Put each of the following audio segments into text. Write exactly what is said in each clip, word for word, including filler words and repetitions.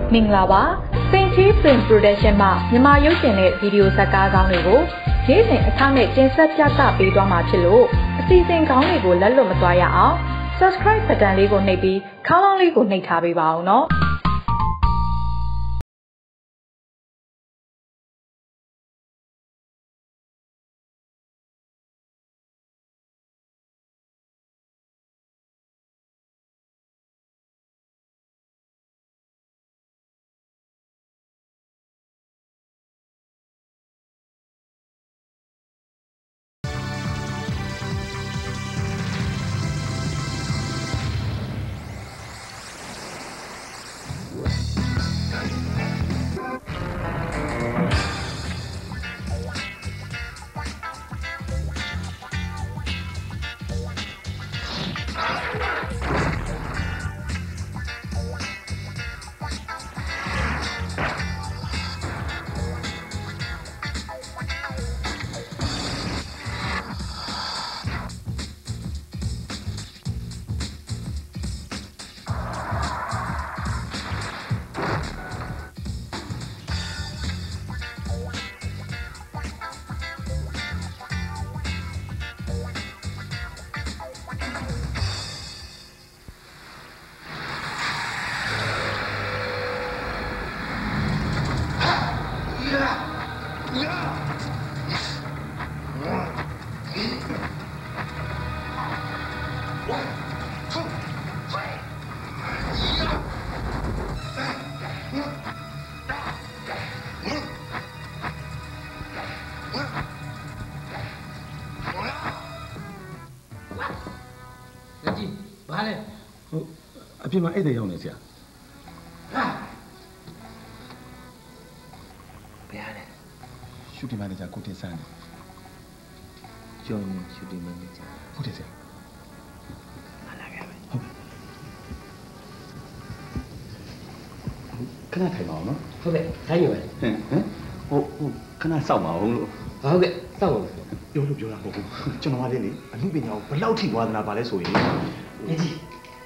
မင်္ဂလာပါစင်ချီ Film Production မှမြန်မာရုပ်ရှင်နဲ့ဗီဒီယိုဇာတ်ကားကောင်းတွေကိုနေ့စဉ်အခမဲ့တင်ဆက်ပြသပေးသွားမှာဖြစ်လို့အစီအစဉ်ကောင်းတွေကိုလက်လွတ်မသွားရအောင် Subscribe ဘတ်တန်လေးကိုနှိပ်ပြီးခေါင်းလောင်းလေးကိုနှိပ်ထားပေးပါအောင်နော်အပြင်မှာအဲ့တဲ့ရောက်နေဆရာဘယ်ရလဲရှူတင်မန်နေဂျာကိုတင်ဆန်းတယ်ကျော်နေရှူတင်မန်နေဂျာဟုတ်တယ်ဆရာလာလာခဲ့မယ်ဟုတ်ခဏထိုင်ပါအောင်နော်ဟုတ်ကဲ့ထိုင်နေပါလေဟမ်ဟမ်ဟိုဟိုခဏစောင့်ပါအောင်လို့ဟုတ်ကဲ့စောင့်ပါဦးပြောလို့ပြောတာမဟုတ်ဘူးကျွန်တော်ကလည်းလေအမှုပညာကိုဘယ်လောက်ထိဝါသနာပါလဲဆိုရင်ညီကြီး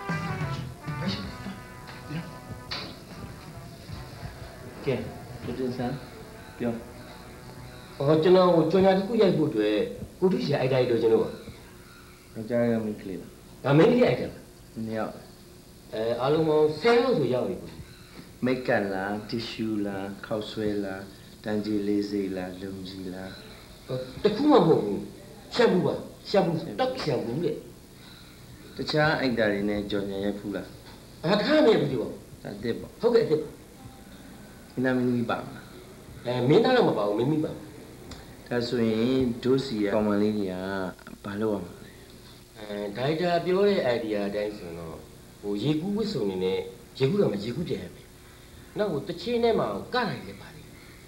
ကဲကိုတင်ဆန်းပြောအော်ကျွန်တော်ကိုကြော်ညာတစ်ခုရိုက်ဖို့အတွက်ကိုထုရှိအိုက်တိုင်းတို့ကျွန်တော်ကကြားရမယ်ကလေးလားဒါမင်းလေးအိုက်တယ်နှစ်ယောက်အဲအားလုံးပေါင်းဆယ်ယောက်ဆိုရောက်ပြီမိတ်ကန်လားတီရှူလားခောက်ဆွဲလားတန်ကြီးလေးစိလားလုံကြီးလားတခုမှမဟုတ်ဘူးရှက်ဘူးပါရှက်ဘူးတက်ရှက်ဘူးလေတခြားအိုက်တာတွေနဲ့ကြော်ညာရိုက်ဖူးလားအဲတခါမရဘူးဒီပေါ့ဒါတစ်ပေါ့ဟုတ်ကဲ့တစ်မင်းသားမင်းကြီးပါမလားအဲမင်းသားတော့မပါဘူးမင်းမိပါဒါဆိုရင်ဒိုးစီရဲ့ကောင်မလေးကြီးကဘာလုပ်အောင်လဲအဲဒါရိုက်တာပြောတဲ့ idea အတိုင်းဆိုတော့ဟိုရေကူးဝစ်စုံနေနဲ့ရေကူးတော့မရေကူးတယ်ပဲနောက်ဟိုတချင်းထဲမှာကနိုင်လေပါလေ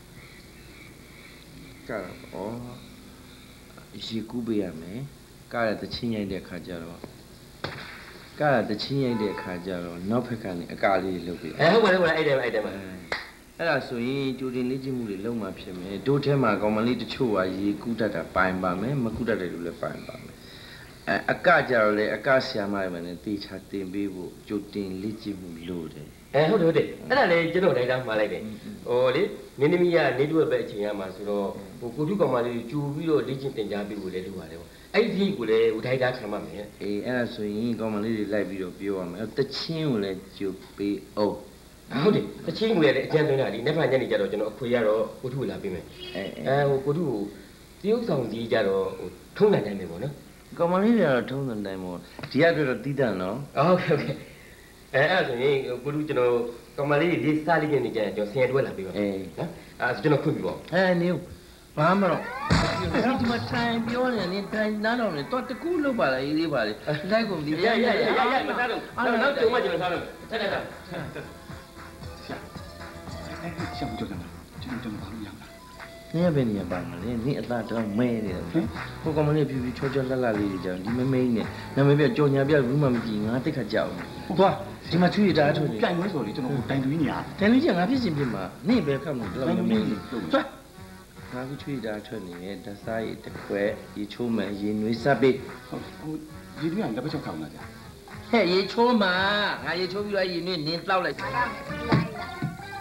ကရဩရေကူးပေးရမယ်ကရတချင်းရိုက်တဲ့ခါကျတော့ကရတချင်းရိုက်တဲ့ခါကျတော့နောက်ဖက်ကနေအကာလေးလုပ်ပေးအဲဟုတ်ပါတယ်ဟုတ်ပါတယ်အဲ့ဒါပဲအဲ့ဒါပဲအဲ့ဒါဆိုရင်ကြိုတင်လေ့ကျင့်မှုတွေလုပ်မှဖြစ်မယ်တို့ထဲမှာကောင်မလေးတချို့ကရေကူးတတ်တာပိုင်ပါမယ်မကူးတတ်တဲ့လူလည်းပိုင်ပါမယ်အဲအကကြတော့လေအကဆရာမတွေနဲ့တေချာတင်ပေးဖို့ကြိုတင်လေ့ကျင့်မှုလုပ်တယ်အဲဟုတ်တယ်ဟုတ်တယ်အဲ့ဒါလေကျွန်တော်ဒိုင်တာမှားလိုက်တယ်ဟိုလေမင်းသမီးကနေတူပဲအချိန်ရမှာဆိုတော့ဟိုကိုထုကောင်မလေးကြူပြီးတော့လေ့ကျင့်တင်ကြားပေးဖို့လည်းလုပ်ပါတယ်ပေါ့အဲ့ဒီကိုလည်းဟိုဒိုင်တာခံပါမယ်အေးအဲ့ဒါဆိုရင်ကောင်မလေးတွေလိုက်ပြီးတော့ပြောရမယ်တချင်းကိုလည်းကြိုပေးအောင်ဟုတ်တယ်တချင်းကိုလည်းအကျဉ်းသွင်းတာဒီနေ့ဖန်ညနေကြတော့ကျွန်တော်အခွေရတော့ကိုထုကိုလာပေးမယ်အဲအဲဟိုကိုထုကိုတရုပ်ဆောင်ကြီးကြတော့ဟိုထုံးနိုင်တယ်ပေါ့နော်ကောင်မလေးတွေကတော့ထုံးတဲ့တိုင်းပေါ့ဒီကပြောတော့တီးတန့်နော်ဟုတ်ကဲ့ဟုတ်ကဲ့အဲအဲ့ဆိုရင်ကိုထုကျွန်တော်ကောင်မလေးတွေလေးစားလေးနေကြကျွန်တော်ဆင်ရတွဲလာပေးပါမယ်နော်အဲကျွန်တော်ခွင့်ပြုပါအဲနေဘာမှတော့ဒီမှာထိုင်ပြောနေနေထိုင်နားတော့နေတော့တကူလောက်ပါလားရေးသေးပါလေလိုက်ကုန်ဒီရရရရရမစားတော့အဲ့တော့ကြုံမှကျွန်တော်စားတော့ထက်ထက်ထားရှာအဲ့ရှာမကြောက်ကြလားကျွန်တော်ဘာလို့ရမှာနင်းဘယ်နေရာပါမလဲနင်းအသားတော့မဲနေတယ်ဟိုကောင်မလေးဖြူဖြူချောချောလှလှလေးတွေကြောင်ဒီမမင်းနဲ့နာမည်ပြကြော်ညာပြဘူးမှမကြည့်ငါတိတ်ခါကြောက်ဟုတ်သွားဒီမှာချွေးရတာထုတ်နေကြိုင်ဝဲဆိုလေကျွန်တော်တိုင်သွင်းနေရတိုင်သွင်းချင်ငါဖြစ်ရှင်ဖြစ်မှာနင့်ပဲခတ်မှုတော့မမင်းလေးသွားငါကချွေးတာထွက်နေတယ်ဓာတ်စားရည်တစ်ခွက်ရေချိုးမယ်ရေနွေးစပ်ပေးဟုတ်ဟိုရေနွေးကလည်းတစ်ပတ်ချောက်ခေါင်းလာကြဟဲ့ရေချိုးမှာငါရေချိုးပြီးတော့ရေနွေးနင်းတောက်လိုက်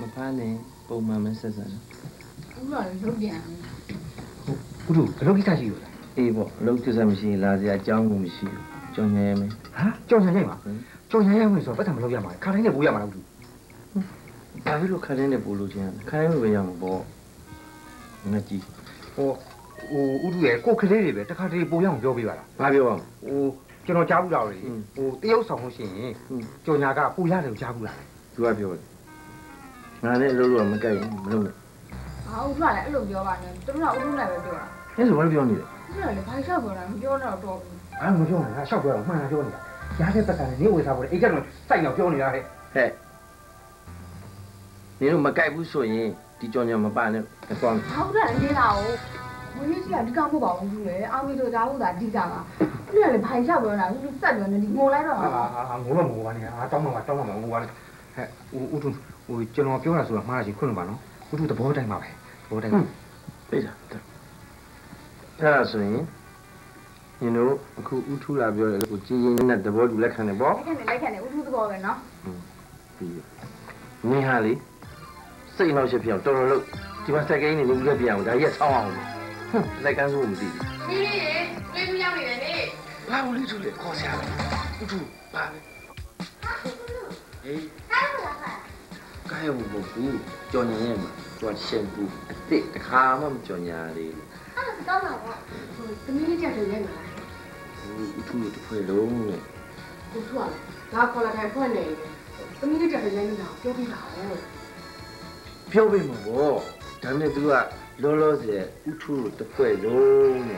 ဖားနဲ့ပုံမှန်ပဲဆက်ဆက်ဥလာလည်းလုပ်ပြန်ဥထုအလုပ်ကိစ္စရှိလို့လားအေးပေါ့အလုပ်ကိစ္စမရှိရင်လာစရာအကြောင်းကိုမရှိဘူးကြောင်ညာရမယ်ဟာကြောင်ညာရိုက်ပါကြောင်ညာရိုက်မယ်ဆိုတော့ပတ်သက်မလုပ်ရမှာခါတိုင်းနဲ့ပိုးရမှာလားဥထုဘာဖြစ်လို့ခါတိုင်းနဲ့ပိုးလို့ချင်းခါတိုင်းလိုပဲရမှာပေါ့ငါကြည့်ဟိုဟိုဥထုရဲ့ကိုယ်ကလေးတွေပဲတခါတည်းပိုးရအောင်ပြောပြပါလားဘာပြောအောင်ဟိုကျွန်တော်ကြားဘူးလားလေဟိုတရုတ်ဆောင်လို့ရှိရင်ကြော်ညာကပူရတယ်လို့ကြားဘူးလားသူကပြောတယ်ငါလည်းအလုပ်လုပ်မကြိုက်ဘူးမလုပ်နဲ့ဟာဥထုကလည်းအဲ့လိုပြောပါနဲ့သူတို့ကဥထုနဲ့ပဲပြောတာအဲ့ဆိုဘာပြောနေလဲသူကလည်းဘာလျှောက်ပြောတာမပြောတော့တော့ဘူးအာမပြောနဲ့ငါလျှောက်ပြောတာမှန်တာပြောနေတာရားတဲ့ပတ်စံနဲ့နေဝေစားဖို့အိတ်ကတော့စိုက်တော့ပြောနေတာဟဲ့ဟဲ့နေတော့မကြိုက်ဘူးဆိုရင်ဒီကြော်ညာမပါနဲ့သွားမယ်ဟုတ်တယ်နေလာဦးမင်းကြီးကဒီကောင်မဟုတ်ပါဘူးသူလေအာမီတို့ကြားဖို့သာဒီကပါသူကလည်းဘာလျှောက်ပြောတာသူစက်ပြောနေဒီငိုလိုက်တော့ဟာဟာငိုတော့ငိုပါနဲ့အာတောင်းမှတောင်းမှငိုပါနဲ့ဟဲ့ဥထုဟိုကျွန်တော်ပြောတာဆိုတာမှားချင်ခွင့်လို့ပါနော်ဥထုသဘောတိုင်းပါပဲသဘောတိုင်းပြေးတာအဲ့ဒါဆိုရင်you know အခုဥထုလာပြောတယ်လို့ကြည်ရင်နဲ့သဘောတူလက်ခံတယ်ပေါ့လက်ခံတယ်လက်ခံတယ်ဥထုသဘောပဲနော်ပြီးမင်းဟာလေစိတ်နှောက်ရှက်ပြောင်းတော်တော်လို့ဒီမှာစက်ကင်းနေလို့လက်ပြအောင်ဒါကြီးဆောင်းအောင်ဟွန်းလိုက်ကန်းစိုးမသိဘူးဒီလေးလေးရောက်နေတယ်လေဘာလို့လဲသူလေခေါ်စရာဥထုဘာလဲဟေးကာယဘူးဘူးကြော်ညာရဲ့မှာကျွမ်းရှင်ဘူးအစ်စ်တခါမှမကြော်ညာလေအဲ့ဒါကောင်းတာပေါ့ဟိုသမီးလေးကြက်တယ်ရိုက်မှာလားဥထုလို့တစ်ဖွဲ့လုံးနဲ့ဥထုကဒါခေါ်လာတယ်ဖွဲ့နေတယ်သမီးလေးကြက်တယ်ရိုက်နေတာပြောပြတာဟဲ့ပြောပြမှာပေါ့ဒါနဲ့သူကလောလောဆယ်ဥထုလို့တစ်ဖွဲ့လုံးနဲ့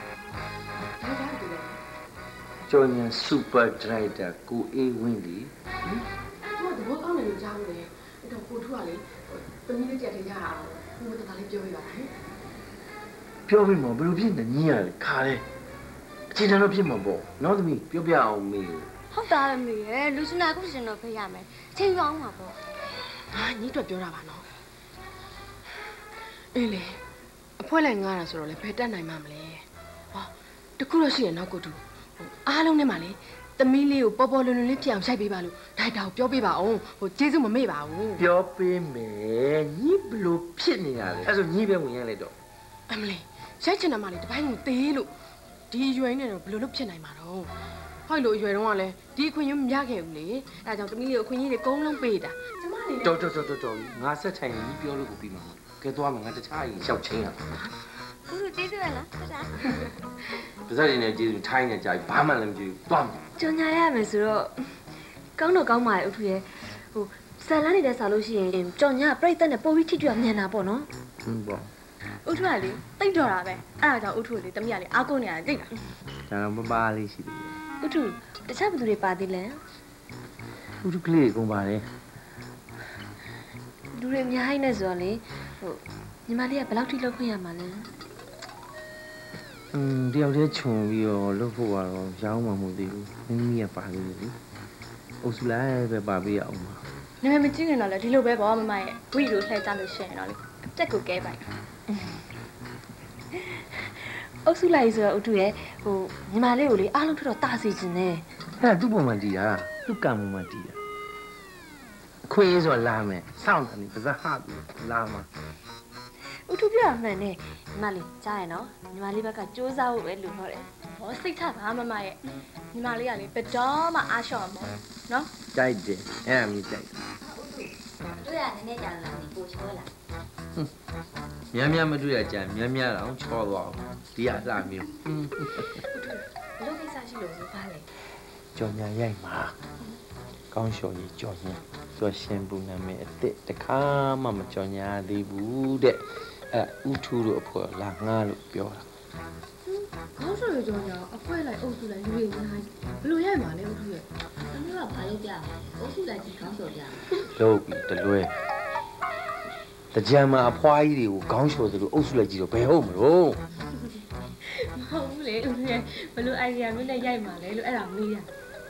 ကျော်ညာစူပါဒရိုက်တာကိုအေးဝင်းလီသူကဘောကောင်းတယ်လို့ကြားလို့လေအဲ့တော့ကိုထုကလေသမီးလေးကြက်တယ်ရတာဘုမတကလေးပြောပြပါလားပြောပြမှာဘယ်လိုဖြစ်နေညီရလဲခါလဲအချိန်တန်တော့ဖြစ်မှာပေါ့နောက်သမီးပြောပြအောင်မေးဟုတ်တာပဲမေးရလူစနာကုရှင်တော့ဖေးရမယ်ချိန်ရောင်းမှာပေါ့ဟာညီတို့ပြောတာပါနော်အေးလေအဖွဲလိုက်ငားတာဆိုတော့လေဘယ်တက်နိုင်မှာမလဲဟောတခုတော့ရှိရနောက်ကိုတူအားလုံးနဲ့မှလေသမီးလေးကိုပေါ်ပေါ်လွန်လွန်လေးပြောင်းဆိုင်ပေးပါလို့ဒိုက်တာကိုပြောပေးပါအောင်ဟိုကျေးဇူးမမေ့ပါဘူးပြောပေးမယ်ညီဘလို့ဖြစ်နေရလဲအဲ့ဆိုညီပဲဝင်ရလိုက်တော့အမလေးရိုက်ချင်တယ်မလေးတပိုင်းကိုသေးလို့ဒီအရွယ်နဲ့တော့ဘယ်လိုလုပ်ဖြစ်နိုင်မှာတော့ဟို့လိုအရွယ်တုန်းကလည်းဒီအခွင့်အရေးမရခဲ့ဘူးလေအဲဒါကြောင့်သမီးလေးကိုအခွင့်အရေးတွေအကုန်လုံးပေးတာကျမလေးတော်တော်တော်တော်ငါဆက်ထိုင်ညီပြောလို့ကိုပြီးမှာကဲသွားမှာငါတခြားရင်ရှောက်ချင်းရဘူးလို့ကျေးဇူးရလားဆက်တာပါဇက်ရင်းနဲ့ကျေးဇူးထိုင်းနေကြပြီဘာမှလည်းမကြည့်ဘူးသွားမှာကြော်ညာရမယ်ဆိုတော့ကောင်းတော့ကောင်းပါရဲ့ဥထုရဲ့ဟိုဆန်လန်းနေတဲ့ဆာလို့ရှိရင်ကြော်ညာပြိတ်သက်နဲ့ပိုပြီးထိတွေ့မြန်တာပေါ့နော်ဟုတ်ပေါ့ဥထုကလေတိတ်တော်တာပဲအဲ့ဒါကြောင့်ဥထုလေတမီးကလေအားကိုးနေရတယ်သိလားဒါတော့မပါလေးရှိသေးတယ်ဥထုတခြားဘယ်သူတွေပါသေးလဲဥထုကလေးကုန်ပါတယ်လူတွေအများကြီးနဲ့ဆိုတော့လေဟိုညီမလေးကဘယ်လောက်ထိလောက်ခွင့်ရမှာလဲอืมတယောက်တည်းခြုံပြီးတော့လှုပ်ဖို့ကတော့ရောင်းမှမဟုတ်သေးဘူးမင်းကြီးကပါသေးတယ်လေအုပ်စုလိုက်ပဲပါပေးရအောင်ပါနာမည်မကြည့်ရင်တော့လေဒီလိုပဲပေါ့မမရဲ့ဝီလိုလှည့်ကြလို့ရှိရင်တော့လေအတက်ကိုကဲပိုက်အုပ်စုလိုက်ဆိုတော့ဥထုရဲ့ဟိုညီမလေးကိုလေအားလုံးထတော့တာစီခြင်းနဲ့အဲ့ဒါသူ့ပုံမှန်ကြည့်တာသူ့ကံပုံမှန်ကြည့်တာအခွင့်အရေးဆိုလာမယ်စောင့်တယ်ပါဇက်ဟာလာမှာဥထုပြမှန်နဲ့ညီမလေးကြားရနော်ညီမလေးဘက်ကစူးစမ်းဖို့ပဲလူဟောတယ်ဟောစိတ်ချပါမမရဲ့ညီမလေးကလေဘယ်တော့မှအားလျှော့မှာမဟုတ်နော်ကြိုက်တယ်အဲ့ဒါမျိုးကြိုက်တွေ့ရနည်းနည်းကြာလာဒီကိုချောလာများများမတွေ့ရကြများများတော့ချောသွားအောင်ဒီအလှမျိုးဘယ်လိုကိစ္စရှိလို့ဆိုပါလဲကြော်ညာရိုက်မှာကောင်းလျှော်ကြီးကြော်ညာဆိုရှင်ပူနာမည်အစ်စ်တခါမှမကြော်ညာသေးဘူးတဲ့အဲ့ဥထုတို့အဖေလာငားလို့ပြောတာကောင်းလျှော်ကြီးကြော်ညာအဖွဲလိုက်အုပ်စုလိုက်လူတွေညာဘယ်လိုရိုက်မှာလဲဥထုရဲ့အမျိုးကဘာလုပ်ကြအုပ်စုလိုက်ကြီးကောင်းလျှော်ကြလုပ်ပြီးတလွဲတကြံမှာအဖွားကြီးတွေကိုခေါင်းလျှော်သလိုအုပ်စုလိုက်ကြည့်တော့ဘယ်ဟုတ်မလို့မဟုတ်ဘူးလေဦးရဲ့ဘယ်လို idea မျိုးနဲ့ရိုက်မှာလဲလို့အဲ့ဒါမေးရ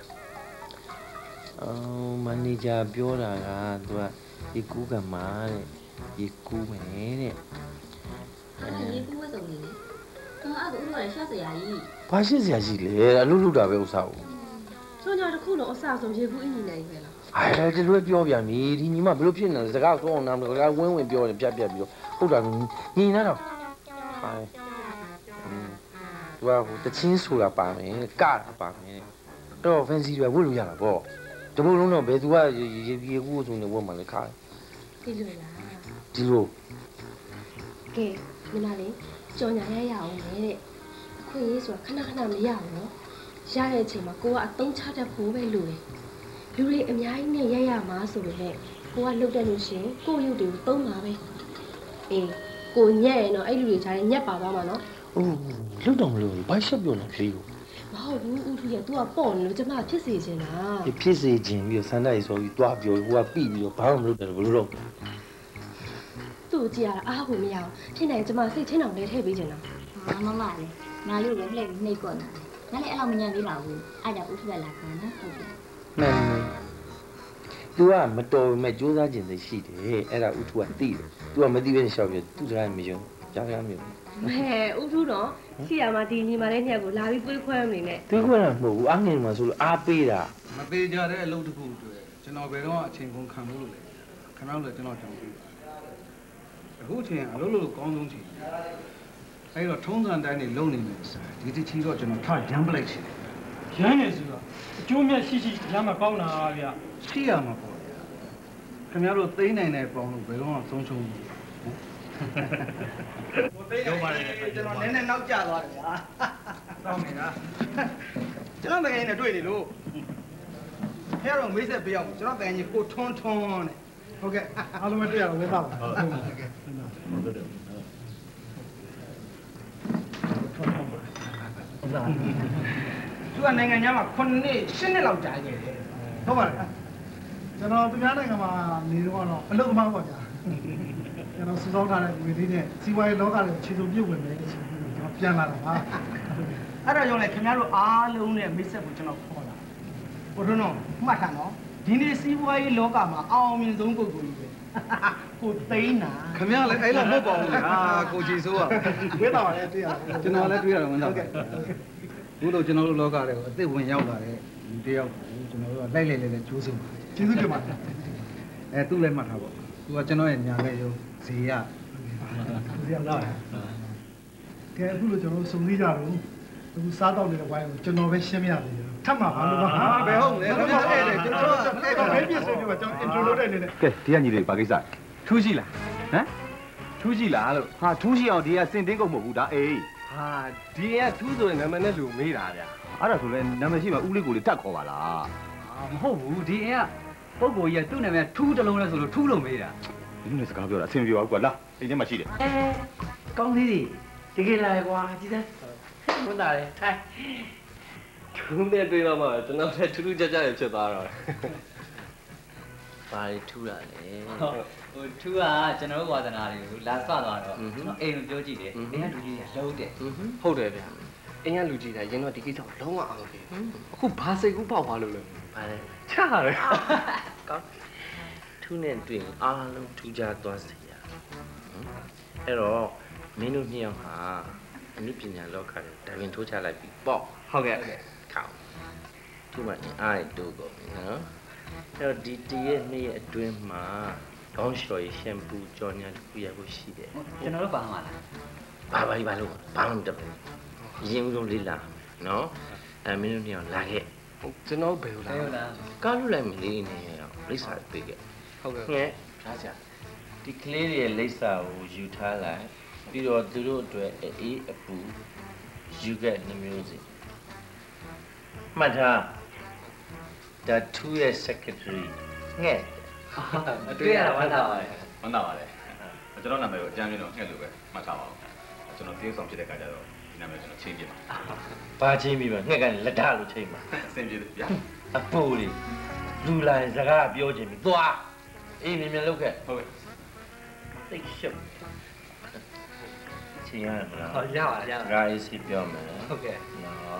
အော်မန်နေဂျာပြောတာကသူကရေကူးကမှာတဲ့ရေကူးမယ်တဲ့အဲ့ရေကူးဝတ်စုံနေလေအော်အဲ့ဒါဦးတို့လည်းရှက်စရာကြီးဘာရှက်စရာကြီးလဲအလုပ်လုပ်တာပဲဥစ္စာကိုဆိုညတခုလုံးအစဆုံးရေကူးအင်းကြီးနေပဲလား哎，这乱表表米，你妈不如骗人，这个说那么个稳稳表的，别别别，后头你那种，哎，嗯，我这亲属了把妹，干了把妹，这分析出来我录下了不？这不弄到白做啊，也也也我从那我们来看。 ဒီလိုလားဒီလိုကဲညီမလေးကြော်ညာရရအောင်လေအခွင့်အရေးဆိုတာခဏခဏမရဘူးနော်ရတဲ့အချိန်မှာကိုကအသုံးချတတ်ဖို့ပဲလိုတယ်လူတွေအများကြီးနဲ့ရရမှာဆိုပေမဲ့ကိုကလှုပ်တက်လို့ရှိရင်ကိုရုပ်တွေကိုသုံးပါပဲအေးကိုညက်ရင်တော့အဲ့လူတွေကြားထဲညက်ပါသွားမှာနော်အိုးလွတ်တော့မလို့ဘာရှက်ပြောနေလေကိုမဟုတ်ဘူးဦးထူးရ तू ကပေါ့နေလို့ကျမဖြစ်စေချင်တာဖြစ်စေခြင်းပြီးတော့ဆန္ဒရေးဆိုပြီးတွားပြောဟိုကပြီးပြီးတော့ဘာမှမလုပ်တယ်ဘလို့တော့သူ့ကိုကြည့်ရတာအားကိုမရအောင်ဖြစ်နေကျမစိတ်ချင်းအောင်လဲထည့်ပေးချင်တာဟာမမလေးနာလေးကိုလည်းလှည့်ပြီးနှိပ်ကော့နာနာလေးအဲ့လောက်မညံ့သေးပါဘူးအဲ့ဒါဥထုပဲလာခံနော်ဟုတ်ပြီမှန် तू ကမတော်မဲ့စူးစမ်းခြင်းသိရှိတယ်အဲ့ဒါဥထုကသိတယ် तू ကမသိဘဲရှောက်ပြသူ့စကားမယုံကြားကြားမျိုးမဲဦးထူးတော့ရှိရမှာဒီညီမလေးညက်ကိုလာပြီးတွေးခွဲမနေနဲ့တွေးခွဲတာမဟုတ်ဘူးအားငယ်မှာဆိုလို့အားပေးတာမသေးကြတဲ့အလုပ်တစ်ခုတွေ့ကျွန်တော်ဘယ်တော့အချိန်ကုန်ခံလို့လို့လဲခင်ဗျားတို့လည်းကျွန်တော်တောင်းပေးပါအခုချိန်အလုပ်လုပ်ကောင်းဆုံးချိန်အဲ့တော့ထုံးစံတိုင်းနေလုံနေမယ်ဒီတစ်ချီတော့ကျွန်တော်ထရမ်းပလိုက်ရှင်ရမ်းနေဆိုတော့အကျိုးမြတ်ရှိရှိရမ်းမကောင်းတာဗျာရှိရမှာပေါ့ခင်ဗျားတို့သိနိုင်တဲ့ပေါင်းလို့ဘယ်တော့မှဆုံးရှုံးဘူးရောပါလေကျွန်တော်နည်းနည်းနောက်ကျသွားတယ်ဗျာတောင်းနေတာကျွန်တော်တကယ်နဲ့တွေ့နေလို့ခဲတော့မိတ်ဆက်ပေးအောင်ကျွန်တော်တကယ်ကြီးကိုထွန်းထွန်းနဲ့ဟုတ်ကဲ့အားလုံးပဲတွေ့ရတော့ဝေးပါပါဟုတ်ကဲ့ဟုတ်တယ်သူကနိုင်ငံခြားမှာခုနှစ်ရှစ်နှစ်လောက်ကြာခဲ့တယ်ဟုတ်ပါလားကျွန်တော်သူများနိုင်ငံမှာနေတော့အလုပ်သမားပေါ့ဗျာ ကျွန်တော်စူးစောင်းထားတဲ့ဝေလေးနဲ့စီဝါရေးလောကလည်းခြေစုံပြုတ်ဝင်မယ်ဆိုပြီးတော့ပြန်လာတာပါအဲ့ဒါကြောင့်လည်းခင်ဗျားတို့အားလုံးနဲ့မိတ်ဆက်ကိုကျွန်တော်ခေါ်လာဘုရားတော်မှတ်ထားနော်ဒီနေ့စီဝါရေးလောကမှာအောင်မြင်ဆုံးပုဂ္ဂိုလ်ကြီးပဲကိုသိန်းနာခင်ဗျားလည်းအဲ့လိုမဟုတ်ပါဘူးလေဟာကိုကြည်စိုးอ่ะဝေးတာပါလေတွေ့ရကျွန်တော်လည်းတွေ့ရတော့ဝင်တော့ဘူးလို့ကျွန်တော်တို့လောကတွေကိုအစ်စ်ဝင်ရောက်လာတဲ့ဒီတယောက်ကျွန်တော်တို့ကလိုက်လိုက်လိုက်ကျိုးစုံကျေးဇူးတင်ပါတယ်အဲသူ့လည်းမှတ်ထားပါသူကကျွန်တော်ရဲ့ညာမဲ့ရုံဇေယျဇေယျလာကဲအခုလိုကျွန်တော်စုံစည်းကြတော့အခုစားတော့နေတဲ့ဝိုင်းကိုကျွန်တော်ပဲရှင်းပြရသေးတယ်ထပ်မှာဘာလို့ပါဘယ်ဟုတ်လဲကျွန်တော်အဲ့လေကျွန်တော်အဲ့တော့ဘယ်ပြည့်စုံပြပါကျွန်တော် intro လုပ်တဲ့အနေနဲ့ကဲဒီကညီလေးဘာကိစ္စထူးရှိလားဟမ်ထူးရှိလားလို့ဟာထူးရှိအောင်ဒီကစင်တင်းကုန်မဟုတ်ဘူးဒါအေးဟာဒီကထူးဆိုရင်နာမည်နဲ့လူမေးတာဗျာအဲ့ဒါဆိုလဲနာမည်ရှိမှဦးလေးကိုလေးတက်ခေါ်ပါလားမဟုတ်ဘူးဒီအိမ်ကပုဂ္ဂိုလ်ကြီးကသူ့နာမည်ထူးတစ်လုံးလဲဆိုလို့ထူးလို့မေးတာဒီလိုနဲ့စကားပြောတာအဆင်ပြေပါဘူးကွာလာအိမ်ထဲမှာရှိတယ်အဲကောင်းသေးတယ်တကယ်လာကွာကြည်သားဘုန်းသားလေထိုင်သူနဲ့တွေ့တော့မှကျွန်တော်လည်းထူးထူးခြားခြားရဖြစ်သွားတော့ဘာတွေထူးတာလဲဟိုထူးကကျွန်တော်တို့ဝါသနာတွေကိုလာစသွားတော့ကျွန်တော်အိမ်ကိုပြောကြည့်တယ်အိမ်ကလူကြီးတွေကလုံးတယ်ဟုတ်တယ်ဗျာအင်းကလူကြီးတိုင်းရင်တော့ဒီကိစ္စကိုလုံးဝအောင်လုပ်ခဲ့အခုဘာစိတ်ကူးပေါက်သွားလို့လဲဘာလဲချရတယ်ကောင်းထူးနဲ့တွေ့အားလုံးထူးခြားသွားစေရအဲ့တော့မင်းတို့နှစ်ယောက်ဟာအနုပညာလောကထဲဒါပြင်ထိုးချလိုက်ပြီပေါ့ဟုတ်ကဲ့ခေါင်းသူ့မှာအားရတိုးကုန်နော်အဲ့တော့ဒီတရက်နှစ်ရက်အတွင်းမှာကောင်းလျှော်ရရှမ်ပူကြော်ညာတစ်ခုရဖို့ရှိတယ်ကျွန်တော်တို့ပါမှာလားဘာဘာဘာလို့ဘာမှမတတ်ဘူးရင်းဦးဆုံးလေးလာနော်အဲမင်းတို့နှစ်ယောက်လာခဲ့ကျွန်တော်ဘယ်လိုလဲဘယ်လိုလားကားလွတ်လိုက်မလေးနေရအောင်လိပ်စာပေးခဲ့ဟုတ်ကဲ့ငဲ့ထားကြဒီကလေးတွေရဲ့လိပ်စာကိုယူထားလိုက်ပြီးတော့သူတို့အတွက်အေးအပူယူခဲ့နှမျိုးစီမှတ်ထားဒါသူရဲ့ secretary ငဲ့အတွေ့ရတာဝမ်းသာပါတယ်မှန်တာပါလေကျွန်တော်နာမည်ကိုအကြမ်းပြင်းတော့ငှက်လို့ပဲမှတ်ထားပါဦးကျွန်တော်တေးဆောင်ဖြစ်တဲ့ခါကျတော့ဒီနာမည်ကျွန်တော်ချင်းပြပါဘာချင်းပြီးပါငှက်ကနေလက်ထလို့ချိန်ပါအဆင်ပြေတယ်ဗျာအပူလေးလူလာရင်စကားပြောချင်းပြီးသွားအေးမြင်မြင်လုပ်ခဲ့ဟုတ်ကဲ့သိရှုပ်ချင်းရမလားဟောရပါရပါရာရေးစီပြောမယ်ဟုတ်ကဲ့နော်ဟာ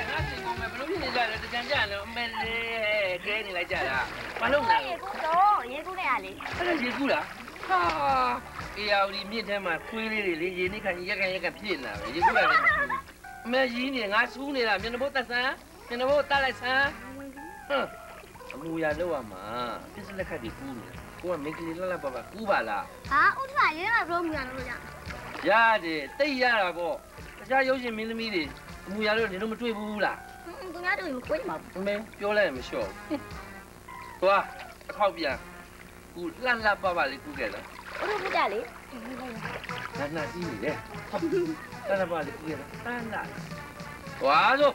ဘာလို့လဲတော့ရရေကူးနေရလေအဲ့ဒါရေကူးလားဟာအေယာဝတီမြစ်ထဲမှာခွေးလေးတွေလေရေနေခံရက်ကန်ရက်ကန်ဖြစ်နေတာပဲရေကူးလာတယ်အမေကြီးနေငါစူးနေတာမျက်နှာဘုတ်တက်ဆန်းမျက်နှာဘုတ်တက်လိုက်ဆန်းဟမ်အမူအရာလောက်ရမှာပစ္စလက်ခတ်တွေကူးနေတာကိုကမင်္ဂလိလှလှပပကူးပါလားဟာဥထရေမှာဘလို့မူရလို့ရရတယ်တိတ်ရတာပေါ့တခြားရုပ်ရှင်မင်းသမီးတွေအမူအရာလို့နေတော့မတွေ့ဘူးလားသူများတို့မကိုးမှာအမေပြောလိုက်ရင်မလျှော့ဘူးသွားတစ်ခေါက်ပြန်ကူလှလှပပလေးကူးခဲ့လားဥထကြလေနာနာကြီးနေလေလှလှပလေးကူးခဲ့လားတန်းလာသွားစို့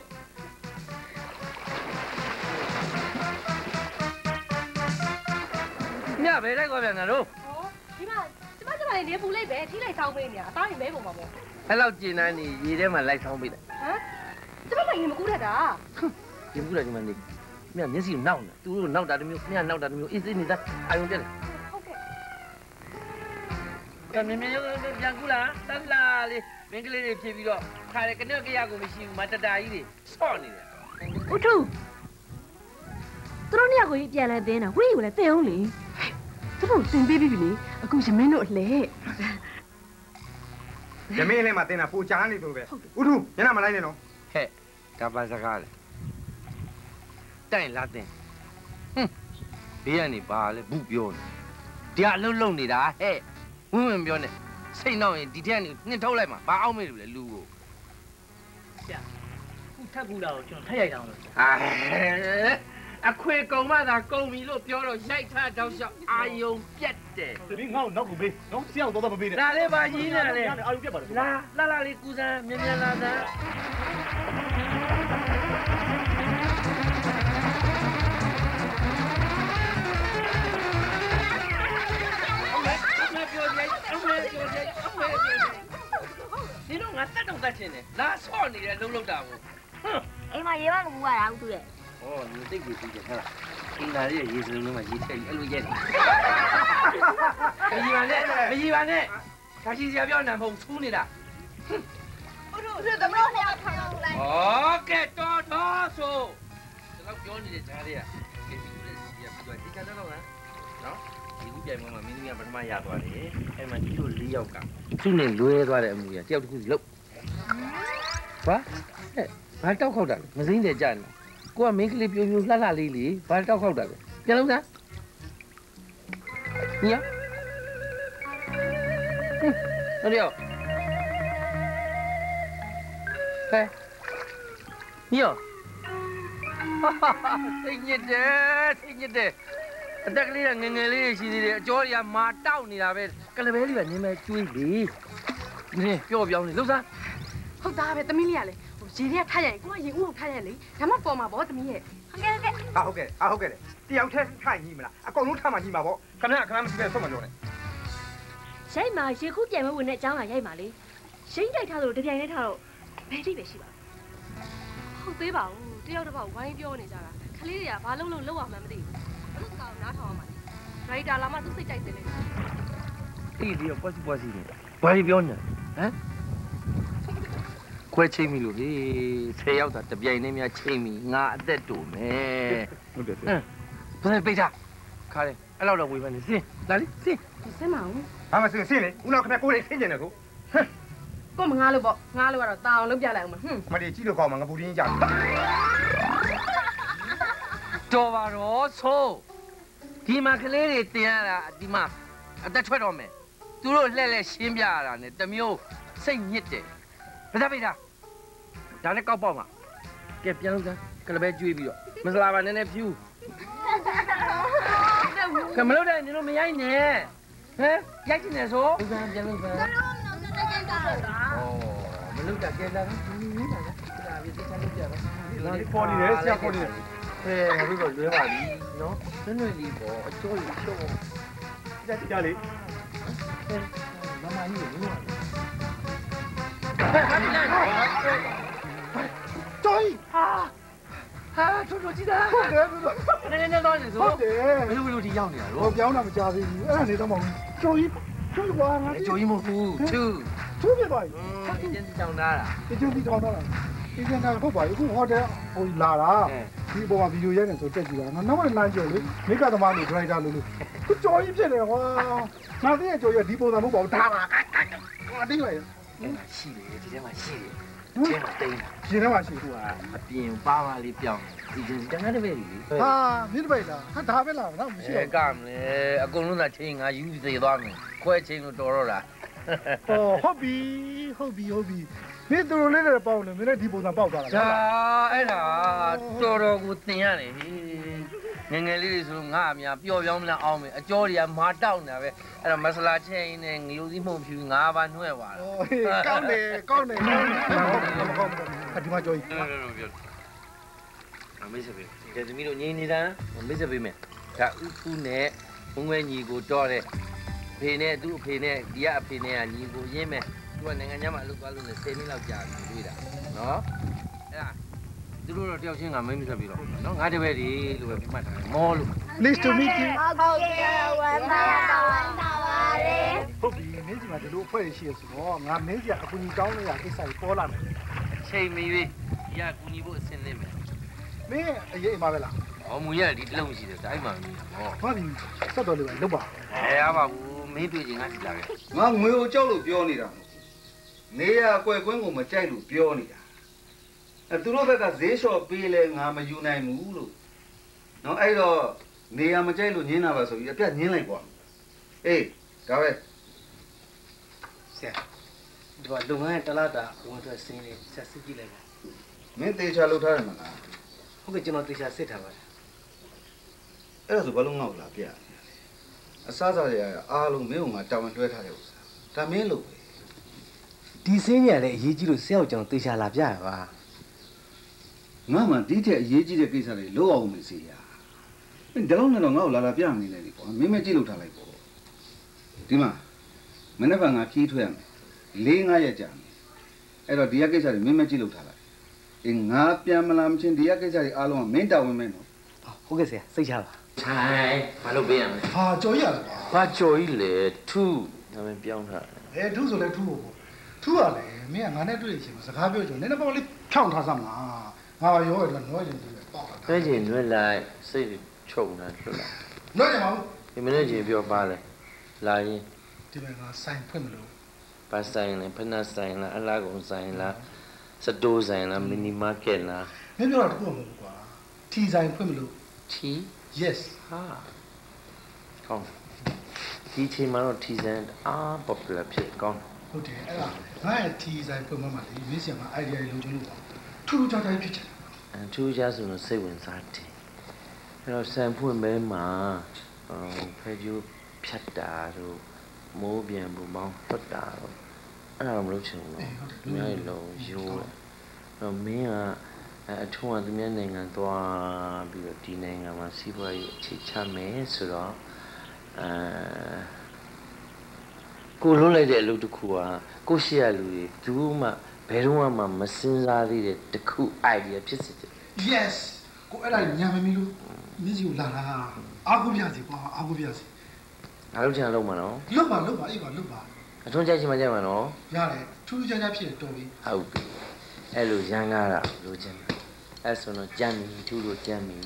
ညဘယ်လိုက်သွားပြန်တာတို့ဒီမှာကျမကျမလေးနေပူလိုက်ပဲထိလိုက်ဆောင်းပေးနေတာအသားရင်မဲပုံပါပေါ့အဲ့လောက်ကျင်တန်းနေရေထဲမှာလိုက်ဆောင်းပေးတယ်ဟမ်ကျမလည်းရင်မကူးတတ်တာရင်မကူးတာဒီမှာနေမြတ်မျက်စိနောက်နေသူတို့နောက်တာတမျိုးမြတ်နောက်တာတမျိုးအေးစိနေတာအာယုံတက်တယ်ဟုတ်ကဲ့ကမြင်မြင်ပြန်ကူးလားတန်းလာလေးမင်းကလေးတွေဖြည့်ပြီးတော့ခါတယ်ကနေ့ကရကိုမရှိဘူးမတတာကြီးတွေဆော့နေတယ်ဥထုသူတို့နှစ်ယောက်ကိုပြန်လဲတင်းတာဝိကိုလည်းတင်းအောင်လေသူတို့တင်ပေးပြီလေအခုရမင်းတို့အလဲရမင်းလည်းမတင်တာပူချားနေသူပဲဥထုညနာမလိုက်နဲ့နော်ဟဲ့ဒါပါစကားလေတိုင်လာတင်ဟွန်းဘေးကနေပါလေဘူးပြောနေဒီအလုံးလုံးနေတာဟဲ့ဝင်းဝင်ပြောနေစိတ်နောက်ရင်ဒီထက်ကနေနှစ်ထုတ်လိုက်မှာဘာအောင်မေးလို့လဲလူကိုဆရာခုထပ်ကူလာတော့ကျွန်တော်ထက်ရိုက်တောင်းလို့အာအခွေကုံမသာကုံပြီလို့ပြောတော့ရိုက်ထားတောက်လျှောက်အာယုံပြတ်တယ်ဒီငါ့ကိုနောက်ကိုပေးနော်ဆရာတော့တော့မပေးနဲ့လာလေပါကြီးနေလေအာယုံပြတ်ပါလေလာလာလာလေးကူစမ်းမြင်မြင်လာစမ်း你弄俺这种干什呢？哪少你的搂搂大我？哼！ 哎妈，爷妈不管了，我对嘞。 哦，你这个是的，看了，你那里也是那么一天一路演的。没一万呢，没一万呢，他是要不要男朋友处你的？哼！ 我说是怎么着？我看到来。 哦，给多多说，这个表你的家里，给你的也不对，你看到了吗？喏。ဒီခုပြန်မှမင်းသမီးကပထမရသွားတယ်အဲ့မှာဒီလို၄ယောက်ကသူ့နဲ့လွဲသွားတဲ့အမှုရတယောက်တစ်ခုစီလို့ဘာဟဲ့ဘာတောက်ခောက်တာလဲမစိမ့်တယ်ကြာနေကိုကမင်းကလေးပြိုပြိုလှလှလေးလေးဘာတောက်ခောက်တာလဲပြန်လုံးစမ်းညဟဲ့ရောဟဲ့ညစိတ်ညစ်တယ်စိတ်ညစ်တယ်အတက်ကလေးကငငယ်လေးရှိသေးတယ်အကျော်တွေကမာတောက်နေတာပဲကလပဲလေးကနင်းမဲကျွေးလေနင်းပြော့ပြောင်းနေလှုပ်စားဟုတ်သားပဲသမီးလေးကလေဟိုရေတွေကထားရရင်ကိုကရေဦးအောင်ထားရလေဒါမှပေါ်မှာဗောသမီးရဲ့ဟုတ်ကဲ့ဟုတ်ကဲ့ဟာဟုတ်ကဲ့ဟာဟုတ်ကဲ့တယောက်တည်းထိုင်ကြီးမလားအကုန်လုံးထားမှကြီးမှာဗောခဏခဏမရှိပဲဆုံးမပြောနဲ့ရိုက်မှာရေခုပြန်မဝင်တဲ့အကြောင်းကရိုက်မှာလေရှိမ့်တိုက်ထားလို့တပြိုင်တည်းထားတော့ဘယ်တိပဲရှိပါဟုတ်သေးပါဘူးတယောက်တစ်ပေါက်ဝိုင်းပြောနေကြတာခလေးတွေကဘာလုံးလုံးလောက်အောင်မှမသိဘူးဘယ်လိုကောင်နားထောင်အောင်ပါလဲရိုက်တာလာမှသူစိတ်ကြိုက်တယ်လေအေးဒီပွားစီပွားစီနေဘာတွေပြောနေဟမ်ခွဲချိန်ပြီလို့လေဆယ်ယောက်သာတပြိုင်တည်းများချိန်ပြီငါအသက်တူမယ်ဟုတ်တယ်ဟမ်ဘယ်ပိတ်တာခါလေအဲ့လောက်တော့ဝေဖန်နေစင်းလာလေစင်းစင်းမအောင်ဘာမှစင်းစင်းလေဦးနောက်ခင်ဗျကိုယ်လေးဆင်းကျင်တယ်ကိုဟမ်ကိုမငားလို့ပေါ့ငားလို့ကတော့တာအောင်လုပ်ပြလိုက်အောင်မဟွန်းမတည်ကြည့်လို့ကောင်းမှာငါပူရင်းကြတော်ပါတော့ဆိုဒီမှာကလေးတွေတင်ရတာဒီမှာအသက်ထွက်တော့မယ်သူတို့လှဲ့လှဲ့ရှင်းပြရတာ ਨੇ တမျိုးစိတ်ညစ်တယ်ဒါသာပိတာဒါနဲ့ကောက်ပေါက်မှာကဲပြန်လို့စမ်းကလပဲကျွေးပြီးတော့မစလာပါနဲ့နဲ့ဖြူကမလို့တဲ့နင်တို့မရိုက်နဲ့ဟမ်ရိုက်ချင်တယ်ဆိုစမ်းပြန်လို့စမ်းဩမလို့တာကဲလာနင်းနေတာလားဒါပြီးတခြားလုပ်ကြပါဒီပေါ်နေတယ်ဆရာပေါ်နေတယ်ဟဲ့ငါတို့တော့လွဲပါပြီနော်နွဲ့နွဲ့လေးပေါ့အကျော်ကြီးရှုံးကြကြလေဟဲ့မမကြီးကိုလို့ကျော်ကြီးဟာဟာထိုးထိုးကြည့်တာဟုတ်တယ်ဟုတ်တယ်နည်းနည်းတော့နေဆိုဟုတ်တယ်ဘယ်လိုဘယ်လိုဒီရောက်နေတာလို့ဟိုပြောင်းတာမကြသေးဘူးအဲ့ဒါနေတော့မဟုတ်ကျော်ကြီးကျော်ကြီးကွာငါကျော်ကြီးမဟုတ်ဘူးသူသူပြသွားပြီအင်းကျင်းတောင်းတာအင်းကျင်းတောင်းတာအင်းကျင်းတောင်းဟုတ်ပါပြီအခုဟိုတယ်ဟိုလာတာဒီအပေါ်မှာဗီဒီယိုရိုက်နေဆိုတက်ကြည့်တာငါနောက်မှလမ်းကျော်လေမိကသမားလို့ဒရိုက်တာလို့လို့သူကြော်ကြီးဖြစ်နေကွာငါသိရကြော်ရဒီပုံစံမဟုတ်ပါဘူးဒါပါငါသိလိုက်ရှိတယ်ဒီထဲမှာရှိတယ်ဒီထဲမှာတိန်းတာရှင်ထဲမှာရှိသူကအပြင်ပါပါလေးပြောင်းဒီကျတန်းတပည့်ကြီးဟာမြစ်တပိတ်လားဟာဒါပဲလားတော့မရှိဘူးကမလဲအကုန်လုံးသာချိန်ငါယူသေးသွားမယ်ခွဲချိန်လို့တော်တော့လားဟောဟုတ်ပြီဟုတ်ပြီဟုတ်ပြီမင်းတို့လေးလည်းပေါက်လို့မင်းလည်းဒီပုံစံပေါက်သွားတာဒါအဲ့ဒါတော်တော်ကိုသင်ရတယ်ငငယ်လေးတွေဆိုငါအများပျော်ပြောင်းမလားအောင်မယ်အကျော်တွေကမာတောက်နေတာပဲအဲ့တော့မဆလာချက်ရင်းနဲ့ငရုတ်သီးမှုန့်ဖြူငါးပါးနှွဲ့သွားတာကောင်းတယ်ကောင်းတယ်ဒီမှာကြော်ကြီးအမေစပေးကဲသမီးတို့ငိမ့်နေတာမေးစပေးမယ်ဒါဥထုနဲ့ဘုံငယ်ညီကိုတော့တဲ့ဖေနဲ့သူ့အဖေနဲ့ဒီကအဖေနဲ့ကညီကိုရင်းမယ်သူကနိုင်ငံခြားမှာအလုပ်သွားလို့နဲ့ဆယ်နှစ်လောက်ကြာပြီတွေ့တာနော်အဲ့ဒါသူတို့တော့တယောက်ချင်းကမိမ့်မဆက်ပြီးတော့နော်ငါတပည့်ဒီလို့ပဲပြမှတ်ထားမောလို့ Nice to meet you ဟုတ်ကဲ့ဝမ်းသာပါဝမ်းသာပါတယ်ဟုတ်ပြီမင်းစီမှာဒီလိုအဖွဲ့ရှိရဆိုတော့ငါမင်းစီကအကူကြီးတောင်းလို့ရကိစ္စကြီးပေါ်လာမယ်ချိန်မီ၍ဒီကအကူကြီးဖို့အဆင်သင့်မယ်မင်းအရေးအမှားပဲလားဟောမူရဒီတလုံးရှိတယ်တိုင်းမှာမင်းဟောဟုတ်ပြီစက်တော်လေးပဲလုပ်ပါအဲရပါဘူးမင်းတွေ့ချင်းငါဒီလာခဲ့ငါငွေကိုကြောက်လို့ပြောနေတာနေရအကွယ်ကွင်းကိုမကြိုက်လို့ပြောနေတာအဲသူတို့ဘက်ကဈေးလျှော့ပေးလဲငါမယူနိုင်ဘူးလို့နော်အဲ့တော့နေရမကြိုက်လို့ညင်းတာပါဆိုပြီးအပြတ်ညင်းလိုက်ကွာအေးဒါပဲဆရာဒီကလုပ်ငန်းတလားတာဝန်အတွက်စင်းလေးဆက်စစ်ကြည့်လိုက်ပါမင်းတေချာလုပ်ထားတယ်မလားဟုတ်ကဲ့ကျွန်တော်တေချာစစ်ထားပါတယ်အဲ့ဒါဆိုဘာလို့ငေါ့လာပြအစားစားရအားလုံးမင်းကငါတာဝန်တွဲထားတယ်ဥစ္စာဒါမင်းလို့ပဲဒီစင်းညာလည်းအရေးကြီးလို့ဆရာကကျွန်တော်တေချာလာပြရပါငါမှဒီထက်အရေးကြီးတဲ့ကိစ္စတွေလုပ်အောင်မစီရဒါလုံးနဲ့တော့ငါ့ကိုလာလာပြနေတယ်လေကွာမင်းမကြည့်လို့ထားလိုက်ပေါ့ဒီမှာမနေ့ကငါဖြီးထွက်ရမယ်လေးငါးရက်ကြာမယ်အဲ့တော့ဒီရကိစ္စတွေမင်းမကြည့်လို့ထားလိုက်အင်းငါပြန်မလာမချင်းဒီရကိစ္စတွေအားလုံးကမင်းတာဝန်မဲနော်ဟုတ်ကဲ့ဆရာစိတ်ချပါထိုင်ဘာလို့ပေးရမလဲဟာကြော်ကြီးရလားဘာကြော်ကြီးလဲထူးနာမည်ပြောင်းထားအဲထူးဆိုလဲထူးပေါ့ထူးရလေမင်းကငါနဲ့တွေ့ရချင်းစကားပြောကြနည်းနည်းပေါ့လေးဖြောင်းထားစမ်းပါငါရောရတော့နှွှဲချင်တယ်ပေါ့နှွှဲချင်နှွှဲလိုက်စိတ်ချုပ်နေလွတ်လိုက်နှွှဲချင်ပါဘူးဒီမနေ့ချင်းပြောပါလေလာရင်ဒီမှာငါဆိုင်ဖွင့်မလို့ပါဆိုင်လေဖနာဆိုင်လားအလားကုန်ဆိုင်လားစတိုးဆိုင်လားမီနီမားကတ်လားမင်းပြောတာတခုမဟုတ်ဘူးကွာထီဆိုင်ဖွင့်မလို့ထီ yes ဟာကောင်းဒီချိန်မှာတော့ထီဆိုင်အား popular ဖြစ်ကောင်းဟုတ်တယ်အဲ့ဒါငါရဲ့ထီဆိုင်ဖွင့်မှမှလေမင်းဆီက idea တွေလုံးချင်လို့ထူးထူးခြားခြားဖြစ်ချင်အထူးခြားဆိုတော့စိတ်ဝင်စားတယ်အဲ့တော့ဆိုင်ဖွင့်မဲမှာဖဲကျိုးဖြတ်တာတို့မိုးပြန်ပူပေါင်းထွက်တာတော့အဲ့ဒါမလုပ်ချင်ဘူးနော်အများကြီးလုံးရိုးတယ်တော့မင်းကအထုံးကသူများနိုင်ငံသွားပြီးတော့ဒီနိုင်ငံမှာစီးပွားရေးအခြေချမယ်ဆိုတော့အဲကိုလွတ်လိုက်တဲ့အလုပ်တစ်ခုကကိုရှိရလူတွေဘူးမှဘယ်တော့မှမစင်စားသေးတဲ့တစ်ခု idea ဖြစ်စေတယ် yes ကိုအဲ့ဒါညာမမီလို့မြစ်ကြီးကိုလာလာအားကိုပြစီကွာအားကိုပြစီငါတို့ချင်လုံးမှာနော်လွတ်ပါလွတ်ပါအေးပါလွတ်ပါအထွန်းကြိုက်ချင်မှကြိုက်မှာနော်ရတယ်ထူးထူးခြားခြားဖြစ်တော်ပြီဟုတ်ပြီအဲ့လိုရန်ကားတာလိုချင်တယ်အဲ့ဆိုတော့ကြမ်းပြီထူးလို့ကြမ်းပြီ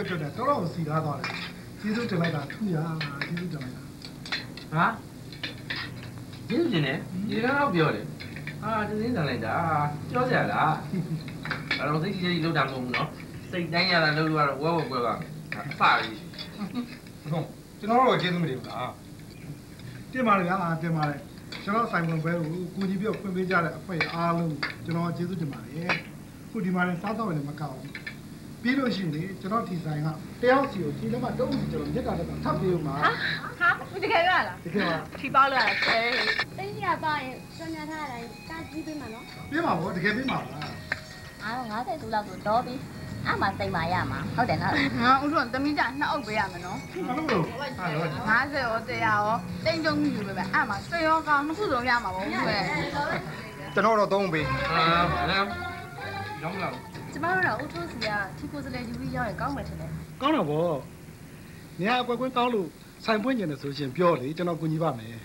ကျွတ်တယ်တော်တော်စီကားသွားတယ်ကျေးဇူးတင်လိုက်တာထူရကျေးဇူးတင်လိုက်တာဟာကျေးဇူးတင်တယ်ဒီကတော့ပြောတယ်အာတင်းတင်းတန်လိုက်တာကြောစရာလားအဲ့တော့စိတ်ကြီးကြီးလောက်တာမဟုတ်ဘူးနော်စိတ်တိုင်းရတာလောက်လို့ကတော့ဝဲဝဲကွဲပါအဖရီဟုတ်ကျွန်တော်တို့ကျေးဇူးမတင်ဘူးလားတင်ပါလေဗျာတင်ပါလေကျွန်တော်ဆိုင်ဝင်ဘဲကိုကိုကြီးပြောဖွင့်ပေးကြတဲ့အဖွဲ့အားလုံးကျွန်တော်ကျေးဇူးတင်ပါတယ်ခုဒီမှာလည်းစားတော့လည်းမကောက်ဘူးပြီးလို့ရှိရင်လေကျွန်တော်ဒီဆိုင်ကတယောက်စီကိုဒီလက်မှာတုံးစီကျွန်တော်မြက်တာတော့ထပ်ပေးဦးမှာဟာတကယ်ရလားတကယ်ပါထီပေါက်လာတယ်တင်းကြီးကပါရင်ကျွန်ညာထားတိုင်းတာကြီးပေးမှာနော်ပေးမှာပေါ့တကယ်ပေးမှာလားအားတော့၅၀သူလောက်ဆိုတော့ပြီးအမှစိတ်မာရမှာဟုတ်တယ်နော်ငါဦးတို့တမီးကြနှစ်အုပ်ပေးရမယ်နော်ဘာလို့လဲဟာတော့၅၀ရော၁၀၀ရောတိမ်ကြုံယူပေးမယ်အမှဆွေရောကောင်းနှစ်ခုလုံးရမှာပေါ့ဦးပဲကျွန်တော်တော့သုံးပေးအာရောင်းလောက်ကျမတို့တော့ဦးထိုးစီကထီကိုစလဲယူပြီးရောက်ရင်ကောင်းမယ်ထင်တယ်ကောင်းတော့ဗောနေရာအကွက်ကွင်းကောင်းလို့ဆိုင်ပွင့်ကျင်တယ်ဆိုရှင်ပြောလေကျွန်တော်ကူညီပါမယ်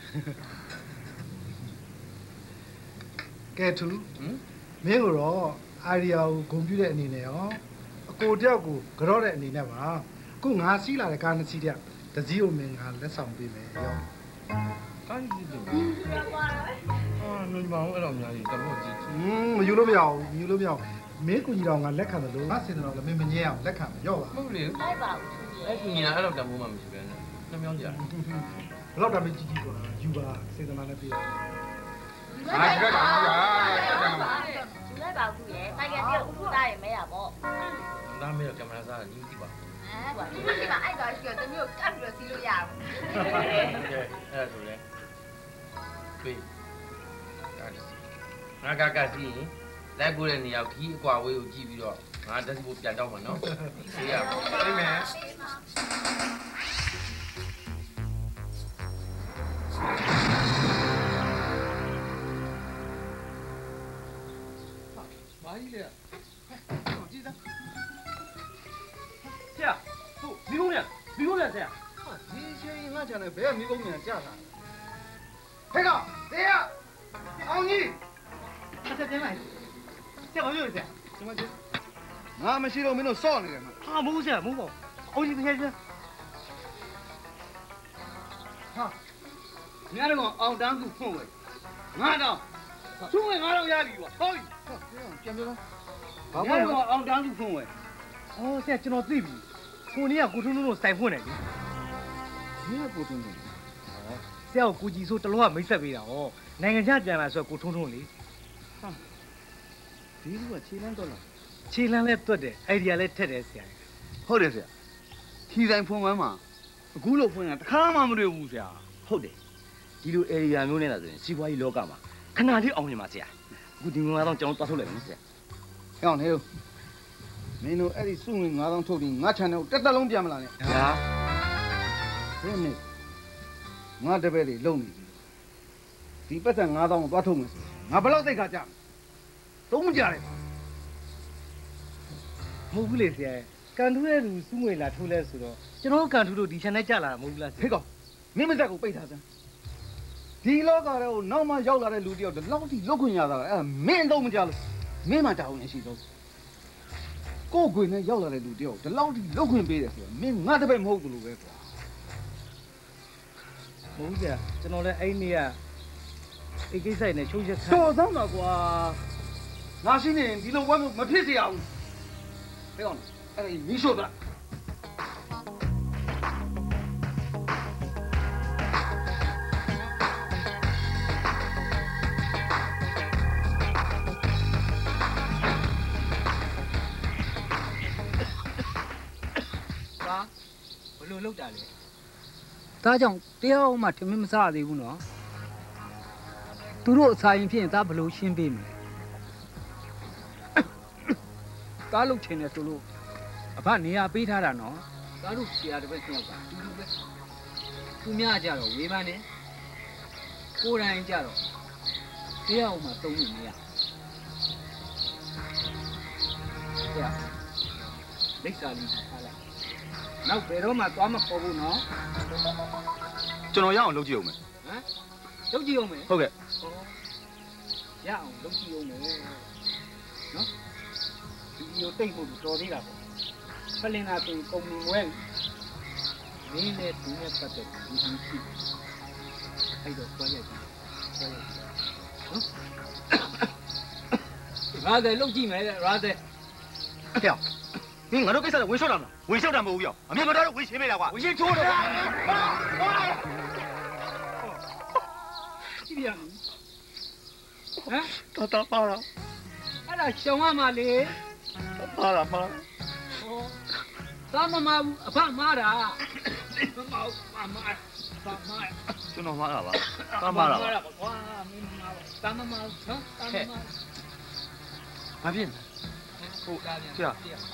ကဲသူမင်းတို့အိုင်ဒီယာကိုဂုဏ်ပြုတဲ့အနေနဲ့ရောအကိုတယောက်ကိုကြော့တဲ့အနေနဲ့ပါအခုငါစီးလာတဲ့ကားနှစ်စီးတည်းတစည်းကိုမင်းငါလက်ဆောင်ပေးမယ်ရောကားကြီးတယ်အာနင်မောင်အဲ့လိုများကြီးတမို့ကြည့်อืมမယူလို့မရဘူးယူလို့မရဘူးမင်းကူညီတော်ငါလက်ခံတယ်လို့ငါစင်တော်လည်းမင်းမငြင်းအောင်လက်ခံမယ်ရော့ပါဟုတ်လေလိုက်ပါဦးအဲ့ကူညီတာအဲ့လိုတမို့မှမရှိပဲနဲ့နှမြောင်းကြတယ်ဘယ်တော့တမကြီးကြီးကွာယူပါစေတနာနဲ့ပြေးဟာကြက်တာယူပါယူလိုက်ပါဦးရဲ့တိုင်ကန်ပြီးဦးသားရဲ့မဲရပေါ့ဒါမဲကင်မရာစားညီကြည့်ပါအဲကွာဒီမှာအဲ့တော့ရှိတော့တမျိုးကပ်ပြီးတော့စီးလို့ရအောင်ကဲအဲ့ဒါဆိုလေပေးငါကကစီးလိုက်ပို့တဲ့နေရာခီးအကွာဝေးကိုကြည့်ပြီးတော့ငါတက်စီဖို့ပြန်တော့မှာနော်ဆေးရပါပြေးမယ်ဘာကြီးလဲကြည့်သားဆရာဟုတ်မိကုန်းရမိကုန်းရဆရာဒီချင်းငါကြတယ်ဘယ်ကမိကုန်းမြန်ကြာတာဟဲ့ကောင်ဆရာအောင်ကြီးဆက်ပြန်လိုက်ဆရာဘာပြောလဲဆရာကျွန်မချင်းငါမရှိတော့မင်းတို့စော့နေတယ်မှာဟာမဟုတ်ဆရာမဟုတ်ပါဘူးအောင်ကြီးတကယ်ချင်းဟာငါတော့အောင်တန်းကူဖွင့်ဝဲငါတော့သူ့ဝင်ငါတော့ရပြီကွာဟုတ်ပြီပြန်ပြောဘာမှမအောင်တန်းကူဖွင့်ဝဲအော်ဆရာကျွန်တော်သိပြီကိုနေ့ကကိုထွန်းထွန်းတို့စိုင်ဖွင့်တယ်လေမင်းကကိုထွန်းထွန်းဟောဆရာကကိုကြီးဆိုတလုံးကမိတ်ဆက်ပေးတာဟောနိုင်ငံခြားပြန်လာဆိုကိုထွန်းထွန်းလေဟာဒီလူကခြေလန်းတော့လားခြေလန်းလဲတွတ်တယ်အိုင်ဒီယာလဲထက်တယ်ဆရာဟုတ်တယ်ဆရာခီဆိုင်ဖွင့်ဝမ်းမှာအခုလို့ဖွင့်တာတခါမှမတွေ့ဘူးဆရာဟုတ်တယ်ဒီလို area မျိုးနဲ့လာဆိုရင်စီးပွားရေးလောကမှာခဏလေးအောင်မြင်ပါဆရာအခုဒီငွေငါးသောင်းကျွန်တော်တွားထုတ်လိုက်မယ်ဆရာဟဲ့အောင်နေလို့မင်းတို့အဲ့ဒီစုငွေငါးသောင်းထုတ်ပြီးငါချန်တယ်တက်တက်လုံးပြန်မလာနဲ့ဟာဘယ်နဲ့ငါတပည့်တွေလုံနေပြီဒီပတ်စံငါးသောင်းကိုတွားထုတ်မယ်ဆိုငါဘယ်လောက်သိခါကြမလဲသုံးမကြတယ်မဟုတ်ဘူးလေဆရာကန်ထူးတဲ့လူစုငွေလာထိုးလဲဆိုတော့ကျွန်တော်ကန်ထူးတို့ဒီချန်နဲ့ကြလာတာမဟုတ်ဘူးလားဟဲ့ကောင်မင်းမဆက်ကိုပိတ်ထားစမ်းဒီလောကထဲကိုနောက်မှရောက်လာတဲ့လူတယောက်တလောက်ထိလုတ်ခွင့်ရတာအဲ့ဒါမင်းတော့မကြလို့မင်းမှတောင်းနေရှိတော့ကိုယ်ကွေနဲ့ရောက်လာတဲ့လူတယောက်တလောက်ထိလုတ်ခွင့်ပေးတယ်ဆိုတော့မင်းငါတပည့်မဟုတ်ဘူးလို့ပဲကွာမဟုတ်ကြကျွန်တော်လည်းအဲ့နေ့ကအိတ်ကိစ္စနဲ့ချုပ်ချက်ခါတော်သမ်းပါကွာငါရှိနေရင်ဒီလိုဝဲမဖြစ်စေရဘူးဟဲ့ကောင်အဲ့ဒါမီးရှို့တာဘလို့လောက်တာလဲဒါကြောင့်တရားမှထမင်းမစားသေးဘူးနော်သူတို့အစာရင်ဖြစ်ရင်ဒါဘလို့ရှင်းပေးမယ်ဒါလုတ်ချင်တယ်ဆိုလို့အဖနေရာပေးထားတာနော်ဒါတို့ဆရာတစ်ပည့်နှစ်ယောက်ကတူတူပဲသူများကြတော့ဝေးမန်းနေကိုယ်တိုင်ကြတော့တရားမှသုံးလို့မရဆရာလက်စာလေးထားလိုက်နောက်ဘယ်တော့မှသွားမခေါ်ဘူးနော်ကျွန်တော်ရအောင်လုပ်ကြည့်အောင်မယ်ဟမ်လုပ်ကြည့်အောင်မယ်ဟုတ်ကဲ့ရအောင်လုပ်ကြည့်အောင်မယ်နော်ဒီလိုတိတ်ဖို့တော်သေးတာပေါ့ဖလင်နာဆိုကုမ္ပဏီဝဲမင်းနဲ့သူနဲ့ပတ်သက်ပြီးဒီရှိအဲ့တော့ဆွဲလိုက်ဆွဲလိုက်နော်ရာဇယ်လုတ်ကြည့်မယ်ရာဇယ်ဟဲ့မင်းငါတို့ကိစ္စလည်းဝင်လျှောက်တာမလားဝင်လျှောက်တာမဟုတ်ဘူးပြောအမေမတော်တော့ဝင်ရှင်းပေးတာကွာဝင်ရှင်းထိုးတော့ကွာကြည့်ရမယ်ဟမ်တော်တော်ပါတော့အဲ့ဒါရှောင်းရမှာလေပါလားပါဟောသာမမဘူးအဖမားတာမမဟုတ်ပါမားပါမားကျွန်တော်မားတာပါသာမားတာပါကွာမင်းမားပါသာမမဟုတ်နော်သာမမဘာဖြစ်ဟုတ်ကားပြန်ဆရာ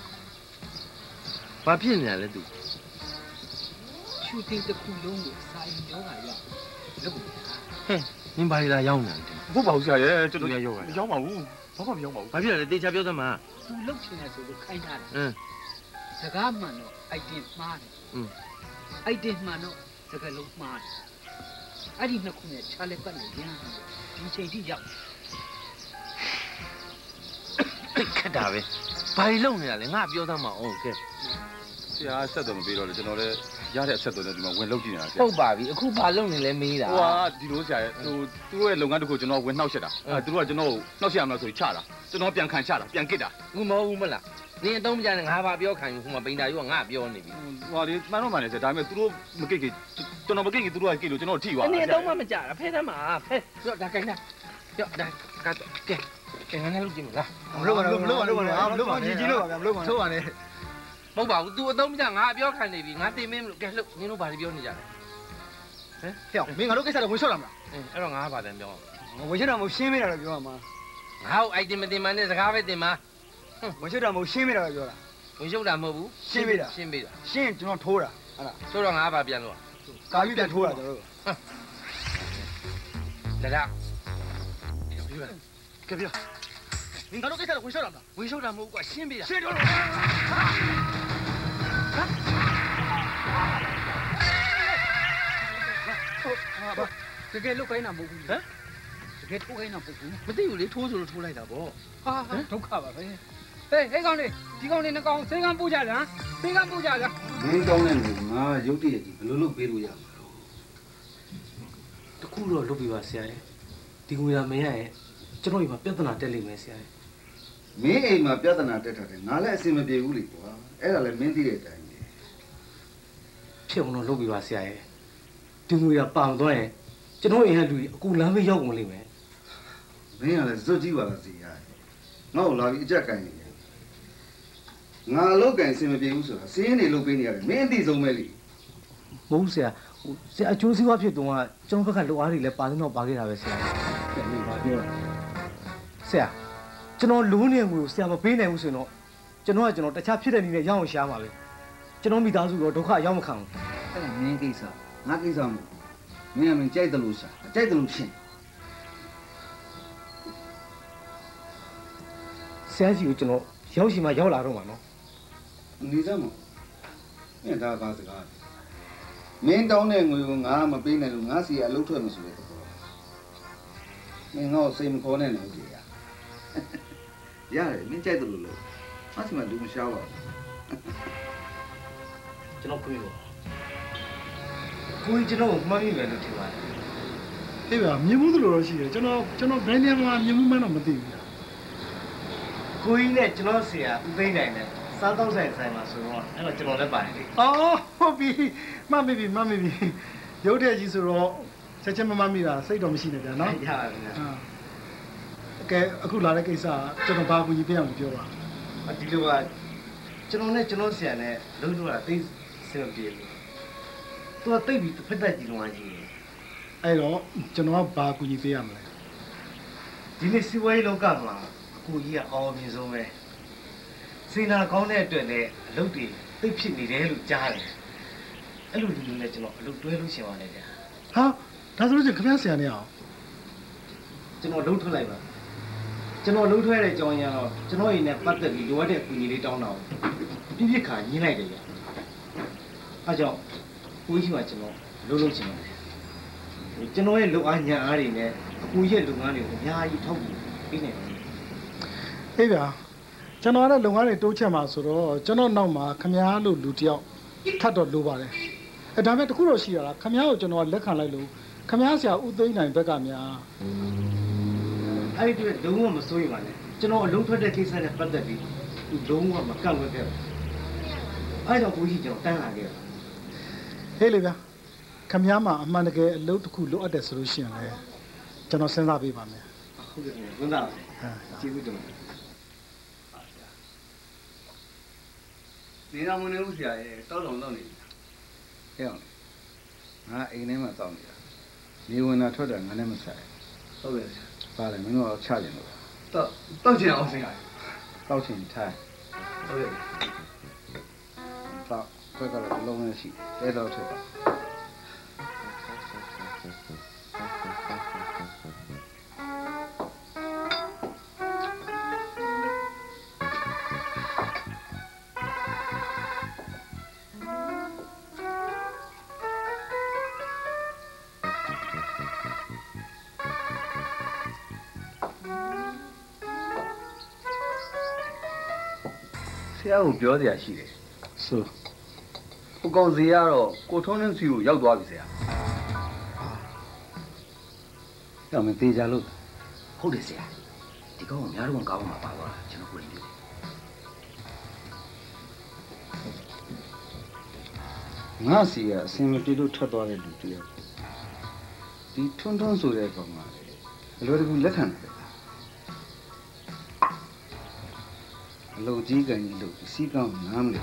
ဘာဖြစ်နေလဲသူရှူတင်တစ်ခုလုံးကိုစာရင်ရောတာရလုပ်ဘူးဟဲ့မင်းဘာလဲရောက်နေတယ်ဟုတ်ပါဘူးဆရာရဲ့ကျွန်တော်ရောက်ပါရောက်ပါဘူးဘာမှမရောက်ပါဘူးဘာဖြစ်လဲတေချာပြောသမှာသူလုတ်ချင်တယ်ဆိုလို့ခိုင်းထားတယ်အင်းစကားမှန်တော့အိုက်တင်မှားတယ်อืมအိုက်တင်မှန်တော့စကားလုံးမှားတယ်အဲ့ဒီနှစ်ခုနဲ့ချားလက်ပတ်နေရမ်းဒီချိန်ထိရောက်ခက်တာပဲဘာလို့လုံနေတာလဲငါပြောသမှာဟုတ်ကဲ့ဆရာဆက်တော့မပေးတော့လေကျွန်တော်လည်းရတဲ့အဆက်တော့ဒီမှာဝင်လုပ်ကြည့်နေတာဆရာဟုတ်ပါပြီအခုဘာလုပ်နေလဲမေးတာဟိုကဒီလိုဆရာရဲ့ဟိုသူတို့ရဲ့လုပ်ငန်းတစ်ခုကျွန်တော်ဝင်နှောက်ရှက်တာအဲသူတို့ကကျွန်တော်ကိုနှောက်ရှက်ရမလားဆိုပြီးချတာကျွန်တော်ပြန်ခံချတာပြန်ကစ်တာအခုမဟုတ်ဘူးမလားနင်းအတုံးမကြနဲ့ငါဘာပြောခံယူခုမှပိန်တာယူကငါပြောနေပြီဟိုဒီမှန်တော့မှန်တယ်ဆရာဒါပေမဲ့သူတို့မကစ်ကစ်ကျွန်တော်မကစ်ကစ်သူတို့ကကစ်လို့ကျွန်တော်ထိသွားတာနင်းအတုံးမှမကြတာဖဲသမ်းမှာဖဲပြောဒါကိန်းလားပြောဒါကတော့ကဲကဲငါလည်းလုပ်ကြည့်မလားမလုပ်ပါနဲ့မလုပ်ပါနဲ့မလုပ်ပါနဲ့ကြီးကြီးလုပ်ပါဗျာမလုပ်ပါနဲ့ထုတ်ပါနဲ့မဟုတ်ပါဘူး तू အသုံးမကျငါပြောခံနေပြီငါတင်မင်းမလို့ကဲလှုပ်နင်းတို့ဘာတွေပြောနေကြလဲဟမ်ဟဲ့မင်းငါတို့ကိစ္စတော့ဝင်လျှောက်လာမလားအင်းအဲ့တော့ငါဘာတန်ပြောဝင်လျှောက်တာမဟုတ်ရှင်းပေးတာလို့ပြောရမှာငါ့အိုက်တင်မတင်မနဲ့စကားပဲတင်မှာဝင်လျှောက်တာမဟုတ်ရှင်းပေးတာလို့ပြောတာဝင်လျှောက်တာမဟုတ်ဘူးရှင်းပေးတာရှင်းပေးတာရှင်းကျွန်တော်ထိုးတာဟုတ်လားထိုးတော့ငါဘာပြန်လို့ကာပြီးပြန်ထိုးတာကျွန်တော်တို့ဒါကကဲပြမင်းငါတို့ကိစ္စတော့ဝင်လျှောက်လာမလားဝင်လျှောက်တာမဟုတ်ကွာရှင်းပေးတာရှင်းတော့ဟမ်ဟာတကယ်လုတ်ခိုင်းတာမဟုတ်ဘူးဟမ်တကယ်ထိုးခိုင်းတာမဟုတ်ဘူးမသိဘူးလေထိုးဆိုလို့ထိုးလိုက်တာပေါ့ဟာဒုက္ခပါပဲဟေးဟေးကောင်လေးဒီကောင်လေးနှစ်ကောင်စေကန်းပူကြလားစေကန်းပူကြလားမင်းကောင်းတဲ့လူငါရုပ်တရက်ကြီးဘယ်လိုလုပ်ပေးလို့ရမှာတော့တခုတော့လုပ်ပြပါဆရာရဲ့ဒီငွေရမင်းရဲ့ကျွန်တော်ဒီမှာပြဿနာတက်လိမ့်မယ်ဆရာရဲ့မင်းအိမ်မှာပြဿနာတက်တာတယ်ငါလည်းအဆင်မပြေဘူးလေကွာအဲ့ဒါလည်းမင်းသိတဲ့အတိုင်းပဲဖြစ်အောင်တော့လုပ်ပြပါဆရာရဲ့ဒီငွေရပအောင်သွားရင်ကျွန်တော်အိမ်ကလူကြီးအကူလမ်းမေးရောက်ကုန်လိမ့်မယ်မင်းကလည်းဇွတ်ကြီးပါလားစီရငါ့ကိုလာပြီးအကြက်ကင်နေတယ်ငါအလုပ်ကင်အဆင်မပြေဘူးဆိုတာစီးရင်နေလုပ်ပေးနေရတယ်မင်းအသိဆုံးပဲလေမဟုတ်ဆရာဟိုဆရာအကျိုးစီးပွားဖြစ်တော့ကကျွန်တော်ဘက်ကလိုအားတွေလည်းပါနေတော့ပါခဲ့တာပဲဆရာပြန်ပြီးပါပြောဆရာကျွန်တော်လိုးနေငွေကိုဆရာမပေးနိုင်ဘူးဆိုတော့ကျွန်တော်ကကျွန်တော်တခြားဖြစ်တဲ့နည်းနဲ့ရအောင်ရှားမှာပဲကျွန်တော်မိသားစုတော့ဒုက္ခရောက်မခံဘူးအဲ့ဒါမင်းကိစ္စငါကိစ္စမဟုတ်မင်းကမင်းကြိုက်တယ်လို့ရှာကြိုက်တယ်လို့ရှင်းဆရာကြီးကိုကျွန်တော်ရောက်ရှိမှရောက်လာတော့မှာနော်နေစမ်းမမင်းဒါဘာစကားမင်းတောင်းတဲ့ငွေကိုငါမပေးနိုင်လို့ငါစီအလုပ်ထွက်မဆိုတဲ့တော့မင်းငါ့ကိုစိတ်မခေါ်နဲ့လို့ကြီးရရတယ်မင်းကြိုက်တယ်လို့လို့အဆင်မလူမရှားပါဘူးကျွန်တော်ခွေးတော့ကိုကြီးကျွန်တော်မှတ်မိမယ်လို့ထင်ပါတယ်အေးပါမြင်မှုသလိုတော့ရှိတယ်ကျွန်တော်ကျွန်တော်ဘယ်နေရာမှာမြင်မှုမှန်းတော့မသိဘူးကိုကြီးနဲ့ကျွန်တော်ဆရာဦးသိန်းနိုင်နဲ့စားတော့ဆိုင်ဆိုင်မှာဆိုတော့အဲ့တော့ကျွန်တော်လည်းပါတယ်လေအော်ဟုတ်ပြီမှတ်မိပြီမှတ်မိပြီရုပ်တဲ့ကြီးဆိုတော့ချက်ချင်းမမှတ်မိတာစိတ်တော့မရှိနေကြနော်ရပါပြီဟာကဲအခုလာတဲ့ကိစ္စကျွန်တော်ဘာကူကြီးပြအောင်ပြောပါဒီလိုကကျွန်တော်နဲ့ကျွန်တော်ဆရာနဲ့လုံးလို့တာသိစင်ပြေလို့သူကတိတ်ပြီးဖက်တက်ကြည့်လို့ကြီးအဲ့တော့ကျွန်တော်ကဘာကူကြီးပေးရမလဲဒီနေ့စီဝိုင်းလောကမှာကိုကြီးကအောင်မြင်ဆုံးပဲစေနာကောင်းတဲ့အတွက်လည်းအလုပ်တွေသိဖြစ်နေတယ်လို့ကြားတယ်အဲ့လိုလူမျိုးနဲ့ကျွန်တော်အလုပ်တွဲလို့ရှင်ပါတယ်ဗျာဟာဒါဆိုလို့ချင်းခင်ဗျားဆရာနဲ့အောင်ကျွန်တော်လုံးထွက်လိုက်ပါကျွန်တော်လုံးထွက်တဲ့အကြောင်းရင်းတော့ကျွန်တော်ရင်းနဲ့ပတ်သက်ပြီးလိုအပ်တဲ့အကူအညီလေးတောင်းတာကိုပြည့်ပြည့်ခါညှင်းလိုက်တယ်ဗျာအဲကြောင့်ကိုကြီးကကျွန်တော်လုံးလုံးရှင်ပါတယ်ကျွန်တော်ရဲ့လုပ်အားညာအားတွေနဲ့အကူရဲ့လုပ်ငန်းတွေကိုအများကြီးထောက်ပြီးပေးနေတယ်အေးဗျာကျွန်တော်ကတော့လုပ်ငန်းတွေတိုးချက်မှာဆိုတော့ကျွန်တော်နောက်မှာခမားလို့လူတယောက်ထပ်တော့လိုပါတယ်အဲဒါမဲ့တခုတော့ရှိရတာခမားကိုကျွန်တော်လက်ခံလိုက်လို့ခမားဆရာဦးသိန်းနိုင်ဘက်ကများအဲ့ဒီတော့လုံးဝမစိုးရင်ပါနဲ့ကျွန်တော်အလုံးထွက်တဲ့ကိစ္စနဲ့ပတ်သက်ပြီးသူလုံးဝမကန့်ကွက်ခဲ့ဘူးအဲ့တော့ကိုကြီးကျွန်တော်တန်းလာခဲ့ဟေးလေဗျာခမားမှာအမှန်တကယ်အလုပ်တစ်ခုလိုအပ်တယ်ဆိုလို့ရှိရင်လည်းကျွန်တော်စဉ်းစားပေးပါမယ်ဟုတ်ကဲ့ဝန်သားဟာကျေးဇူးတင်ပါတယ်နေတော်မနေဘူးဆရာရဲ့တောက်တော်တောက်နေပြီဟဲ့အောင်ငါအိမ်ထဲမှာတောက်နေတာနေဝင်တာထွက်တာငါနဲ့မဆိုင်ဟုတ်ကဲ့ဆရာပါလေမင်းတို့ချကြင်လို့တောက်တောက်ချင်အောင်ဆရာတောက်ချင်ထိုင်ဟုတ်ကဲ့တောက်ခွက်ကတော့လုံးဝရှိတဲတော့ထက်ဆရာကိုပြောစရာရှိတယ်ဆိုဟိုကောင်စီကတော့ကိုထုံးနှင်းစီကိုရောက်သွားပြီဆရာအဲ့မသေးကြလို့ဟုတ်တယ်ဆရာဒီကောင်ကများတော့ကောင်းမှာပါသွားတာကျွန်တော်ကိုရင်တွေ့ငါစီကအစင်မပြေလို့ထွက်သွားတဲ့လူတယောက်ဒီထွန်းထွန်းဆိုတဲ့ကောင်ကလေအလွယ်တကူလက်ခံတယ်အလုပ်ကြီးကန်ကြီးလို့စီးကောင်းနားမလဲ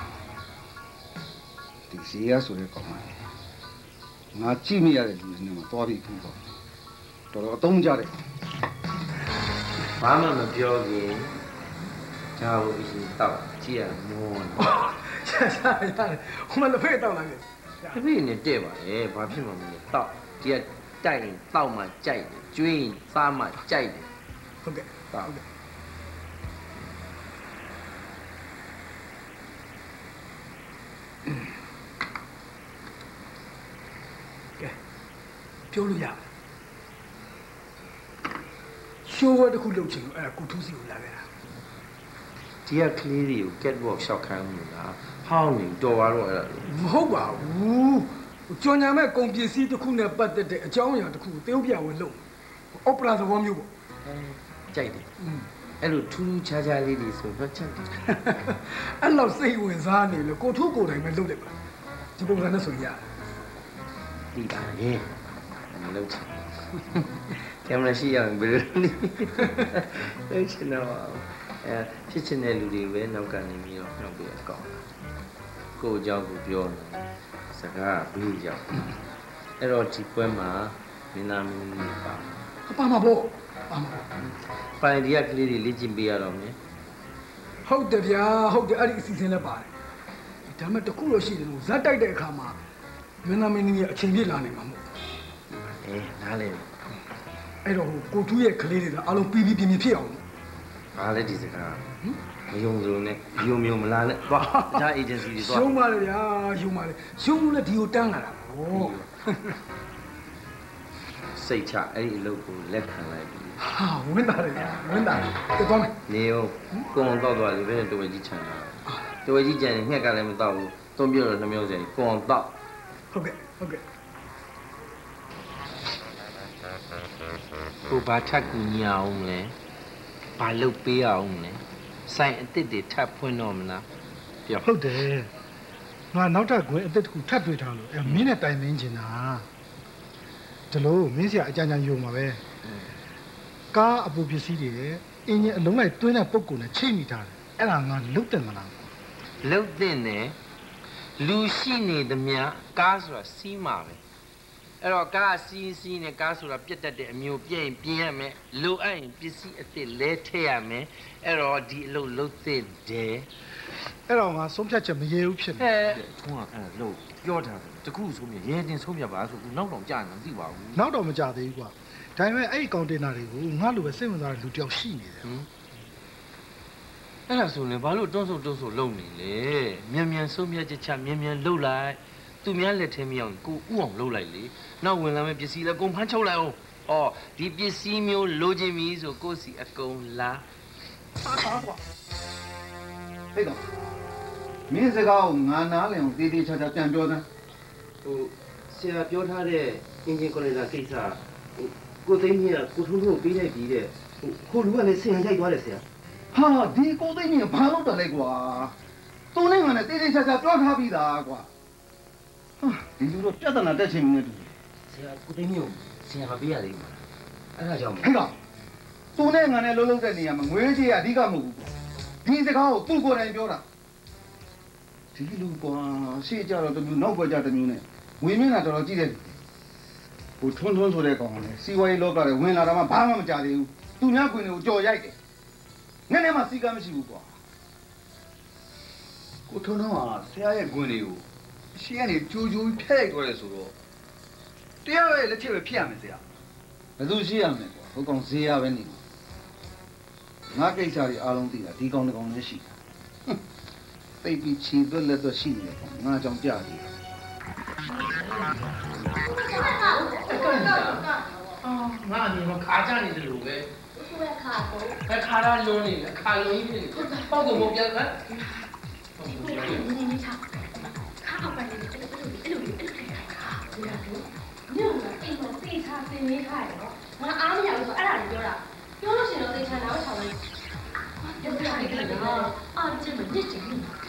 ဒီစီရဆိုတဲ့ကောင်မလေးငါကြည့်မိရတဲ့လူတွေနဲ့မှသွားပြီးခုတော့တော်တော်အသုံးကြတယ်ဘာမှမပြောခင်ဒါကိုအရင်တောက်ကြည့်ရမောရှာရှာရတယ်ဟိုမှာလက်ဖက်တောက်လာပြီတပည့်နဲ့တဲ့ပါလေဘာဖြစ်မှမလဲတောက်ဒီကတိုက်ရင်တောက်မှကြိုက်တယ်ကျွေးရင်စားမှကြိုက်တယ်ဟုတ်ကဲ့ဟုတ်ကဲ့ပြောလို့ရတယ်ရှိုးဝဲတစ်ခုလုပ်ချင်လို့အဲ့ဒါကိုထူးစီကိုလာခဲ့တာဒီကကလေးတွေကို catwalk ရှောက်ခိုင်းလို့လားဟောင်းနေတော်ပါတော့အဲ့ဒါမဟုတ်ပါဘူးကြော်ညာမဲ့ကုန်ပစ္စည်းတစ်ခုနဲ့ပတ်သက်တဲ့အကြောင်းအရာတစ်ခုကိုတရုတ်ပြဝင်လုပ်အော်ပရာသဘောမျိုးပေါ့ကြိုက်တယ်အဲ့လိုထူးထူးခြားခြားလေးတွေဆိုတော့ချက်တယ်အဲ့လောက်စိတ်ဝင်စားနေလို့ကိုထူးကိုယ်တိုင်ပဲလုပ်တယ်ပါဒီပုံစံနဲ့ဆိုရတယ်ဒီပါလေမလုပ်ချင်ကင်မရာရှိရအောင်ဘယ်လိုလဲလုပ်ချင်တော့အဲဖြစ်ချင်တဲ့လူတွေပဲနောက်ကနေပြီးတော့နှောက်ပြီးတော့ကောင်းကိုအကြောင်းကိုပြောနေစကားဘေးရောက်အဲ့တော့ဒီပွဲမှာမင်းသားမင်းကြီးပါပါမှာပေါ့ပါမှာပိုင်ဒီကကလေးတွေလေ့ကျင့်ပေးရတော့မယ်ဟုတ်တယ်ဗျာဟုတ်တယ်အဲ့ဒီအစီအစဉ်လည်းပါတယ်ဒါပေမဲ့တခုလို့ရှိတယ်လို့ဇက်တိုက်တဲ့အခါမှာမင်းသားမင်းကြီးရဲ့အချိန်ပြည့်လာနိုင်မှာမဟုတ်အေးနားလေအဲ့တော့ကိုထူးရဲ့ကလေးတွေကအားလုံးပြီးပြီးပြင်းပြင်းဖြစ်အောင်ဘာလဲဒီစကားမယုံစလို့နဲ့ယုံမျိုးမလားနဲ့သွားတခြား agency တွေသွားယုံပါလေဗျာယုံပါလေယုံလို့ဒီကိုတန်းလာတာဟောစိတ်ချအဲ့ဒီအလုပ်ကိုလက်ခံလိုက်ပြီဟာဝင်တာလေဝင်တာတက်သွားမယ်နေဦးကိုအောင်တော့သွားလေဘယ်နဲ့တဝဲကြီးချန်တာတဝဲကြီးကြံနေငှက်ကလည်းမတော့ဘူးသုံးပြတော့နှမျိုးစရာကိုအောင်တော့ဟုတ်ကဲ့ဟုတ်ကဲ့ကိုဘာထက်ကူညီအောင်လဲဘာလုပ်ပေးအောင်လဲဆိုင်အစ်စ်တွေထပ်ဖွင့်တော့မလားပြောဟုတ်တယ်ငါနောက်ထပ်ခွင့်အစ်စ်တစ်ခုထပ်တွေ့ထားလို့အဲမင်းနဲ့တိုင်ပင်ချင်တာဒီလိုမင်းဆရာအကြံဉာဏ်ယူမှာပဲကားအပူပစ္စည်းတွေအင်းကြီးအလုံးလိုက်တွင်းတဲ့ပုံကိုနဲ့ချိတ်မိထားတယ်အဲ့ဒါငါလုတ်တယ်မလားလုတ်တဲ့နဲ့လူရှိနေသမျှကားဆိုတာစီးမှာပဲအဲ့တော့ကားစီးစီးနဲ့ကားဆိုတာပြတ်တတ်တဲ့အမျိုးပြည့်ရင်ပြင်းရမယ်လိုအပ်ရင်ပစ္စည်းအစ်စ်လဲထည့်ရမယ်အဲ့တော့ဒီအလုပ်လုတ်တဲ့တယ်အဲ့တော့ငါဆုံးဖြတ်ချက်မရေဘူးဖြစ်နေထုံးကအဲ့လို့ပြောထားတယ်တခုဆိုမြရဲတင်ဆုံးဖြတ်ပါဆိုခုနောက်တော့ကြာနေမသိပါဘူးနောက်တော့မကြသေးဘူးကွာဒါပေမဲ့အဲ့ဒီကွန်တိန်နာတွေကိုငါလိုပဲစိတ်ဝင်စားတဲ့လူတယောက်ရှိနေတယ်အဲ့ဒါဆိုရင်ဘာလို့တွန်းဆုပ်တွန်းဆုပ်လုံနေလဲမြန်မြန်ဆုံးဖြတ်ချက်ချမြန်မြန်လှုပ်လိုက်သူများလက်ထဲမရောက်ကိုဥအောင်လှုပ်လိုက်လေနောက်ဝင်လာမယ့်ပစ္စည်းလည်းကုန်ဖမ်းချုပ်လိုက်အောင်ဩဒီပစ္စည်းမျိုးလိုချင်ပြီဆိုကိုယ့်စီအကုန်လာဟာကွာဟဲ့ကောင်မင်းစကားကိုငါနားလည်အောင်တေးသေးချာချာပြန်ပြောစမ်းဟိုဆရာပြောထားတဲ့အင်ဂျင်ကွန်လက်တာကိစ္စကိုသိန်းကြီးကကိုထုံးထုံးပေးလိုက်ပြီးတဲ့ဟိုလူကလည်းဆင်ရိုက်သွားတယ်ဆရာဟာဒီကိုသိန်းကြီးကဘာလုပ်တယ်လဲကွာသူနဲ့ငါနဲ့တေးသေးချာချာပြောထားပြီးသားကွာဟာဒီလူတော့ပြဿနာတက်ချင်နေတူဆရာကိုသိန်းကြီးကိုဆရာမပေးရသေးဘူးအဲ့ဒါကြောင့်ဟဲ့ကောင်သူနဲ့ငါနဲ့လုံးလုံးတဲ့နေရာမှာငွေကြေးကအဓိကမဟုတ်ဘူးဒီစကားကိုသူ့ကိုယ်တိုင်ပြောတာဒီလူကွာရှေ့ကြတော့တမျိုးနောက်ဘက်ကြတမျိုးနဲ့ဝင်မျက်နှာတော်တော်ကြည့်တယ်ဟိုထွန်းထွန်းဆိုတဲ့ကောင်ကလည်းစီဝါရေးလောကတွေဝင်လာတာမှဘာမှမကြသေးဘူးသူများခွင်တွေကိုကြော်ရိုက်တယ်နည်းနည်းမှစီကမ်းမရှိဘူးကွာကိုထွန်းထွန်းကဆရာရဲ့ခွင်တွေကိုရှေ့ကနေကြိုးကြိုးဖျက်ရိုက်သွားတယ်ဆိုတော့တရားရဲ့လက်ချက်ပဲဖြစ်ရမယ်ဆရာဘယ်သူရှိရမလဲကွာဟိုကောင်ဈေးရပဲနေငါကိစ္စတွေအားလုံးသိတာဒီကောင်တစ်ကောင်လည်းရှိတာသိပြီးချီသွက်လက်သွက်ရှိနေတယ်ကွာငါကြောင့်ကြားကြည့်ငါအမြင်ကခါကြနေတယ်လို့ပဲသူ့ရဲ့ခါကိုခါရလုံးနေတယ်ခါလုံးကြီးဖြစ်နေပေါက်ကုန်ပြန်လာ你你瞧，看好半天，这个这个这个这个看，对呀，你用个一个最差最没看的，我阿妹要说俺俩就了，有了谁了最差哪个差了？有不了这个的啊，这么这这个，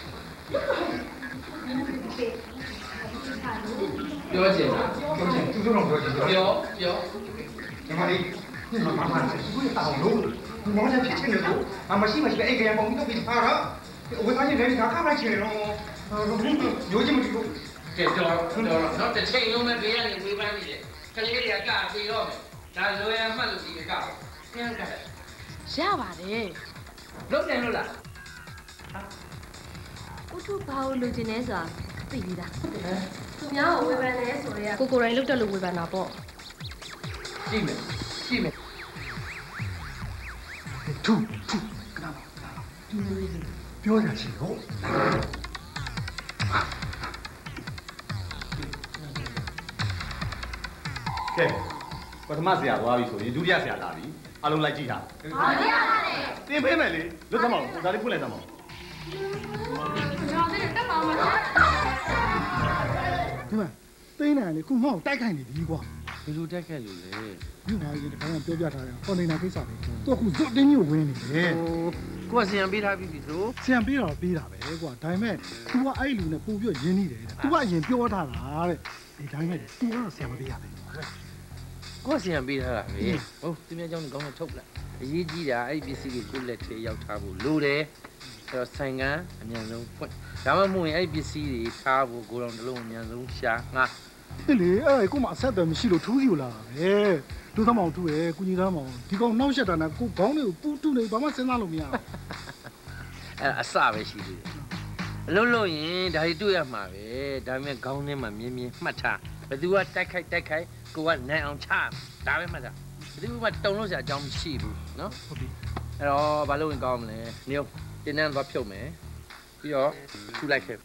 表姐呢？ 表姐，就这种表姐。 表表， 干嘛的？你妈妈这是为了打我，你忙着骗钱的多，俺们西门西边一个人帮你都给他了。我发现人家看不起了，有这么几个。 这对了对了，那这钱用没别人的违反你的，这里也干非要没，咱留言慢都自己干，别人干。 ရပါတယ်လုံးတယ်လို့လားကိုထုဘာလို့လိုချင်လဲဆိုတာသိပြီးသားသူများကိုဝေဖန်တယ်ဆိုတော့ကိုကိုရိုင်းလုတ်တယ်လို့ဝေဖန်တာပေါ့ရှိမယ်ရှိမယ်ထူထူကနာပြောရချင်တော့ကဲပထမဆရာသွားပြီဆိုရင်ဒုတိယဆရာလာပြီအားလုံးလိုက်ကြည့်တာဟုတ်ပါရဲ့တင်ပေးမယ်လေလွတ်သမောင်းဒါလေးဖွင့်လိုက်သမောင်းကျွန်တော်လည်းတက်ပါမှာဒီမှာသိန်းနိုင်လေခုမောက်တိုက်ခိုက်နေပြီကွာဘယ်လိုတိုက်ခိုက်လို့လဲဒီမှာကြီးတခါပြောပြထားတယ်ကွန်တိန်နာကိစ္စပဲသူကခုဇွတ်တင်းကြီးကိုဝင်နေတယ်ဟိုကိုကဆရာပေးထားပြီဆိုဆရာပေးတော့ပေးတာပဲကွာဒါပေမဲ့ तू ကအဲ့လူနဲ့ပို့ပြီးရင်းနေတယ်တဲ့ तू ကအရင်ပြောထားတာတဲ့ဒီတိုင်းမဲ့ तू ကတော့ဆရာမပေးရဘူးကိုဆရာပေးထားတာပဲဟုတ်သူများเจ้าကောင်းတော့ထုတ်လိုက်အရေးကြီးတာအဲ့ဒီပစ္စည်းတွေကိုလက်ထဲရောက်ထားဖို့လိုတယ်အဲ့တော့ဆိုင်ကအမြန်ဆုံးဖွင့်ဒါမှမဟုတ်ရင်အဲ့ဒီပစ္စည်းတွေထားဖို့ကိုယ်တော်တစ်လုံးအမြန်ဆုံးရှာငါဟဲ့လေအဲ့ကိုမအဆက်အသွယ်မရှိလို့ထူးစီကိုလာတာပဲဒုသမောင်ထူးရယ်ကုညီသားမောင်ဒီကောင်နောက်ရက်တာနဲ့ကိုခေါင်းလေးကိုပူတူနေဘာမှစဉ်းစားလို့မရဘူးအဲ့အစပဲရှိသေးတယ်အလုံးလို့ရင်ဒါတွေတွေ့ရမှာပဲဒါပေမဲ့ခေါင်းထဲမှာမြင်းမြင်းမှတ်ထားဘယ်သူကတိုက်ခိုက်တိုက်ခိုက်ကိုကနိုင်အောင်ချဒါပဲမှတ်ထားဘယ်သူမှတုံလို့စရာအကြောင်းမရှိဘူးနော်ဟုတ်ပြီအဲ့တော့ဘာလို့ဝင်ကောင်းမလဲနေတင်းနှန်းသွားဖြုတ်မယ်ပြီးတော့ထူလိုက်ခဲ့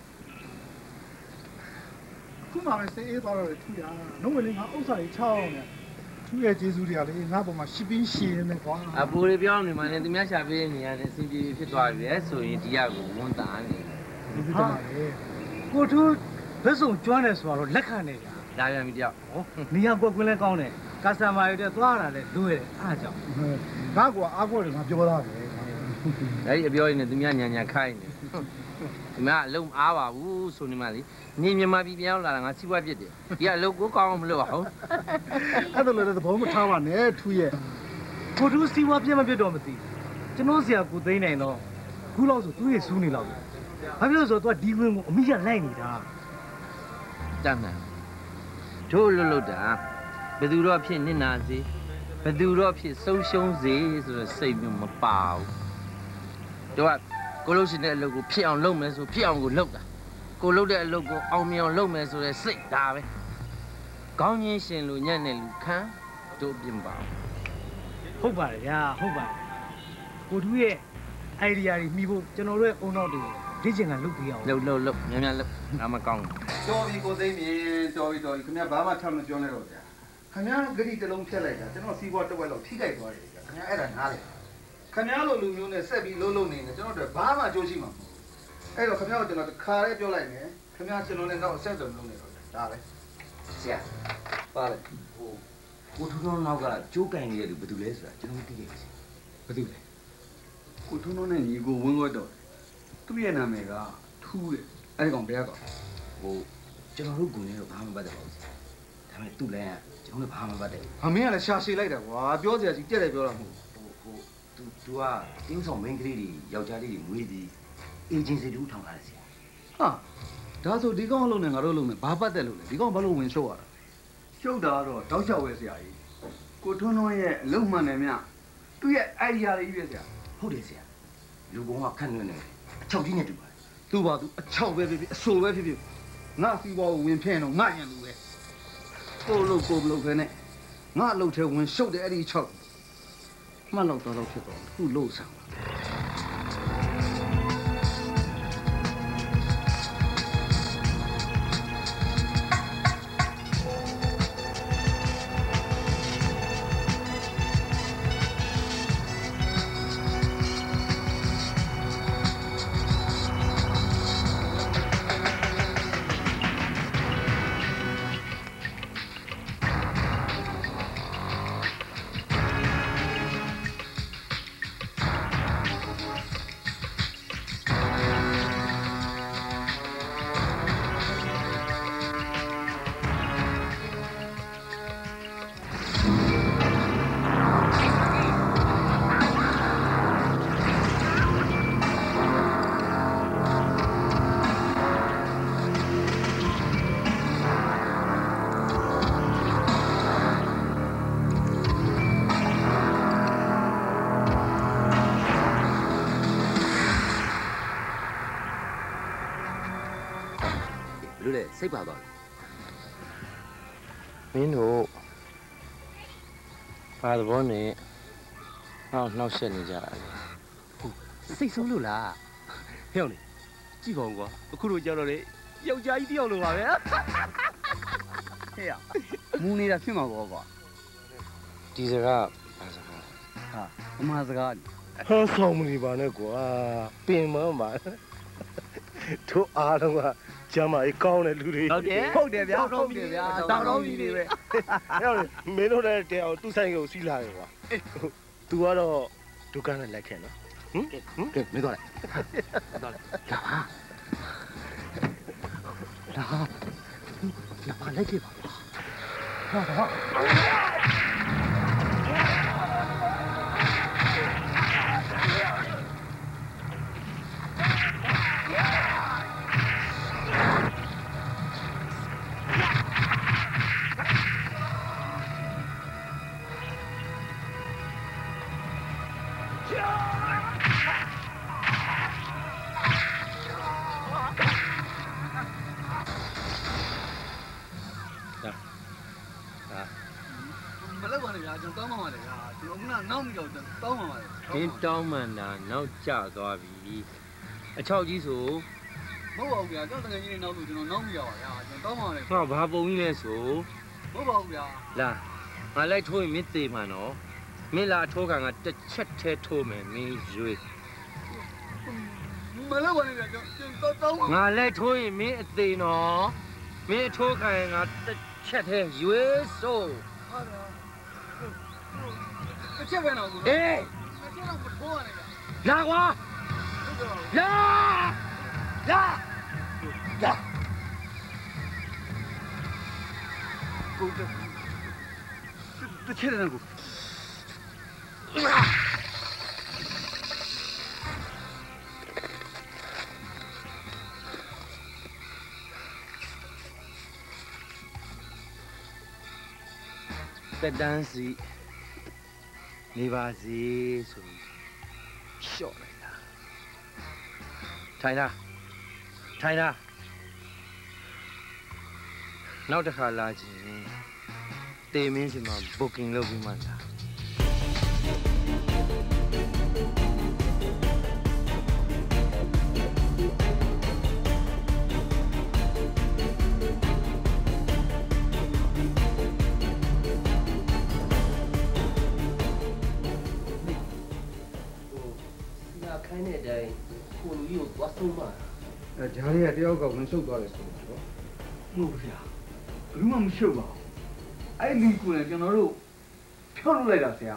ခုမှလည်းစေးအေးသွားတော့ထူရနှုတ်ဝင်လေးငါဥစ္စာကြီးချောင်းနေထူရဲ့ကျေးဇူးတွေကလေငါပေါ်မှာရှစ်ပင်းရှည်နေကွာအပူတွေပြောင်းနေမှလည်းသူများရှာပေးနေရတယ်အစီအပြေဖြစ်သွားပြီလေဆိုရင်ဒီရကိုဝန်တာနေဒီမှာလေကိုထူဘက်ဆုံးကျွမ်းတယ်ဆိုတော့လက်ခံနေကြလာပြန်ပြီတယောက်ဟောနေရာကွက်ကွင်းလဲကောင်းတယ်ကာစတမာတွေတက်သွားတာလဲလွယ်တယ်အားကြောင့်ငါကွာအားကွက်တွေငါပြောသားတယ်အဲ့ဒီအပြောရင်းနဲ့သူများညာညာခိုင်းနေဒီမှာအလုံးအားပါဘူးဆိုနေမှလေနေမြန်မာပြည်ပြောင်းလာတာငါစီးပွားဖြစ်တယ်ဒီကအလုပ်ကိုကောင်းအောင်မလုပ်ပါဘူးအဲ့ဒါလည်းသဘောမထားပါနဲ့ထူရဲ့ကိုထူးစီးပွားပြတ်မပြတ်တော့မသိကျွန်တော်ဆရာကိုသိန်းနိုင်တော့ခုလောက်ဆိုသူ့ရဲ့စူးနေလောက်ဘာဖြစ်လို့ဆိုတော့သူကဒီကွင်းကိုအမိရလိုက်နေတာတမ်းတယ်တို့လွတ်လွတ်တာဘယ်သူတော့ဖြစ်နစ်နာစေဘယ်သူတော့ဖြစ်ဆုံးရှုံးစေဆိုတော့စိတ်မျိုးမပါဘူးတို့ကကိုလို့ရှိတဲ့အလုပ်ကိုဖြစ်အောင်လုပ်မယ်ဆိုဖြစ်အောင်ကိုလုပ်တာကိုလုပ်တဲ့အလုပ်ကိုအောင်မြင်အောင်လုပ်မယ်ဆိုတဲ့စိတ်ဒါပဲကောင်းချင်းရှင်လူညံ့တဲ့လူခံတို့ပြင်ပါဟုတ်ပါတယ်ဗျာဟုတ်ပါတယ်ကိုထူးရဲ့ idea တွေမိဖို့ကျွန်တော်တို့ရဲ့အုံနောက်တွေလေ့ကျင့်ခန်းလုပ်ပြီးအောင်လုပ်လုပ်လုပ်များများလုပ်ဒါမှကောင်းတယ်တော်ပြီကိုသိမ်းပြီတော်ပြီတော်ပြီခင်ဗျာဘာမှထပ်မပြောနဲ့တော့ဗျာခင်ဗျာဂတိတစ်လုံးဖြတ်လိုက်တာကျွန်တော်စီးပွားတစ်ဝက်လောက်ထိခိုက်သွားတယ်ဗျာခင်ဗျာအဲ့ဒါနားလေခင်ဗျားလိုလူမျိုးနဲ့ဆက်ပြီးလုံးလုံးနေတယ်ကျွန်တော်တို့ဘာမှအကျိုးရှိမှာမဟုတ်အဲ့တော့ခင်ဗျားကကျွန်တော်ခါရဲပြောလိုက်မယ်ခင်ဗျားကျွန်တော်နဲ့တော့အဆက်အသွယ်မလုပ်နဲ့တော့ဒါပဲဆရာပါလေဟိုကိုထုံးထုံးနောက်ကကြိုးကင်နေတဲ့လူဘယ်သူလဲဆိုတာကျွန်တော်သိခဲ့တယ်ဘယ်သူလဲကိုထုံးထုံးနဲ့ညီကိုဝင်းခွက်တော့သူ့ရဲ့နာမည်ကထူးတယ်အဲ့ဒီကောင်ဘယ်ကောင်ဟိုကျွန်တော်တို့ဂုဏ်နဲ့တော့ဘာမှမပတ်သက်ပါဘူးဒါပေမဲ့သူ့လဲကျွန်တော်လည်းဘာမှမပတ်သက်ဘူးအမင်းကလည်းရှာရှည်လိုက်တာကွာပြောစရာကြီးကြက်တယ်ပြောတာမဟုတ်ဟိုဟိုသူသူကတင်းဆောင် main ကလေးတွေယောက်ျားလေးတွေမွေးပြီး agency တူထောင်လာတယ်ဆရာဟာဒါဆိုဒီကောင်အလုံးနဲ့ငါတို့လုံးနဲ့ဘာပတ်သက်လို့လဲဒီကောင်ဘာလို့ဝင်ရှုပ်ရတာရှုပ်တာတော့တောက်လျှောက်ပဲဆရာကြီးကိုထွန်းထွန်းရဲ့အလုံးမှန်တယ်မြသူ့ရဲ့ idea တွေကြီးပဲဆရာဟုတ်တယ်ဆရာလူကောင်ကခန့်နေတယ်အချောက်ကြီးနဲ့တူပါတယ်သူ့ဘာသူအချောက်ပဲဖြစ်ဖြစ်အဆိုပဲဖြစ်ဖြစ်ငါစီးပွားကိုဝင်ဖျင်းတော့ငါညံလူပဲကိုလို့ကိုမလို့ခဲနဲ့ငါအလုပ်ထဲဝင်ရှုပ်တယ်အဲ့ဒီအချောက်မှတ်လောက်တော့တော့ဖြစ်တော့ခုလို့ဆံပါစိတ်ပါတော့မင်းတို့ဘာသဘောနဲ့ဟောနှောက်ရှက်နေကြတာလဲစိတ်ဆုံးလို့လားဟဲ့လေကြည့်ပါဦးကွာအခုတို့ကြောက်တော့လေယောက်ျားကြီးတယောက်လိုပါပဲဟဲ့ရမူနေတာဖြစ်မှာပေါ့ကွာဒီစကားဘာစကားဟာအမှားစကားဟောဆောင်မနေပါနဲ့ကွာပင်မပါတို့အားလုံးကကျမ်းမာရေးကောင်းတဲ့လူတွေဟုတ်တယ်ဟုတ်တယ်ဗျာဟုတ်တယ်ဗျာတောင်းတော့ကြီးတွေပဲဟဲ့မင်းတို့လည်းတဲအောင်သူ့ဆိုင်ကိုစီးလာတယ်ကွာ तू ကတော့ဒုက္ခနဲ့လိုက်ခဲ့နော်ဟင်ဟင်ကဲမင်းသွားလိုက်သွားလိုက်လာပါလာလာပါလိုက်ခဲ့ပါဟာဟာမင်းတောင်းမှန်တာနောက်ကျသွားပြီအချောက်ကြီးဆိုမဟုတ်ပါဘူးဗျာကျွန်တော်တကယ်ကြီးနေနောက်လို့ကျွန်တော်နောက်မရပါဗျာကျွန်တော်တောင်းမှန်တယ်ဟာဘာပုံကြီးလဲဆိုမဟုတ်ပါဘူးဗျာလာငါလိုက်ထိုးရင်မင်းသေးမှန်တော့မင်းလာထိုးခံကတစ်ချက်ထဲထိုးမယ်မင်းရွေးမလောက်ပါနဲ့ဗျာကျွန်တော်တောင်းမှန်ငါလိုက်ထိုးရင်မင်းအသေးနော်မင်းထိုးခံရင်ငါတစ်ချက်ထဲရွေးဆိုဟုတ်တယ်တစ်ချက်ပဲတော့ဘူးအေးလာကွာလာလာလာကိုတစ်ချက်တည်းကိုတက်တန်းစီနေပါစေဆိုရှော့လိုက်တာထိုင်လားထိုင်လားနောက်တစ်ခါလာချင်တေမင်းစီမှာ booking လုပ်ပြီးမှလာဆုံးပါအဲဂျားလေးကတယောက်ကဝင်ရှုပ်သွားတယ်ဆိုတော့မဟုတ်ဘူးဗျာဘူးမှမရှုပ်ပါဘူးအဲ့လီကူနဲ့ကျွန်တော်တို့ဖြောက်လုပ်လိုက်တာဆရာ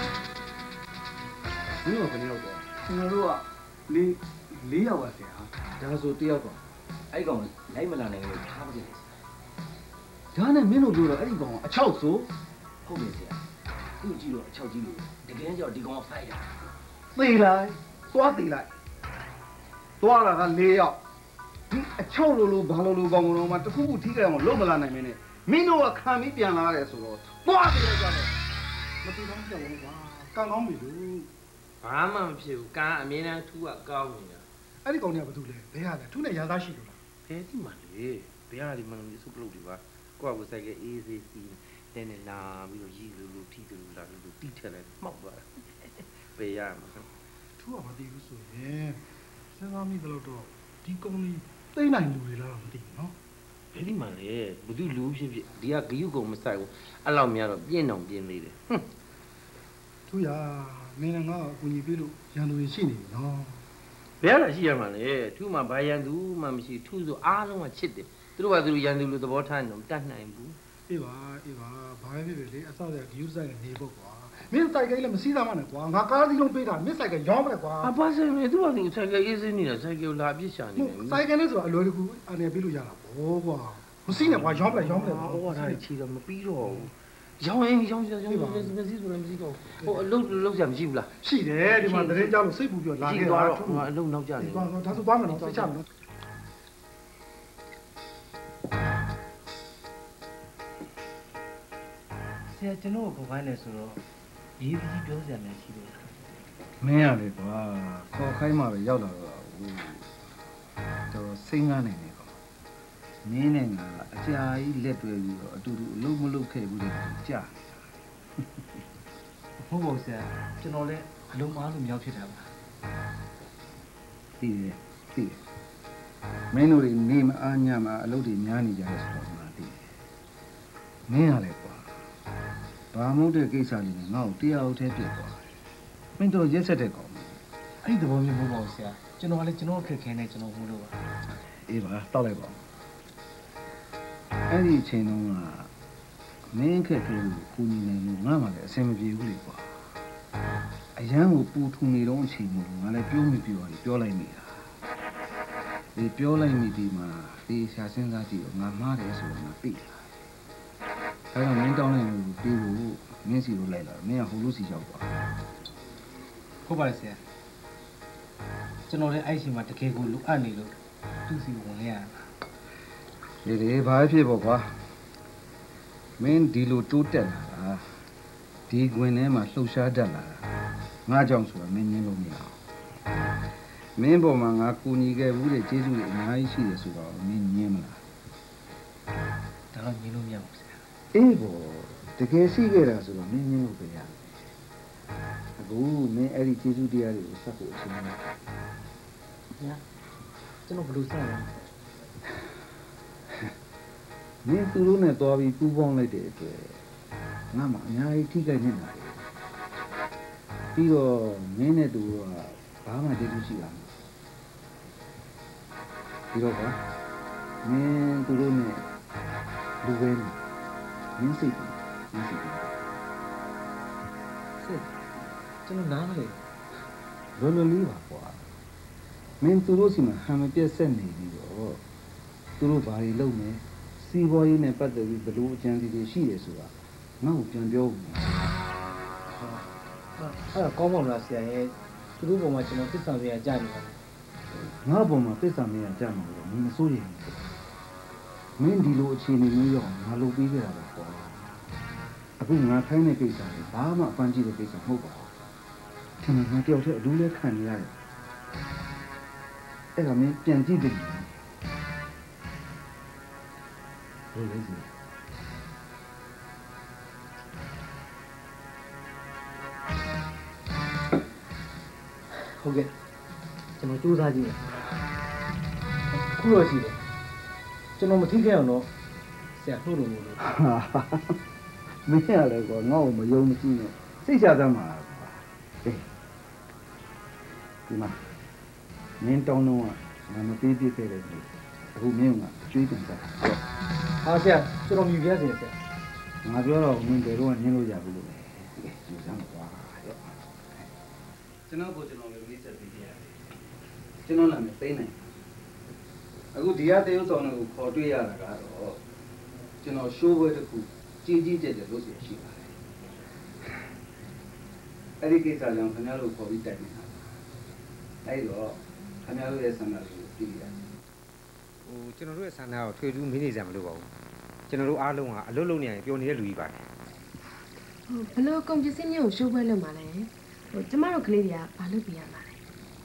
ဘယ်လိုဘယ်လိုတော့ကျွန်တော်တို့ကလေးလေးယောက်ပါဆရာဒါဆိုတယောက်ပါအဲ့ကောင်လိုက်မလာနိုင်လို့ထားပါကြတယ်ဒါနဲ့မင်းတို့ပြောတော့အဲ့ဒီကောင်ကအချောက်ဆိုဟုတ်ပြီဆရာသူ့ကြည့်တော့အချောက်ကြီးလို့တကယ်ကြောက်ဒီကောင်ကဖိုက်တာသေလိုက်သွားသေလိုက်သွားလာတာလေးယောက်ဒီအချောက်လိုလိုဘာလိုလိုကောင်ကောင်မှတခုခုထိကြအောင်လုံးမလာနိုင်မင်းနဲ့မင်းတို့ကခံပြီးပြန်လာရတယ်ဆိုတော့သွားသေလိုက်ကြတယ်မတူတော့ပြောင်းပါကောင်းကောင်းပြီလို့ဘာမှမဖြစ်ဘူးကားအမြဲတမ်းထူးကကောင်းနေတာအဲ့ဒီကောင်ကဘာတူလဲဘယ်ဟာလဲထူးနဲ့ရာသားရှိလို့လားဘယ်ဒီမှလေဘယ်ဟာဒီမှလည်းစုပ်လို့ဒီပါကိုယ့်အကူဆိုင်ကအေးစေးစီးတဲနေလာပြီးတော့ရီလိုလိုထိတယ်လို့လာလို့တီးထက်လိုက်မှောက်သွားတယ်ပေးရမှာထူးကမသိဘူးဆိုရင်စဉ်းစားမိတယ်လို့တော့ဒီကောင်ကြီးသိနိုင်လူတွေလားမသိဘူးနော်ဘယ်ဒီမှလေဘုသူလူဖြစ်ဖြစ်ဒီကဂယုကုံမဆိုင်ဘူးအဲ့လောက်များတော့ပြင်းအောင်ပြင်းသေးတယ်ဟွန်းထူးရမင်းငါအကူကြီးပြေးလို့ရန်သူတွေရှိနေပြီနော်ဘယ်လာရှိရမှာလဲထူးမှဘာရန်သူမှမရှိထူးဆိုအားလုံးကချစ်တယ်သူတို့ကသူတို့ရန်သူလို့သဘောထားနေတော့တတ်နိုင်ဘူးအေးပါအေးပါဘာပဲဖြစ်ဖြစ်လေအဆောက်အအုံဂယုဆိုင်ကနေဖို့ကွာမင်းစိုက်ကလေးလည်းမစည်းသားမနဲ့ကွာငါကားစီးလုံးပေးတာမင်းစိုက်ကရောင်းမလဲကွာအပါဆိုင်မေသူကသူစိုက်ကအေးစင်းနေတာစိုက်ကလာပြစ်ရှာနေတယ်စိုက်ကလေးဆိုတာအလွယ်တကူအနေပေးလို့ရတာဘောကွာမစည်းနဲ့ကွာရောင်းမလဲရောင်းမလဲဟောဒါတွေချီတော့မပြီးတော့ဘူးရောင်းရင်ရောင်းရောင်းရောင်းမစည်းဆိုလည်းမစည်းတော့ဟိုအလုပ်လုပ်ကြမရှိဘူးလားရှိတယ်ဒီမှာတရင်ကြောက်လို့စိတ်ပူပြောလာခဲ့တာတော့ငါအလုပ်နောက်ကြတယ်ကွာဒါဆိုသွားမယ်နော်စိတ်ချမယ်နော်ဆရာကျွန်တော်ကိုခေါ်ခိုင်းတယ်ဆိုတော့ရေးပြီးပြောစရာများရှိလို့မင်းရတယ်ကွာခေါ်ခိုင်းမှပဲရောက်လာတော့ဟိုတော့စိတ်ငားနေတယ်ကွာမင်းနဲ့ငါအကြာကြီးလက်တွဲပြီးတော့အတူတူအလုံးမလုံးခဲ့ဘူးလေကြာဟုတ်ပါဆရာကျွန်တော်လည်းအလုံးအားလို့မြောက်ဖြစ်တာပါသိတယ်သိတယ်မင်းတို့နေမအားညမှာအလုပ်တွေများနေကြတယ်ဆိုတော့ငါသိတယ်မင်းရလဲကွာဘာမို့တဲ့ကိစ္စလေးနဲ့ငါ့ကိုတရားဟုတ်သေးပြစ်သွားတယ်။မင်းတို့ရက်ဆက်တဲ့ကောင်။အဲ့ဒီသဘောမျိုးမဟုတ်ပါဘူးဆရာ။ကျွန်တော်ကလည်းကျွန်တော်ခက်ခဲနေကျွန်တော်မှုလို့ပါ။အေးပါတောက်လိုက်ပါဦး။အဲ့ဒီအချိန်တုန်းကမင်းခက်ခဲလို့ကိုညီနေလို့ငါမှလည်းအဆင်မပြေဘူးလေကွာ။အရန်ကိုပူထူနေတော့အချိန်မို့ငါလည်းပြောမိပြောတယ်ပြောလိုက်နေတာ။ဒီပြောလိုက်မိဒီမှာဒီရှာစဉ်းစားကြည့်တော့ငါမှားတယ်ဆိုတော့ငါသိတာ။အဲ့တော့မင်းတောင်းလိုက်လို့ပြီးဖို့မင်းစီကိုလိုက်လာမင်းကဟိုလူစီရောက်သွားဟုတ်ပါရဲ့ဆရာကျွန်တော်လည်းအဲ့ချိန်မှာတကယ်ကိုလိုအပ်နေလို့သူ့စီကိုဝင်ရတာဒီလေဘာဖြစ်ပေါ့ကွာမင်းဒီလိုတိုးတက်လာတာဒီခွင်ထဲမှာလှုပ်ရှားတတ်လာတာငါကြောင့်ဆိုတာမင်းညင်းလို့မရအောင်မင်းပေါ်မှာငါကူညီခဲ့ဘူးတဲ့ကျေးဇူးတွေအများကြီးရှိတယ်ဆိုတော့မင်းညင်းမလားဒါတော့ညင်းလို့မရဘူးအေးဘောတကယ်ရှိခဲ့တာဆိုတော့မင်းမင်းလို့ပြောရမယ်အခုမင်းအဲ့ဒီကျေးဇူးတရားတွေကိုဆက်ဖို့အချိန်နဲ့ညာကျွန်တော်ဘယ်လိုဆက်ရလဲမင်းသူတို့နဲ့တွားပြီးပူးပေါင်းလိုက်တဲ့အတွက်ငါမှအများကြီးထိခိုက်နေတာလေပြီးတော့မင်းနဲ့သူကဘာမှကျေးဇူးရှိတာမဟုတ်ပြီးတော့ကမင်းသူတို့နဲ့လူပဲနေမင်းစိတ်မင်းစိတ်စိတ်ကျွန်တော်နားမလဲလောလောလေးပါကွာမင်းသူတို့စီမှာဟန်မပြတ်ဆက်နေပြီးတော့သူတို့ဘာတွေလုပ်မယ်စီးပွားရေးနဲ့ပတ်သက်ပြီးဘယ်လိုအကြံစီတွေရှိတယ်ဆိုတာငါ့ကိုပြန်ပြောဦးမယ်ဟာအဲ့ဒါကောင်းပါမလားဆရာရဲ့သူတို့ပေါ်မှာကျွန်တော်သစ္စာပေးရကြနေပါငါ့ပေါ်မှာသစ္စာမရကြမှာလို့မင်းမစိုးရင်မင်းဒီလိုအခြေအနေမျိုးရောက်ငါလုပ်ပြီးခဲ့တာပဲကွာအခုငါခိုင်းတဲ့ကိစ္စတွေဘာမှအပန်းကြည့်တဲ့ကိစ္စမဟုတ်ပါဘူးထင်တယ်ငါတယောက်တည်းအလူးလဲခံနေရတယ်အဲ့ဒါမင်းပြန်ကြည့်တယ်ဘယ်လိုလဲဟုတ်ကဲ့ကျွန်တော်စူးစမ်းကြည့်မယ်ခုတော့ရှိတယ်ကျွန်တော်မထိခဲ့အောင်တော့ဆရာထုတ်လို့လို့မင်းရလဲကွာငါ့ကိုမယုံမကြည့်နဲ့စိတ်ချသမ်းပါကွာအေးဒီမှာမင်းတောင်းတော့ငါမပေးပြခဲ့တဲ့လူအခုမင်းကကျွေးတင်တာဟာဆရာကျွန်တော်မြည်ပြစီဆရာငါပြောတော့မင်းဘယ်တော့ညင်းလို့ရဘူးလို့ယူစမ်းပါရောကျွန်တော်ကိုကျွန်တော်လည်းမိတ်ဆက်ပေးပြရတယ်ကျွန်တော်လည်းမသိနိုင်အခုဒီကတရုပ်ဆောင်တွေကိုခေါ်တွေ့ရတာကတော့ကျွန်တော်ရှိုးပွဲတစ်ခုကြီးကြီးကျယ်ကျယ်လုပ်စီရှိပါတယ်အဲ့ဒီကိစ္စကြောင့်ခင်ဗျားတို့ခေါ်ပြီးတိုက်နေတာအဲ့တော့ခင်ဗျားတို့ရဲ့ဆန္ဒလေးကိုသိရတယ်ဟိုကျွန်တော်တို့ရဲ့ဆန္ဒကိုထွေထူးမင်းနေကြမလို့ပါဘူးကျွန်တော်တို့အားလုံးကအလွတ်လုံးနေရင်ပျော်နေတဲ့လူကြီးပါတယ်ဟိုဘလို့ကုန်ပစ္စည်းမျိုးကိုရှိုးပွဲလုပ်မှာလဲဟိုကျမတို့ကလေးတွေကဘာလုပ်ပြရမှာလဲ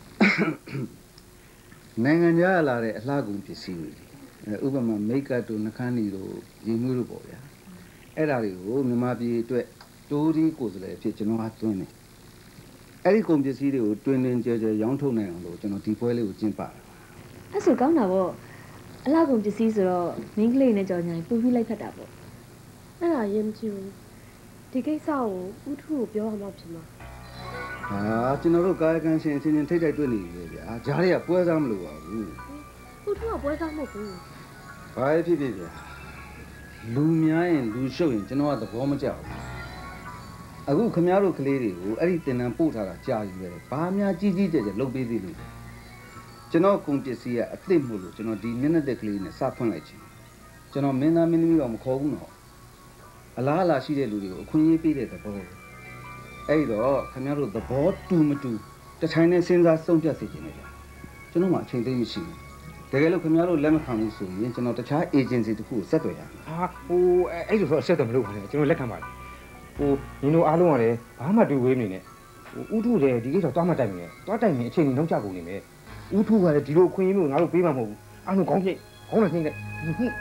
နိုင်ငံခြားလာတဲ့အလှကုန်ပစ္စည်းတွေဥပမာမိတ်ကပ်တို့နှခမ်းနီတို့ရေမွေးတို့ပေါ့ဗျာအဲ့ဒါတွေကိုမြန်မာပြည်အတွက်တိုးဒီကိုယ်စားလှယ်ဖြစ်ကျွန်တော်ကသွင်းတယ်အဲ့ဒီကုန်ပစ္စည်းတွေကိုတွင်တွင်ကြဲကြဲရောင်းထုတ်နိုင်အောင်လို့ကျွန်တော်ဒီပွဲလေးကိုကျင်းပတာအဲ့ဆိုကောင်းတာပေါ့အလှကုန်ပစ္စည်းဆိုတော့မင်းကလေးနဲ့ကြော်ညာပူပြီးလိုက်ဖက်တာပေါ့အဲ့ဒါရင်မကြည့်ဘူးဒီကိစ္စကိုဥထုကိုပြောအောင်မဖြစ်မှာဟာကျွန်တော်တို့ကာယကံရှင်အချင်းချင်းထိတ်တိုက်တွေ့နေပြီဗျာဂျားတွေကပွဲစားမလို့ပါဘူးဥထုကပွဲစားမဟုတ်ဘူးဘာဖြစ်ဖြစ်ဗျာလူများရင်လူရှုပ်ရင်ကျွန်တော်ကသဘောမကျဘူးအခုခမည်းတော်ကလေးတွေကိုအဲ့ဒီတင်တန်းပို့ထားတာကြာပြီပဲဘာများကြီးကြီးကျယ်ကျယ်လုပ်ပေးသေးလို့ကျွန်တော်ကုန်ပစ္စည်းကအသစ်မို့လို့ကျွန်တော်ဒီမျက်နှာသက်ကလေးနဲ့စဖွင့်လိုက်ချင်ကျွန်တော်မင်းသားမင်းသမီးတော့မခေါ်ဘူးနော်အလားအလာရှိတဲ့လူတွေကိုအခွင့်အရေးပေးတဲ့သဘောအဲ့တော့ခမည်းတော်သဘောတူမတူတထိုင်နဲ့စဉ်းစားဆုံးဖြတ်စေချင်တယ်ဗျာကျွန်တော်မှအချိန်သိမရှိဘူးတကယ်လို့ခင်ဗျားတို့လက်မခံလို့ဆိုရင်ကျွန်တော်တခြား agency တခုကိုဆက်သွယ်ရမယ်ဟာဟိုအဲ့လိုဆိုဆက်သွယ်မလုပ်ပါနဲ့ကျွန်တော်လက်ခံပါတယ်ဟိုညီတို့အားလုံးကလည်းဘာမှတူဝေးမနေနဲ့ဟိုဥထုလည်းဒီကိစ္စသွားမှတိုက်မယ်သွားတိုက်မယ်အချိန်ကြီးနောက်ကျကုန်နေမယ်ဥထုကလည်းဒီလိုအခွင့်အရေးမျိုးငါတို့ပေးမှာမဟုတ်ဘူးအားလုံးကောင်းပြည့်ခေါင်းနဲ့နှိမ့်လိုက်ဟိ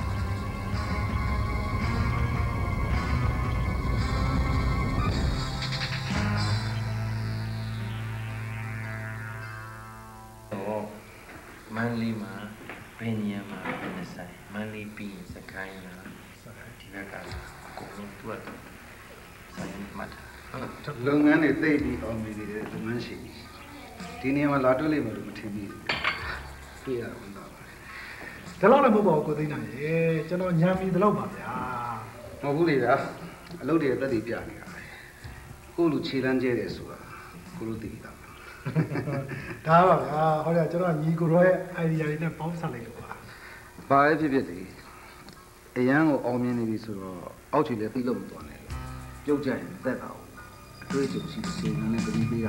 မန်လေးမှာဘယ်နေရာမှာနေဆိုင်မန်လေးပြီးစကိုင်းလားဒီဘက်ကအကုန်လုံးသူ့အတူဆိုင်မှတ်လုပ်ငန်းတွေသိပြီးအောင်မြင်နေတဲ့လုပ်ငန်းရှင်ဒီနေရာမှာလာတွေ့လိမ့်မယ်လို့မထင်ဘူးပြရအောင်ပါဒါတော့လည်းမဟုတ်ပါဘူးကိုသိန်းနိုင်ရေကျွန်တော်ညံပြီးတော့ပါဗျာမဟုတ်ဘူးလေဗျာအလုပ်တွေတက်တည်ပြနေတာကိုလူခြေလန်းကျဲတယ်ဆိုတာကိုလူသိတာဒါပါဗျာဟောတယ်ကျွန်တော်ညီကိုရောရဲ့ idea တွေနဲ့ပေါင်းစပ်လိုက်လို့ပါဘာပဲဖြစ်ဖြစ်လေအရန်ကိုအောင်မြင်နေပြီဆိုတော့အောက်ခြေလည်းသိလို့မသွားနဲ့ပြုတ်ကြရင်သက်တာအောင်အတွေ့အကြုံရှိစေနနဲ့တတိပေးရ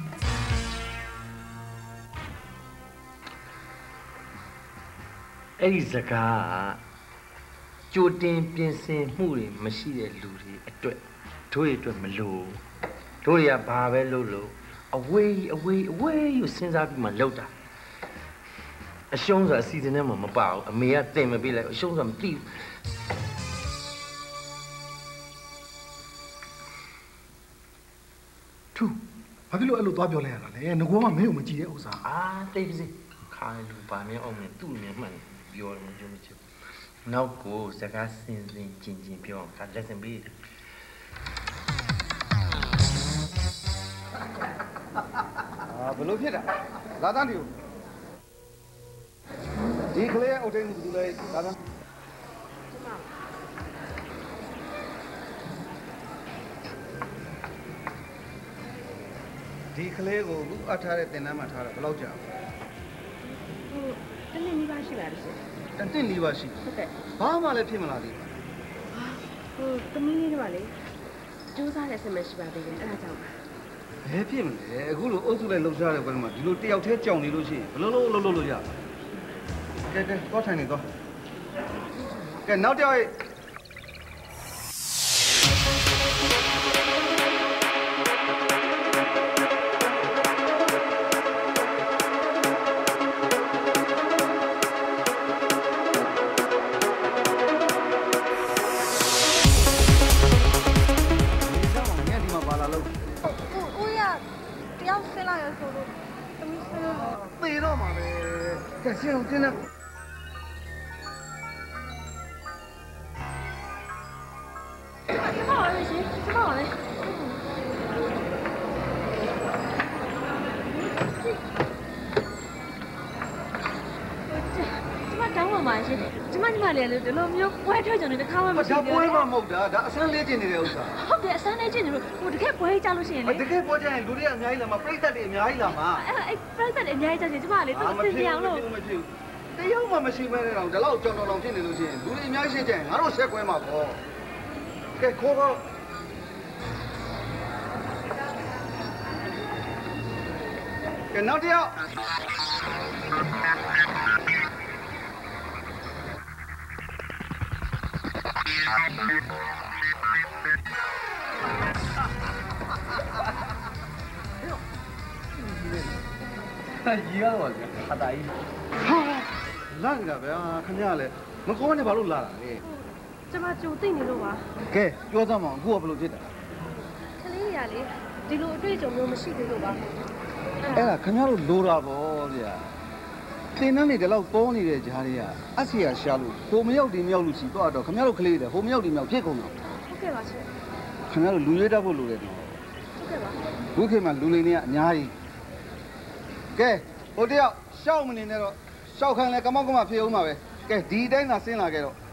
အဲ့ဒီစကားကကြိုတင်ပြင်ဆင်မှုတွေမရှိတဲ့လူတွေအတွက်တို့ရဲ့အတွက်မလို့တို့တွေကဘာပဲလုပ်လို့အဝေးအဝေးအဝေးကိုစဉ်းစားပြီးမှလောက်တာအရှုံးဆိုအစီအစဉ်ထဲမှာမပါဘူးအမေကတင်မပေးလိုက်အရှုံးဆိုမသိဘူးသူဘာဖြစ်လို့အဲ့လိုသွားပြောလိုက်ရတာလဲငကောကမင်းကိုမကြည့်တဲ့ဥစ္စာအာတိတ်ပါစေခါလူပါမင်းအောင်မင်းသူ့နေမှန်ပြောတယ်မကြုံမချင်နောက်ကိုစကားစင်စင်ကျင်ကျင်ပြောကလက်စင်ပေးတယ်အာဘလို့ဖြစ်တာလာတန်းဒီဒီကလေးအုတ်ထိန်ကူတူလေးလာတန်းဒီကလေးကိုအခုအထားတဲ့တင်တန်းမှာထားတာဘယ်လောက်ကြာဟိုတနေ့နီးပါးရှိပါလားရှင်တနေ့နီးပါးရှိဟုတ်ကဲ့ဘာမှလည်းဖြစ်မလာသေးဘူးဟိုသမီးလေးတွေကလေကျိုးစားတဲ့ဆင်မရှိပါသေးတယ်အဲ့ဒါကြောင့်ပါဘယ်ဖြစ်မလဲအခုလိုအုပ်စုလိုက်လှုပ်ရှားတဲ့ဘက်မှာဒီလိုတယောက်တည်းကြောင်နေလို့ရှိရင်ဘလို့လို့လှုပ်လို့ရကဲကဲတော့ထိုင်နေတော့ကဲနောက်တစ်ယောက်ကဲရှင်းအောင်တင်းနေဟရှင်ကျမညီမလေးလည်းဒီလိုမျိုးပွဲထွက်ကြတယ်တစ်ခါမှမရှိဘူးဒါပွဲမှမဟုတ်တာဒါအစမ်းလေးကျင်နေတဲ့ဥစ္စာဟုတ်တယ်အစမ်းလေးကျင်နေလို့ဟိုတကယ်ပွဲကြလို့ရှိရင်လေတကယ်ပွဲကြရင်လူတွေအများကြီးလာမှာပြိဿတွေအများကြီးလာမှာအဲ့အဲ့ပြိဿတွေအများကြီးကြရင်ကျမလေးသူအစ်ပြအောင်လို့မဖြစ်ဘူးတယောက်မှမရှိမဲတဲ့တော့ဒီလောက်ကြောင်တောင်ဖြစ်နေလို့ရှိရင်လူတွေအများကြီးရှိကြရင်ငါတို့ဆက်ကွဲမှာပေါ့ကဲခေါ်ခေါ်ကဲနောက်တစ်ယောက်ရေရတော့ခတာကြီးဟာလာကြတာဗျာခင်ဗျားလည်းမကောင်းနဲ့ဘာလို့လာတာလဲကျမကြုံသိနေလို့ပါကဲပြောစမ်းမအောင်အခုကဘယ်လိုဖြစ်တာကလေးရလေဒီလိုအတွေ့အကြုံမျိုးမရှိသေးလို့ပါအဲ့ဒါခင်ဗျားတို့လိုတာပေါ့ဗျာတင်နှန်းနေတယ်လို့ပေါ်နေတဲ့ဂျားတွေကအဆီယာရှာလို့ဟိုမရောက်ဒီမရောက်လို့စီတော့တော့ခင်ဗျားတို့ကလေးတွေဟိုမရောက်ဒီမရောက်ဖြစ်ကုန်တော့ဟုတ်ကဲ့ပါရှင်ခင်ဗျားတို့လူရွေးတတ်ဖို့လိုတယ်နော်ဟုတ်ကဲ့ပါခုခေတ်မှာလူလိမ်တွေကအများကြီးကဲဟိုတယောက်ရှောက်မနေနဲ့တော့ရှောက်ခံလဲကမောက်ကမဖြစ်အောင်ပါပဲကဲဒီတိုင်းသာဆင်းလာခဲ့တော့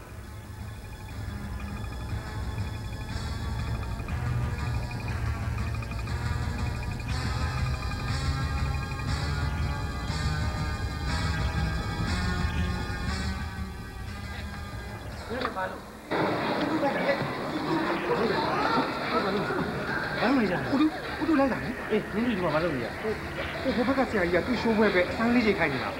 ဘာလို့ဘာလို့လဲဦးတို့ဦးတို့လိုက်တာလေအေးနင်းတို့ဒီမှာဘာလုပ်နေရဟိုဟိုဘက်ကဆရာကြီးကသူ့ရှိုးပွဲပဲအဆန်းလေးချိန်ခိုင်းနေတာ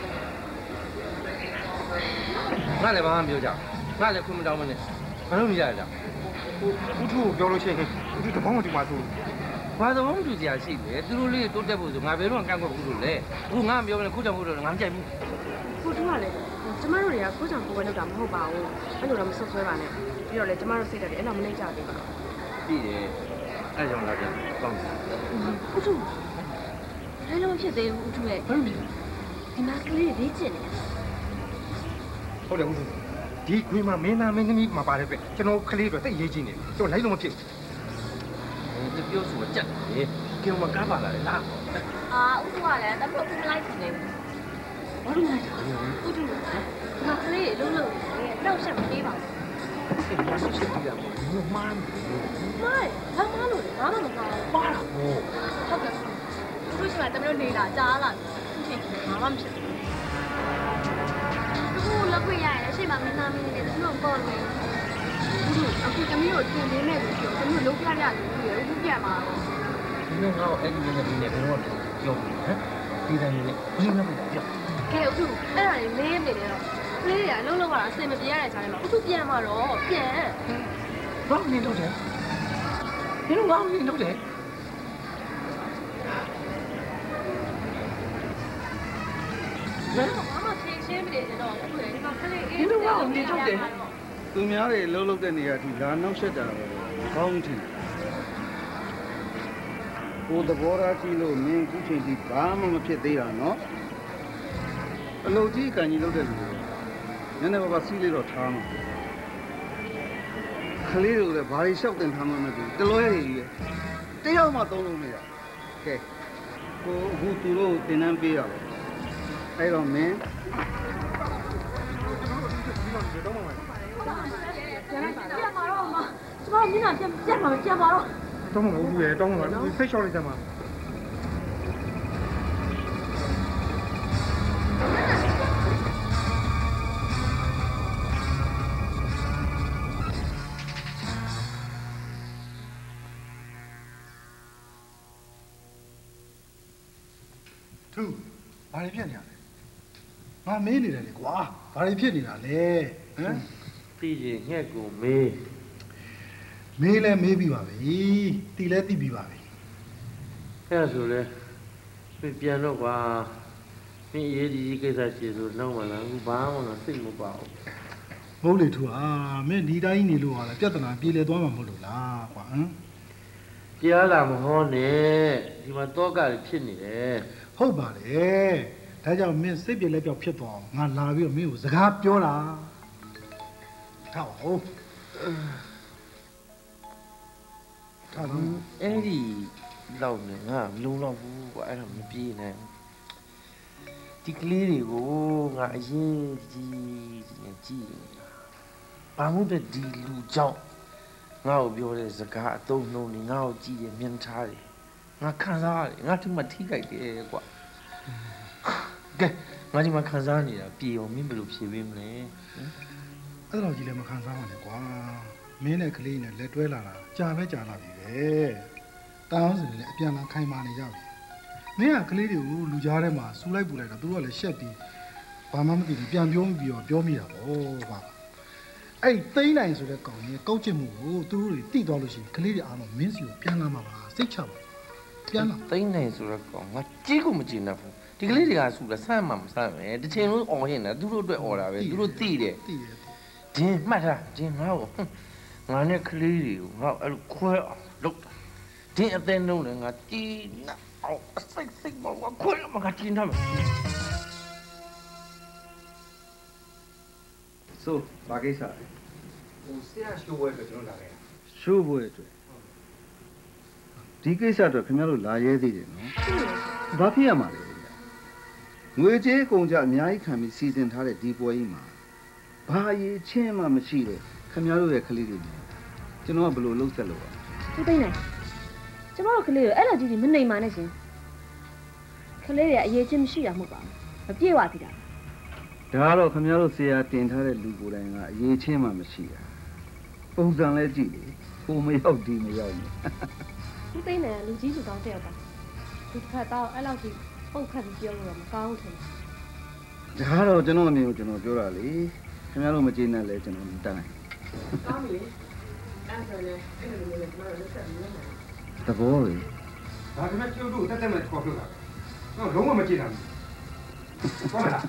ငါလည်းဘာမှမပြောကြငါလည်းခွင့်မတောင်းမနဲ့ဘာလို့မရကြဦးတို့ပြောလို့ရှိရင်ဦးတို့တပေါင်းဒီမှာဆိုဘာသဘောမတူစရာရှိတယ်သူတို့လေးတိုးတက်ဖို့ဆိုငါဘယ်တော့မှကန့်ကွက်ဘူးလို့လေအခုငါမပြောမနဲ့ခုကြောင့်မို့တော့ငါမကြိုက်ဘူးကိုတို့ကလည်းကျမတို့တွေကကိုကြောင့်ကိုပဲလုပ်တာမဟုတ်ပါဘူးအဲ့လိုတော့မဆွဆွဲပါနဲ့ပြီးတော့လေကျမတို့စိတ်တက်တယ်အဲ့တော့မနှိမ့်ကြသေးပါဘူးပြီးတယ်အဲ့ကြောင့်လာပြန်ကောင်းတယ်ဦးတို့လည်းလုံးဖြစ်သေးဘူးဦးတို့ရဲ့ဘာလို့လဲဒီမှာကလေးလေးကျင်နေဟုတ်တယ်ဦးတို့ဒီခွေးမှာမင်းသားမင်းသမီးမှာပါတယ်ပဲကျွန်တော်ကလေးတွေတိတ်ရေးကြည့်နေကျွန်တော်လိုက်လို့မဖြစ်ဘူးဒီပြောဆိုကြက်တယ်ကင်းမကားပါလာလေလားအာဦးတို့ကလည်းတမလို့မလိုက်ချင်နေဘူးဘာလို့လိုက်တာလဲဦးတို့ကငါကလေးလုံးလုံးနေတယ်တော့ဆက်မပေးပါဘူးအဲ့ဒါဆက်ဆက်ပြရမှာဘယ်မှားမိုင်းဘာမှလို့လဲဘာမှမကောင်းပါတာဟိုဟုတ်ကဲ့သူတို့ရှိမှတမလို့နေလာကြားလာတယ်ဘာမှမဖြစ်ဘူးသူလက်ခွေရရင်ရှေ့မှာမင်းသားမင်းနေတယ်သူတို့ပေါ်နေဘူးအခုတမီးကိုတင်နေနေလို့ပြောတမီးလုံးပြရတယ်သူရဦးပြန်มาဒီလိုငါ့ကိုအဲ့ဒီနေနေဘယ်တော့ပြောဟမ်ဒီတိုင်းနေဘယ်လိုလဲပြောကဲအခုအဲ့ဒါလေးလေးနေတယ်တော့ကလေးတွေကလုံးလုံးကတော့အစင်မပြေရတဲ့ခြားထဲမှာအခုပြန်มาတော့ပြန်ဘာနေလို့လဲဒီလိုငါနေလို့လဲဘယ်တော့မှဖြေရှင်းမနေကြတော့အခုလေဒီမှာကလေးအေးဒီလိုငါနေတော့တယ်သူများတွေလှုပ်လှုပ်တဲ့နေရာထိလာနောက်ဆက်တာပဲကောင်းထီကိုသဘောထားကြည့်လို့မင်းအခုချိန်ထိဘာမှမဖြစ်သေးတာနော်အလုပ်ကြီးကန်ကြီးလုပ်တဲ့လူတွေနည်းနည်းပါးပါးစီးလေးတော့ထားမှာကလေးတွေလည်းဘာတွေလျှောက်တင်ထားမှမသိဘူးတလွဲတွေကြီးရဲ့တယောက်မှသုံးလို့မရကဲကိုအခုသူတို့တင်နှမ်းပေးရပါအဲ့တော့မင်းပြန်มาတော့မကျမမျက်နှာပြန်ပြန်มาပြန်มาတော့တောင်းမှာဦးရဲ့တောင်းမှာဖိတ်လျှောက်လိုက်ကြမှာသူဘာတွေဖြစ်နေရလဲငါမေးနေတယ်လေကွာဘာတွေဖြစ်နေတာလဲဟမ်သိရင်ငှက်ကိုမေးမေးလဲမေးပြီးပါပြီတီလဲတီးပြီးပါပြီအဲ့ဒါဆိုလဲပြန်တော့ကွာမင်းရေးဒီကိစ္စရှိဆိုနောက်မှလာဘူးဘာမှမစိတ်မပါဘူးမဟုတ်လေသူဟာမင်းဒီတိုင်းနေလို့ဟာလားပြဿနာပြေလည်သွားမှာမဟုတ်လို့လားကွာဟမ်ကြားလာမဟောနဲ့ဒီမှာတောကတွေဖြစ်နေတယ်ဟုတ်ပါလေဒါကြောင့်မင်းစိတ်ပြေလက်ပြောက်ဖြစ်သွားအောင်ငါလာပြီးတော့မင်းကိုစကားပြောတာထားပါဦးထားပါအဲ့ဒီလောက်နဲ့ငါမလုံလောက်ဘူးကွာအဲ့ဒါမပြေးနိုင်ကဒီကလေးတွေကိုငါအရေးကြီးကြည့်နေတာဘာမှမဖြစ်ဒီလူကြောင့်ငါ့ကိုပြောတဲ့စကားအသုံးနှုန်းတွေငါ့ကိုကြည့်ရမြင်ထားတယ်ငါခံစားရတယ်ငါဒီမှာထိကြိုက်တယ်ကွာကဲငါဒီမှာခံစားနေတာပြေအောင်မင်းဘယ်လိုဖြေပေးမလဲအဲ့တော့ကြီးလည်းမခံစားပါနဲ့ကွာမင်းနဲ့ကလေးနဲ့လက်တွဲလာတာကြာပဲကြာလာပြီပဲတောင်းစီလည်းအပြန်လာခိုင်မာနေကြပြီမင်းကကလေးတွေကိုလူကြားထဲမှာစူးလိုက်ပူလိုက်တာသူတို့ကလည်းရှက်ပြီးဘာမှမသိဘူးပြန်ပြောပြီးတော့ပြောမိတာပေါ့ကွာအဲ့သိန်းနိုင်ဆိုတဲ့ကောင်ကြီးကောက်ချစ်မှုကိုသူတို့တွေတိသွားလို့ရှိရင်ကလေးတွေအားလုံးမင်းစီကိုပြန်လာမှာပါစိတ်ချပါပြန်လာသိန်းနိုင်ဆိုတဲ့ကောင်ငါကြီးကိုမကြည့်နဲ့ဘူးဒီကလေးတွေကစူလဲဆမ်းမှမဆမ်းမယ်တစ်ချိန်လုံးអော်ရင်လည်းသူတို့အတွက်អော်တာပဲသူတို့သိတယ်သိတယ်ဒင်းမှတ်ထားဒင်းငါ့ကိုငါနဲ့ကလေးတွေကိုငါအဲ့လိုခွဲအောင်လုပ်တာဒင်းအသိနှုံးလည်းငါကြည်နာအောင်အစိတ်စိတ်မခွဲမကကြည့်ထားမယ်ဆိုဘာကိစ္စလဲဟိုဆရာရှိုးပွဲအတွက်ကျွန်တော်လာခဲ့တာရှိုးပွဲအတွက်ဒီကိစ္စအတွက်ခင်ဗျားတို့လာရဲသေးတယ်နော်ဘာဖြစ်ရမှာလဲငွေကြေးကုန်ကြအများကြီးခံပြီးစီစဉ်ထားတဲ့ဒီပွဲကြီးမှာဘာရေးချင်းမှမရှိတဲ့ခင်ဗျားတို့ရဲ့ကလေးတွေကျွန်တော်ကဘယ်လိုလုပ်ဆက်လို့ပါဦးသိန်းနိုင်ကျမတို့ကလေးတွေအဲ့လိုကြီးကြီးမနေမှနဲ့ရှင်ကလေးတွေအရေးချင်းမရှိတာမဟုတ်ပါဘူးမပြေဝသေးတာဒါကတော့ခင်ဗျားတို့ဆရာတင်ထားတဲ့လူကိုယ်တိုင်ကအရေးချင်းမှမရှိတာပုံစံလဲကြည့်လေဟိုမရောက်ဒီမရောက်ဘူးဦးသိန်းနိုင်ကလူကြီးစုကောင်းတဲ့ယောက်ပါဒီတစ်ခါတော့အဲ့လောက်ကြီးပုတ်ခတ်ပြီးပြောလို့တော့မကောင်းဘူးထင်တယ်ဒါကတော့ကျွန်တော်အမြင်ကိုကျွန်တော်ပြောတာလေခင်ဗျားတို့မကျေနပ်လဲကျွန်တော်မတတ်နိုင်ကောင်းပြီလေအဲ့ဆိုလည်းအဲ့လိုမျိုးလည်းကျွန်တော်တို့လက်ဆက်မလုပ်နိုင်ဘူးသဘောလေဒါခင်ဗျားကျုပ်တို့တက်တက်မဲ့ခေါ်ထုတ်တာတော့လုံးဝမကျေနပ်ဘူးဟုတ်မလား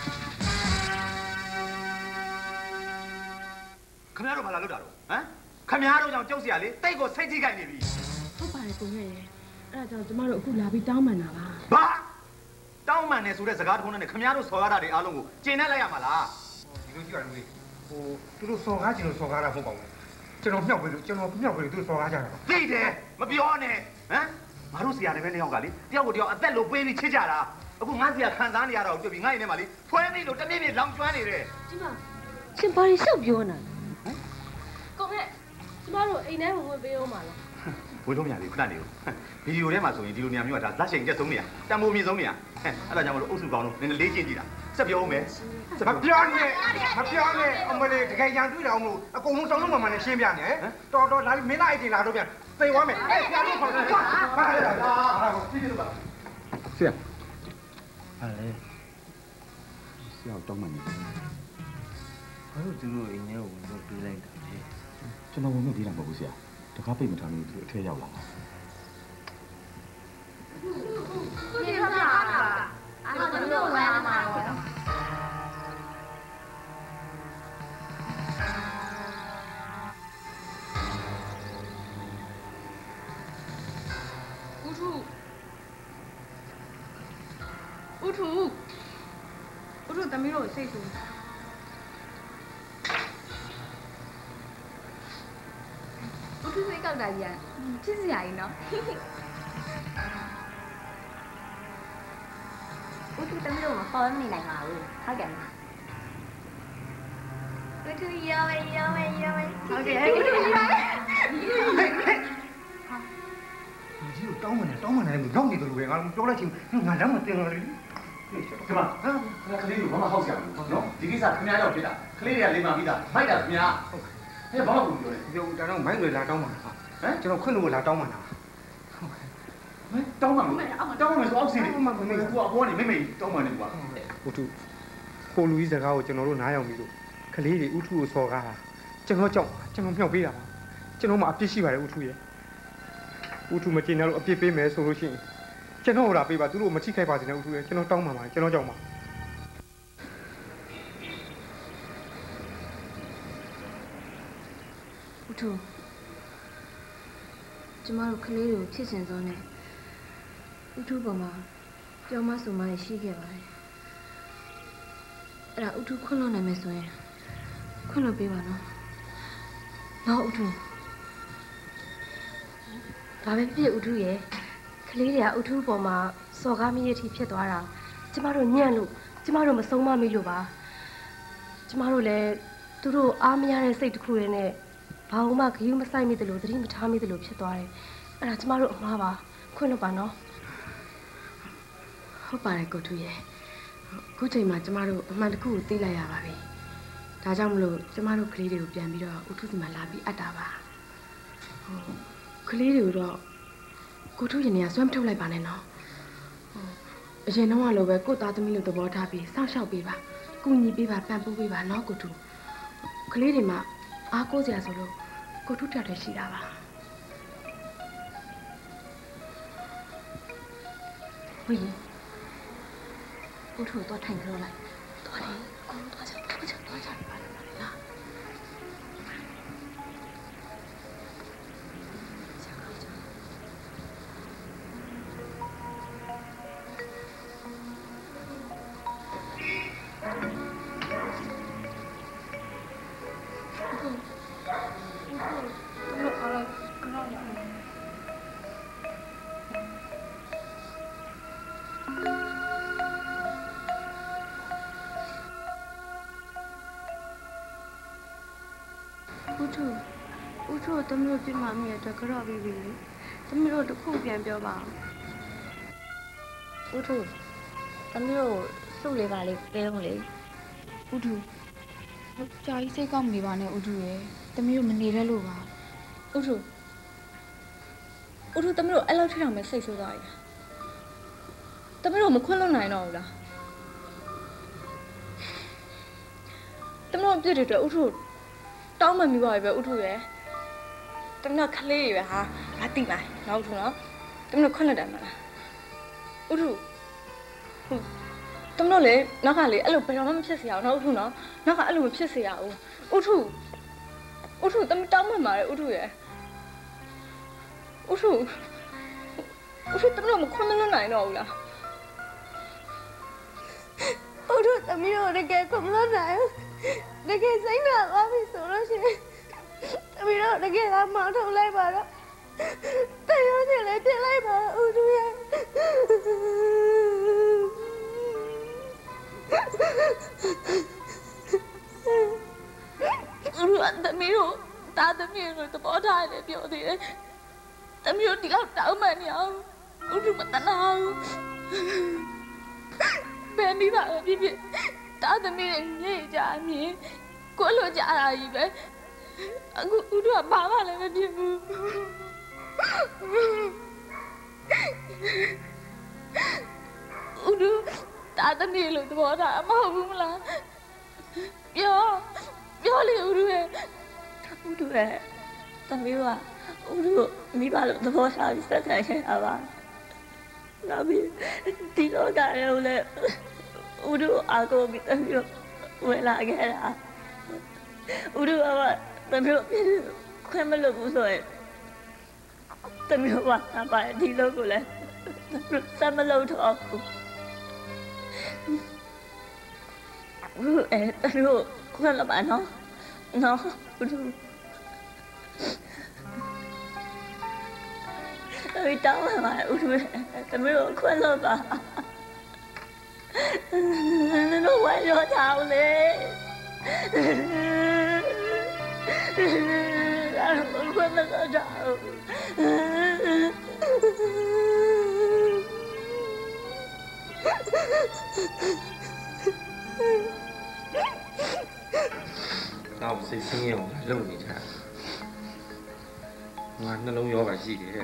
ခင်ဗျားတို့ဘာလာလုပ်တာတော့ဟမ်ခင်ဗျားတို့ကြောင့်ကြောက်စရာလေတိတ်ကိုစိတ်ထိခိုက်နေပြီဟုတ်ပါတယ်ကိုရဲ့အဲ့ဒါကြောင့်ကျမတို့အခုလာပြီးတောင်းပန်တာပါဘာတောင်းပန်နေဆိုတဲ့စကားတစ်ခုနဲ့ခင်ဗျားတို့စော်ကားတာတွေအားလုံးကိုကျင့်တတ်လိုက်ရမှာလားဒီလိုကြည့်ရတယ်လေဟိုသူတို့စော်ကားကျင်လို့စော်ကားတာမဟုတ်ပါဘူးကျွန်တော်မြောက်ပြီလို့ကျွန်တော်မြောက်ပြီလို့သူတို့စော်ကားကြတာသိတယ်မပြောနဲ့ဟမ်ငါတို့ဆရာတွေပဲနှစ်ယောက်ကလေတယောက်ကိုတယောက်အသက်လို့ပေးပြီးချစ်ကြတာအခုငါဆရာခံစားနေရတာကိုတွေ့ပြီးငါ့ရင်ထဲမှာလေဖွဲမိလို့တနေ့နေ့လောင်ကျွမ်းနေတယ်ဒီမှာရှင်ဘာလို့ရှောက်ပြောနေတာကိုမဲ့ကျမတို့အိမ်ထဲဝင်ဝင်ပေးအောင်ပါလားဝင်လို့မရဘူးခဏနေဦးဗီဒီယိုထဲမှာဆိုရင်ဒီလိုနေရာမျိုးကဒါလက်ရှိန်ကျက်ဆုံးနေရတံမိုးမြင့်ဆုံးနေရအဲ့ဒါကြောင့်မလို့အုပ်စုကောင်းလို့နည်းနည်းလေးကျင့်ကြည့်တာဆက်ပြောဦးမယ်မပြောနဲ့မပြောနဲ့အမလေးတကယ်ရန်တွေ့တာအောင်လို့အကုန်လုံးစောင်းလုံးမှမှနဲ့ရှင်းပြနေတော်တော်လာမင်းလိုက်တင်လာတော့ပြန်သိသွားမယ်အဲ့ပြားလို့ခေါ်တယ်ဘာလဲလားဟာကိုကြည့်ကြည့်ပါဆရာဟာလေဆရာတောင်းမှနေဘာလို့သူတို့အိမ်ထဲကိုဝင်လို့ပြေးလိုက်တာလဲကျွန်တော်ဝင်လို့ပြေးတာမဟုတ်ဘူးဆရာတကားပိတ်မထားလို့သူအထက်ရောက်လာတာဒီဟာလားအဲ့တော့ကျွန်တော်ဝင်လာမှာတော့ဦးထူဦးထူဦးထူတမီးတို့စိတ်ဆူဦးထူစိတ်ကောက်တာကြီးอ่ะချစ်စရာကြီးเนาะဦးထူတမီးတို့မပေါ်မနေနိုင်ပါဘူးဟုတ်ကဲ့ဦးထူရောဝဲရောဝဲရောဝဲဟုတ်ကဲ့ဦးထူရောဝဲဒီလိုတောင်းမှန်းတောင်းမှန်းတယ်လို့ရောက်နေတယ်လို့ပဲငါပြောလိုက်ချင်းငါလည်းမတင်တော့ဘူးကမဟမ်ကလေးတို့ဘာမှဟောက်ကြဘူးနော်ဒီကိစ္စခင်ဗျားရောက်ဖြစ်တာကလေးတွေကလိမ္မာပြီးသားမိုက်တာခင်ဗျာဟဲ့ဘာမှမပြောနဲ့ပြောဒါတော့မိုက်တွေလာတောင်းမှန်းဟမ်ကျွန်တော်ခွင့်လို့လာတောင်းမှန်းတာဟမ်တောင်းမှန်းတောင်းမှန်းဆိုအောက်စီနေမမေကူအပေါ်နေမိမိတောင်းမှန်းနေကွာဦးထုကိုလူကြီးစကားကိုကျွန်တော်တို့နားရောက်ပြီလို့ကလေးတွေဦးထုကိုစော်ကားတာကျွန်တော်ကြောက်ကျွန်တော်မြောက်ပေးတာပါကျွန်တော်မှအပြစ်ရှိပါတယ်ဦးထုရဲ့ဦးထုမကျေနပ်လို့အပြစ်ပေးမယ်ဆိုလို့ရှိရင်ကျွန်တော်ဟိုလာပေးပါသူတို့မချိခိုက်ပါစေနဲ့ဦးထုရဲ့ကျွန်တော်တောင်းပါပါကျွန်တော်ကြောက်ပါဦးထုကျမတို့ကလေးတွေကိုဖြစ်စင်ဆုံးနဲ့ဦးထုပေါ်မှာပြောမဆိုမှရှိခဲ့ပါတယ်အဲ့ဒါဦးထုခွင့်လို့နိုင်မယ်ဆိုရင်ခွင့်လို့ပေးပါနော်နော်ဦးထုဒါပဲဖြစ်ဦးထုရဲ့ကလေးတွေကဦးထုပေါ်မှာစော်ကားမိရတဲ့အထိဖြစ်သွားတာကျမတို့ညံ့လို့ကျမတို့မဆုံးမမိလို့ပါကျမတို့လည်းသူတို့အားမရတဲ့စိတ်တစ်ခုရနဲ့ဘာမှဂရုမစိုက်မိသလိုသတိမထားမိသလိုဖြစ်သွားတယ်အဲ့ဒါကျမတို့အမှားပါခွင့်လို့ပါနော်ဟုတ်ပါတယ်ကိုထူရဲ့အခုချိန်မှာကျမတို့အမှန်တခုကိုသိလိုက်ရပါပြီဒါကြောင့်မလို့ကျမတို့ကလေးတွေကိုပြန်ပြီးတော့ဥထုစီမှာလာပြီးအပ်တာပါဟိုကလေးတွေကိုတော့ကိုထူရင်နေရာဆွဲမထုတ်လိုက်ပါနဲ့နော်ဟိုအရင်တော့လိုပဲကိုသားသမီးလိုသဘောထားပြီးစောင့်ရှောက်ပေးပါကူညီပေးပါပံ့ပိုးပေးပါနော်ကိုထူကလေးတွေမှာအားကိုးစရာဆိုလို့ကိုထူတက်တယ်ရှိတာပါဝီကိုထူတော့ထိုင်ကြတော့လိုက်တော်လေကိုတော့ချက်တော့ချက်တော့ချက်ပါလားလားဦးထုဦးထုတမလို့ပြမမြရဲ့အတွက်ကြော့ပြီးပြီလေတမလို့တခုပြန်ပြောပါဦးထုတမလို့စုလေးပါလေးပေးလို့လေဦးထုကြာကြီးစိတ်ကောက်မနေပါနဲ့ဦးထုရဲ့တမလို့မနေရလို့ပါဦးထုဦးထုတမလို့အဲ့လောက်ထိအောင်ပဲစိတ်ဆိုးသွားရတမလို့မခွင့်လွတ်နိုင်တော့ဘူးလားတမလို့ပြည့်တဲ့အတွက်ဦးထုတောင်းမှမိပါပဲဥထုရယ်တမနာခလေးရယ်ဟာငါတိပါနောက်ထုနော်တမနာခွန်းလက်တယ်မလားဥထုဟုတ်တမနာလေနောက်ကလေအဲ့လိုဘယ်တော့မှမဖြစ်စေရအောင်နော်ဥထုနော်နောက်ကအဲ့လိုမဖြစ်စေရအောင်ဥထုဥထုတမတောင်းမှမှာလေဥထုရယ်ဥထုဥထုတမနာမခွန်းမလွတ်နိုင်တော့ဘူးလားဥထုတမီးတို့တကယ်ခွန်းမလွတ်နိုင်ဘူးတကယ်စိတ်နာသွားပြီဆိုလို့ရှိရင်တမီးတို့တကယ်ကမောင်းထုတ်လိုက်ပါတော့တရားချင်လည်းပြစ်လိုက်ပါဦးသူရဲ့ဦးရတမီးတို့တာသမီးတို့သဘောထားတယ်ပြောသေးတယ်တမီးတို့ဒီလောက်တောင်းမှန်နေအောင်ဦးသူမတနာဘူးဘယ်မိပါဖြစ်ဖြစ်တာသမီးတွေညစ်ကြအမြင်ကိုလိုကြတာကြီးပဲအခုဦးတို့ကဘာမှလည်းမဖြစ်ဘူးဦးတို့တာသမီးလို့သဘောထားမဟုတ်ဘူးမလားပြောပြောလေဦးတို့ရဲ့ဦးတို့ရဲ့သမီးကဦးတို့မိဘလို့သဘောထားပြီးဆက်ခံနေတာပါနောက်ပြီးဒီလောကရဲ့လည်းဦးတို့အားကိုပြီးတမျိုးဝင်လာခဲ့တာဦးတို့ကတမျိုးခွင့်မလို့ဘူးဆိုရင်တမျိုးကပါဒီလိုကိုလည်းစမလို့တော့ဦးအဲတမျိုးခွင့်လာပါနော်နော်ဦးတို့အဲ့တောင်းပါဦးတို့တမျိုးခွင့်လာပါnó quay vô chào đi nó quên nó chào tao xây sinh nhiều lâu thì chả ngoan nó lâu vô phải gì thế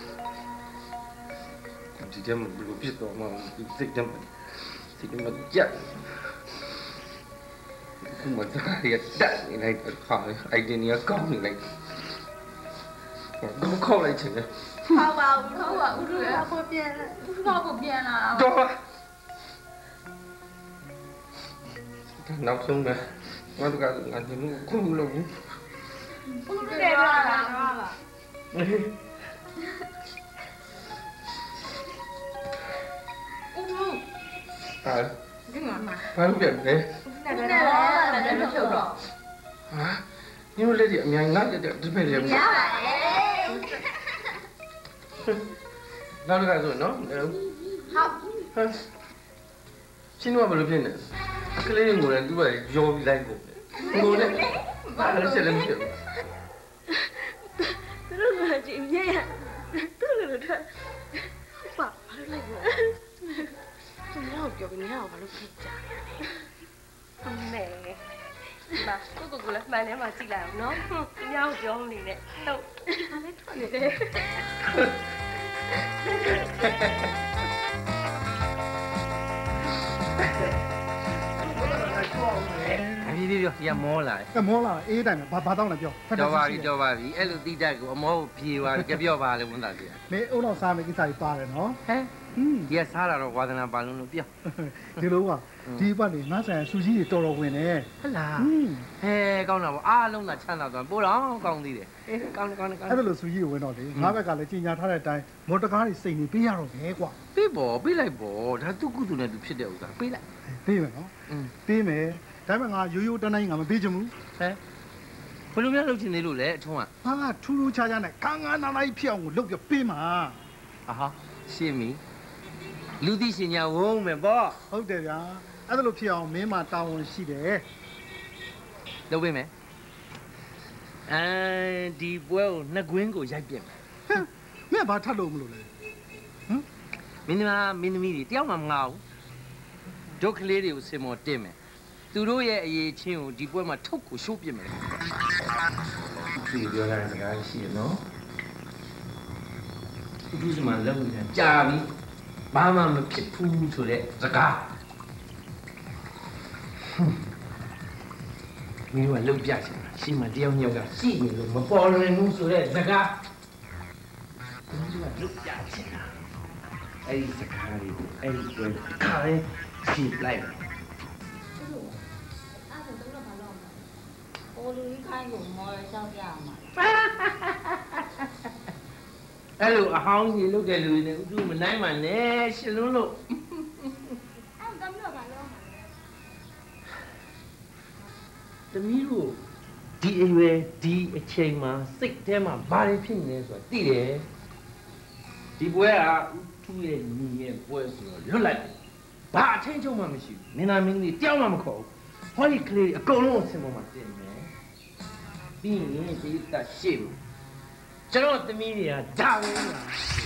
chỉ cho mình được biết đó mà dịch cho mình thì nó giận không mà ra thì đạn như này khỏi anh đi nhớ con như này không không lại chừng không vào không vào u rửa không có tiền không có tiền nào cho nóng xong rồi nó cả ăn thì nó không lâu u rửa đẹp là à phải không biết đấy này là là nó chịu rồi hả nhưng mà lấy điện nhà anh ngắt điện điện phải điện đâu được rồi nó không ချင်းတော့ဘယ်လိုဖြစ်နေအကလေးငိုတယ်သူကရောပြီးလိုက်ကိုငိုတယ်ဘာလို့ဆက်လဲမဖြစ်ဘူးသူတို့ကကြည့်မြဲရသူတို့လည်းထွက်ပါဘာလို့လိုက်လို့သူများကိုပြောပြီးများကိုဘာလို့ဖြစ်ကြလဲမဲဘာကိုကိုကလည်းမှန်တယ်မှာကြည့်လိုက်အောင်နော်သူများကိုပြောနေနဲ့တော့ဘာလဲထွက်နေတယ်ဒီဒီပြောရမောလာတယ်မောလာအေးတိုင်းဘာဘာတောင်းလဲပြောကြော်ပါပြီကြော်ပါပြီအဲ့လိုတိတက်ကိုအမောကိုဖြေသွားပြီကြပြောပါလေဝန်သားကြီးမင်းအုံတော့စားမယ်ကိစ္စကြီးပါတယ်နော်ဟဲ့ဟင်းဒီကစားလာတော့ဝါသနာပါလုံးလို့ပြောဒီလိုကဒီဘက်နေငါဆိုင်ဆူကြီးတွေတော်တော်ဝင်နေဟုတ်လားဟင်းဟဲကောင်းတာပေါ့အားလုံးကချမ်းသာသွားပို့တော့ကောင်းသေးတယ်အေးကောင်းတယ်ကောင်းတယ်ကောင်းတယ်အဲ့လိုဆူကြီးဝင်တော့လေငါဘက်ကလည်းကြီးညာထားတဲ့အတိုင်းမော်တကားတွေစိတ်နေပေးရတော့မယ်ကွာပေးပေါ့ပေးလိုက်ပေါ့ဒါသူ့ကုသူနဲ့သူဖြစ်တဲ့ဥစ္စာပေးလိုက်ပေးမယ်နော်ပေးမယ်ဒါပေမဲ့ငါရိုးရိုးတန်းတိုင်းငါမပေးချင်ဘူးဟဲ့ဘယ်လိုများလုပ်ချင်သေးလို့လဲအထုံးကဟာငါထူးထူးခြားခြားနဲ့ခါငါနာလိုက်ဖြစ်အောင်ကိုလုပ်ပြပေးမှာအာဟာရှင်းပြီလူသိရှင်ညာဝုံးမယ်ပေါ့ဟုတ်တယ်ဗျာအဲ့ဒါလိုဖြစ်အောင်မင်းမတာဝန်ရှိတယ်လုပ်ပေးမယ်အဲဒီပွဲကိုနှစ်ကွင်းကိုရိုက်ပြမယ်မင်းဘာထပ်လို့မလို့လဲဟမ်မင်းမမင်းသမီးတွေတယောက်မှမငါဘူးဒုက္ခလေးတွေကိုစင်မော်တင်မယ်သူတို့ရဲ့အရေးချင်းကိုဒီပွဲမှာထုတ်ကိုရှိုးပြမယ်ဒီပြောရတဲ့စကားရှိရနော်ဒီစမှာလောက်နေကြာပြီဘာမှမဖြစ်ဘူးဆိုတဲ့စကားမင်းကလုံပြချင်တာရှိမှတယောက်ညောက်ကရှိနေလို့မပေါ်လွင်ဘူးဆိုတဲ့စကားမင်းကလုံပြချင်တာအဲ့ဒီစကားလေးကိုအဲ့ဒီပွဲခါလေးရှိလိုက်我录一开始我照片嘛。 အဲ့လိုအဟောင်းကြီးလုပ်တဲ့လူတွေနဲ့ဥတူမနိုင်မှနဲ့ရှင်လုံးလို့အဲ့ဒါမလို့ပါလို့တမီးတို့ဒီအရွယ်ဒီအချိန်မှာစိတ်ထဲမှာဘာတွေဖြစ်နေလဲဆိုတာသိတယ်ဒီပွဲကဥတူရဲ့ညီရဲ့ပွဲဆိုတော့လွတ်လိုက်ဘာအချင်းချုပ်မှမရှိဘူးမင်းသားမင်းကြီးတယောက်မှမခေါ်ဘူးဟောဒီကလေးအကုန်လုံးအစင်ပေါ်မှာတင်မယ်ပြီးရင်ဒီတရှိဘူးကျွန်တော်သမီးတွေကဒါဝင်လာ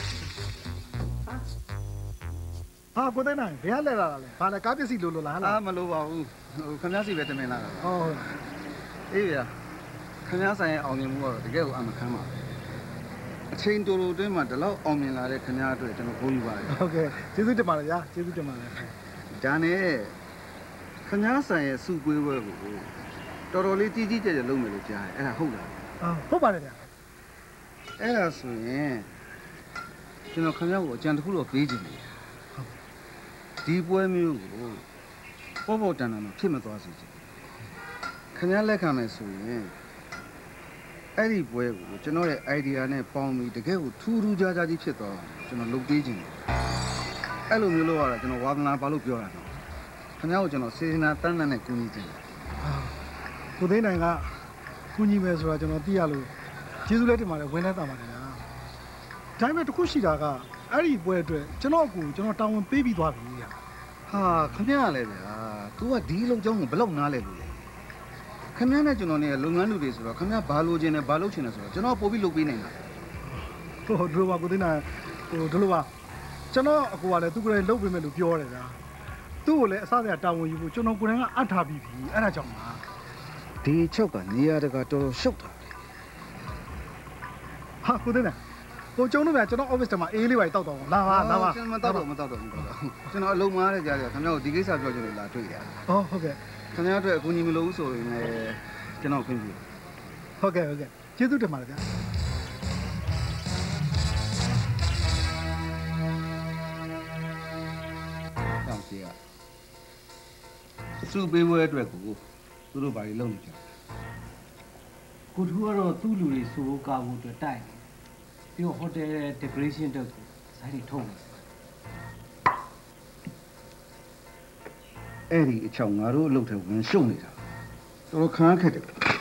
ဟာကိုတဲ့နိုင်ဘယ်လဲလာလဲဘာလဲကားပစ္စည်းလိုလိုလားအာမလိုပါဘူးဟိုခင်ဗျားစီပဲတမင်လာတာဟုတ်အေးဗျာခင်ဗျားဆိုင်ရဲ့အောင်မြင်မှုကတော့တကယ်ကိုအမှန်ခမ်းပါအချိန်တိုတိုအတွင်းမှာဒီလောက်အောင်မြင်လာတဲ့ခင်ဗျားအတွက်ကျွန်တော်ကိုးယူပါတယ်ဟုတ်ကဲ့ကျေးဇူးတင်ပါတယ်ဗျာကျေးဇူးတင်ပါတယ်ဒါနဲ့ခင်ဗျားဆိုင်ရဲ့စုကွေးပွဲကိုတော်တော်လေးကြီးကြီးကျယ်ကျယ်လုပ်မယ်လို့ကြားတယ်အဲ့ဒါဟုတ်လားအာဟုတ်ပါတယ်ဗျာအဲ့ဒါဆိုရင်ကျွန်တော်ခင်ဗျားကိုအကြံတစ်ခုတော့ပေးချင်တယ်ဒီပွဲမျိုးကိုပေါ့ပေါ့တန်တန်တော့ဖြစ်မသွားစေချင်ခင်ဗျားလက်ခံမယ်ဆိုရင်အဲ့ဒီပွဲကိုကျွန်တော်ရဲ့ idea နဲ့ပေါင်းပြီးတကယ်ကိုထူးထူးခြားခြားကြီးဖြစ်သွားကျွန်တော်လုပ်ပေးချင်တယ်အဲ့လိုမျိုးလုပ်ရတာကျွန်တော်ဝါသနာပါလို့ပြောတာတော့ခင်ဗျားကိုကျွန်တော်စေစနာတန်းတန်းနဲ့ကူညီချင်တယ်ကိုသိန်းနိုင်ကကူညီမယ်ဆိုတာကျွန်တော်သိရလို့ကျေးဇူးလည်းတင်ပါတယ်ဝင်လည်းတာပါတယ်ညာဒါပေမဲ့တခုရှိတာကအဲ့ဒီပွဲအတွက်ကျွန်တော်ကိုကျွန်တော်တာဝန်ပေးပြီးသွားပြီညာဟာခင်ဗျားလည်းဗျာ तू ကဒီလုံကျောင်းကိုဘယ်လောက်နားလဲလို့လဲခင်ဗျားနဲ့ကျွန်တော်နဲ့လုပ်ငန်းလူတွေဆိုတော့ခင်ဗျားဘာလိုချင်တယ်ဘာလုပ်ချင်တယ်ဆိုတော့ကျွန်တော်ပို့ပြီးလုပ်ပေးနိုင်တာဟိုတို့ပါကိုသိန်းနိုင်ဟိုတို့လိုပါကျွန်တော်အကူကလည်းသူကိုယ်လည်းလုပ်ပေးမယ်လို့ပြောတယ်ဗျာသူ့ကိုလည်းအစားအစာတာဝန်ယူဖို့ကျွန်တော်ကိုယ်တိုင်ကအပ်ထားပြီးပြီအဲ့ဒါကြောင့်ပါဒီချုပ်ကနေရာတကာတော်တော်ရှုပ်တာဟာကိုသိန်းနိုင်ကိုကျုံလို့ဗျာကျွန်တော် office ထဲမှာအေးလေးပါတောက်တော့လာပါလာပါကျွန်တော်မတောက်တော့မတောက်တော့မတောက်တော့ကျွန်တော်အလုံးမားတဲ့ကြားတယ်ခင်ဗျားကိုဒီကိစ္စပြောချင်လို့လာတွေ့ရဟောဟုတ်ကဲ့ခင်ဗျားအတွက်အကူအညီမလိုဘူးဆိုရင်လည်းကျွန်တော်ခွင့်ပြုဟုတ်ကဲ့ဟုတ်ကဲ့ကျေးဇူးတင်ပါတယ်ဗျာတောင်းစီကစုပေးပွဲအတွက်ကိုသူတို့ဘာတွေလုပ်နေကြကိုထူးကတော့သူ့လူတွေစိုးကားဖို့အတွက်တိုက်ပြီးတော့ hotel decoration တုပ်ကိုဇာတ်တွေထုံးနေအဲ့ဒီအချောင်ငါတို့အလုပ်ထဲဝင်ရှုံနေတာတော်တော်ခန်းခက်တယ်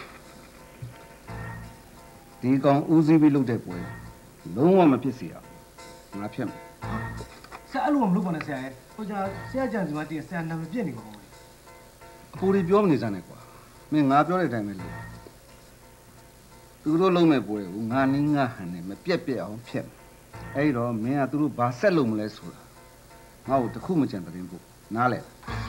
ဒီကောင်ဦးစီးပြီးလုပ်တဲ့ပွဲလုံးဝမဖြစ်စေရငါဖြတ်မယ်စဆရာအဲ့လိုမလုပ်ပါနဲ့ဆရာရဲ့ဟိုကြာဆရာကြံစီမတင်ဆရာနာမပြည့်နေပါဘူးအဖိုးလေးပြောမနေစမ်းနဲ့ကွာမင်းငါပြောတဲ့အတိုင်းပဲလုပ်သူတို့လုံးမဲ့ပွဲကိုငါနင်းငါဟန်နဲ့မပြက်ပြက်အောင်ဖျက်အဲ့တော့မင်းကသူတို့ဘာဆက်လုပ်မလဲဆိုတာငါ့ကိုတခုမကြံသတင်းပို့နားလဲ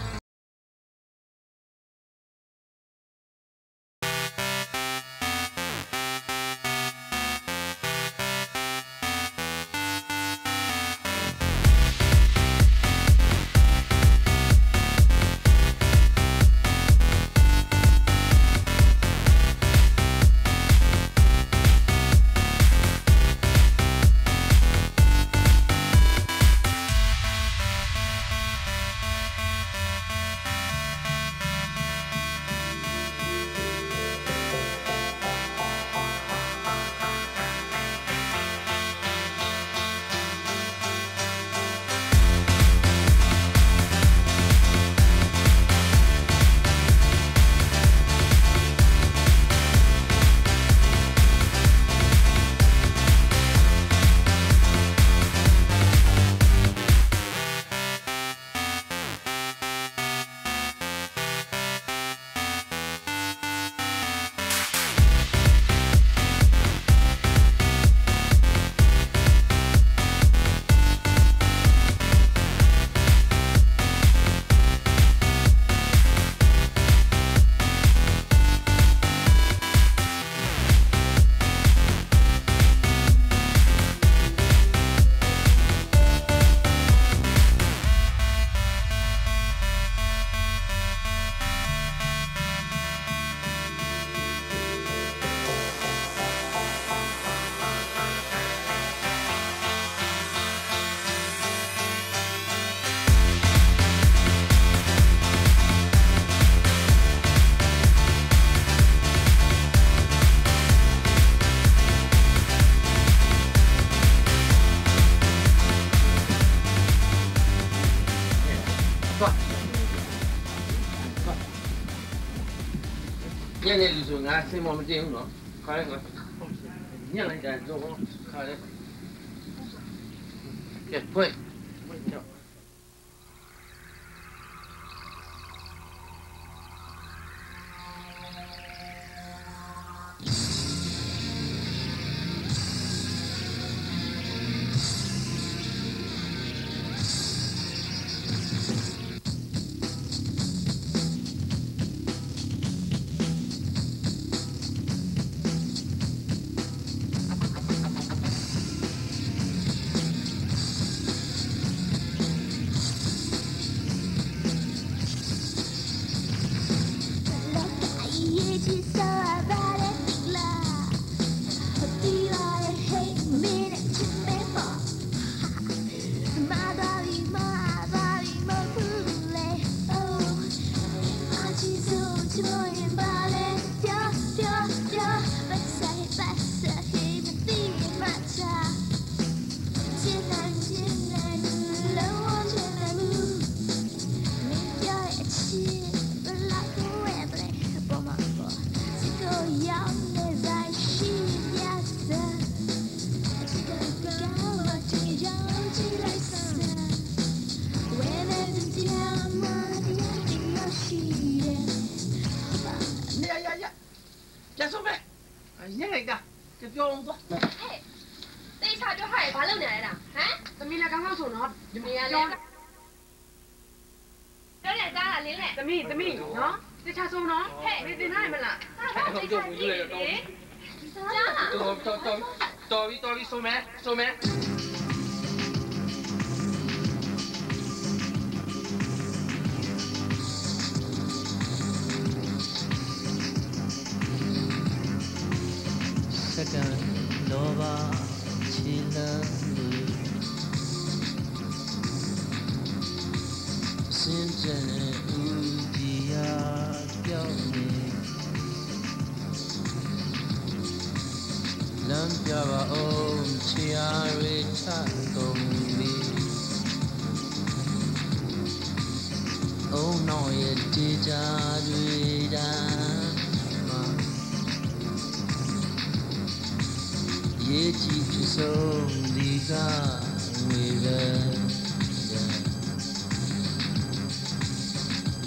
ညနေလူဆိုငါဆင်မမတင်ဘူးနော်ခါရဲငါညလိုက်တယ်တော့ခါရဲကဲဖွင့်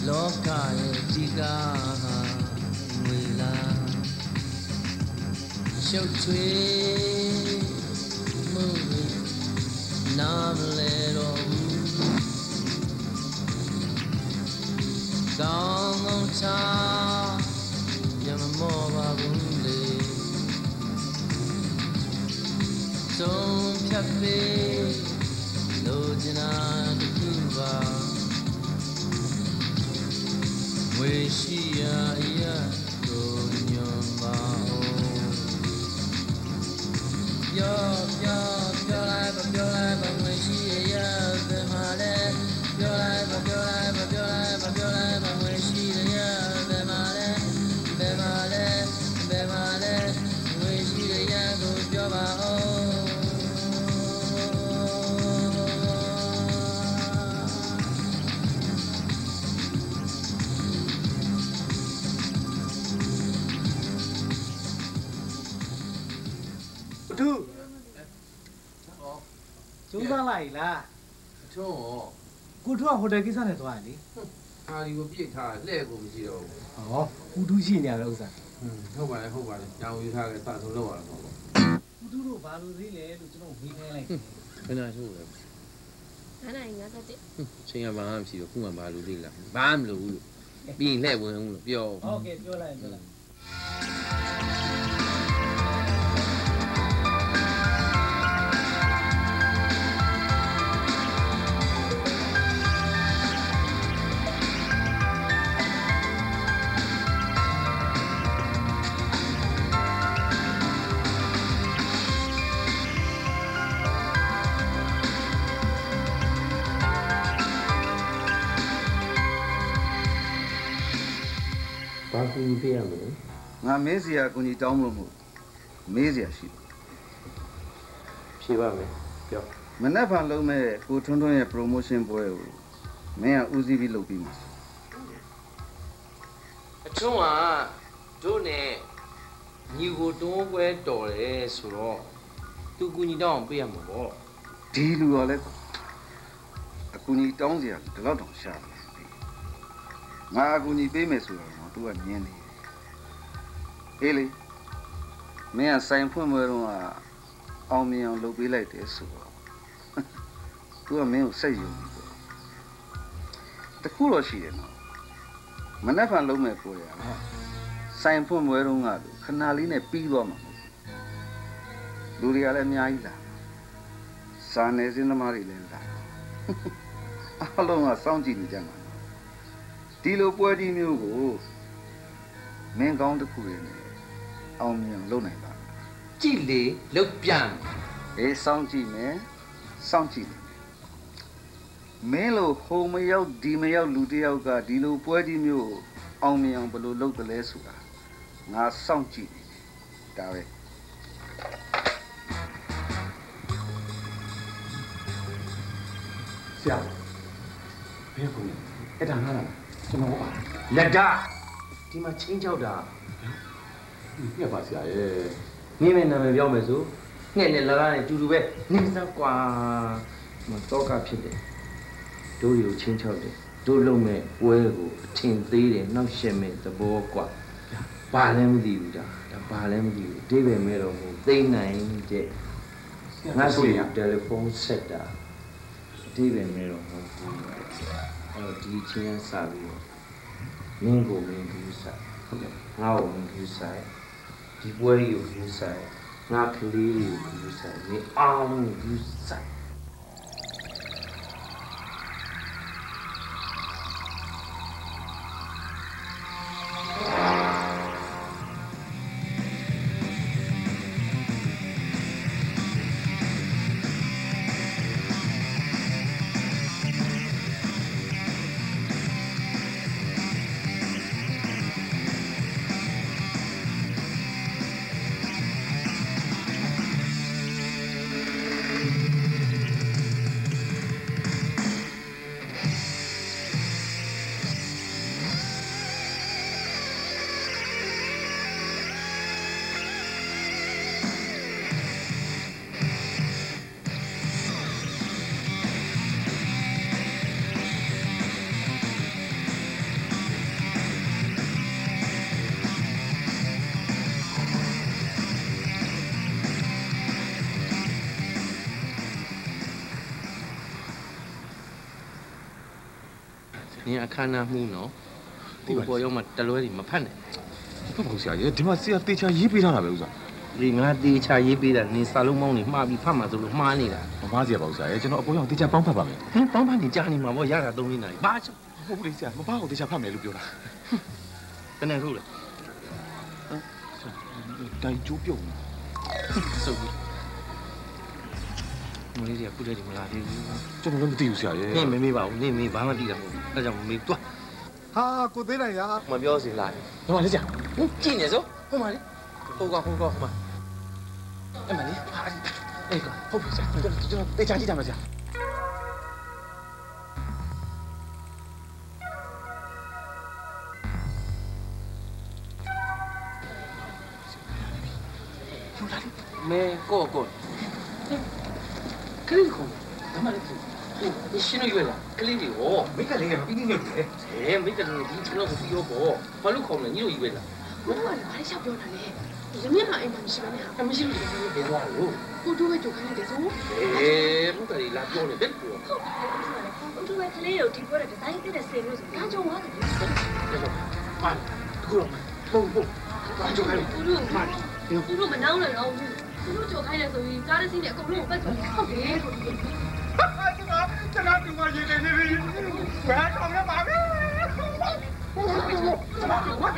loka diga wila shou chui mu nam le ro gong gong cha yam mo ba bun le song phat pe lo jina tu ba we shi ya ya do nyam ba o yo yo yo lai ba yo lai ba we shi ya de ma le yo lai ba yo lai ba yo lai ba yo lai ba we shi ya de ma le de ma le de ma le we shi ya do yo ba o chúng ta lại là Chỗ cô thua hồi đây cái sao này tôi đi à đi có biết thà lẽ cũng gì đâu ồ cô thua gì nhỉ đâu sao không phải không phải nhau như thà cái tạ số đâu à cô thua đâu vào rồi gì lẽ tôi nó hủy cái này cái này thôi cái này ngã ra chị sinh ra ba chỉ không làm ba lúa đi là ba lúa pin lẽ vừa không được tiêu ok tiêu lại tiêu lại ba cũng biết rồi ngà mấy gì à cũng đi đóng luôn mấy gì à xí xí ba mấy biết mình đã phá lâu mấy cô thôn thôn nhà promotion boy mấy à uzi bị lâu bị mà chúng à chỗ này nhiều cô đông quê tổ đấy số đó tôi cũng đi đóng biết mà bỏ đi luôn rồi cũng đi đóng gì à từ lâu đóng xa ngà cũng đi bé mấy số tôi ăn nhện đi, ê lì, mấy anh xem phim mới rồi à, ông mình ông lâu bị lại thế số, tôi ăn mấy ông say rồi, tất cả lo gì đó, mình đã phản lâu mấy cô ya, xem phim mới rồi à, khán giả này pi lo mà, đôi khi là nhảy ra, sáng nay xin làm gì lên ra, alo à, xong chuyện gì chẳng hạn, đi lâu bữa đi nhiều cô. Mình講得苦嘅，後面老難吧？ 知你老變， 誒上次咩？上次，咩路後面有地面有路地有個地路不地面，後面不路路得來數啊！我上次，大衛。 ဆရာဘယ်ကုန်လဲအဲ့ဒါငါလားကျွန်တော်ပါလက်တာဒီမှာချင်းချောက်တာညက်ပါဆရာရဲ့နင်းနဲ့နာမည်ပြောမယ်ဆိုငှက်နဲ့လာလာနဲ့တူတူပဲနင်းစမ်းကွာမတော့ကဖြစ်တယ်တို့တွေကိုချင်းချောက်တယ်တို့လုံးမဲ့ပွဲကိုအထင်သေးတယ်နှောက်ရှက်မဲ့သဘောကွာဘာလည်းမသိဘူးဒါဒါဘာလည်းမသိဘူးအတိပဲမဲ့တော့ဟိုသိနိုင်တဲ့ငါဆိုရင်တယ်လီဖုန်းဆက်တာအတိပဲမဲ့တော့ဟိုအဲ့တော့ဒီချင်းစပြီးတော့မင်းကိုမင်းဘူးဆိုင်ဟုတ်ကဲ့ငါ့ကိုမင်းဘူးဆိုင်ဒီပွဲကြီးကိုဘူးဆိုင်ငါကလေးတွေကိုဘူးဆိုင်ဒီအားလုံးကိုဘူးဆိုင်你啊看那木喏，我我要么得落里么判的。 不好笑，这他妈是要对枪一比他那边子。 你俺对枪一比的，你沙龙猫你妈比怕嘛就骂你了。 我妈子也不好笑，哎，真的不用对枪帮拍拍没？ 嗯，帮拍你家里嘛，我压个东西那里，八九。 我不理解，我把我对枪拍没路标了。 跟那路了。 嗯，该就标了。 收。我理解不得你们拉的。 这种人不对有啥耶？ 你没没吧？你没办法地了，那叫没多。 哈，过得来呀。 我表示来。 我嘛你讲， 嗯，今年走，我嘛你，好高好高好嘛。哎妈你，哎个，好不讲，这这这对枪几讲没讲？没过过，可以过，干嘛的？你新了月了，可以的哦。 没个零，一定有的。 哎，没个零，你听了我有过，马路口了，你都以为了。 我话你还想表达呢？你面嘛，哎嘛，你是吧你？ 他们是不是别话喽？ 我都会做看你的做。 哎，我这里拉表呢，别过。 我都会看你有听过的，但是这些路是干叫我的。 慢，过了，不不，干就开了。 不录，不录，不闹了，然后不录就开了，所以家里新的公路不走，好别。 哈哈，这个这个怎么一点点的，我还搞个麻烦。我我我我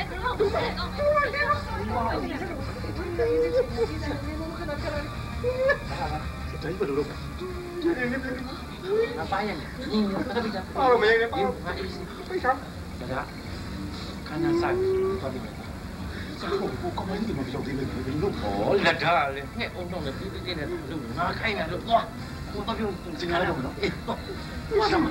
这一个路路。 那八样，你那个比较。 啊，没人帮。为啥？ 大家看那啥，到底没？ 我我刚才你怎么比较对面那边路？ 哦，那这嘞，你欧弄的对对对的路，那看一眼就哇，我到底怎样来着？哎，我什么？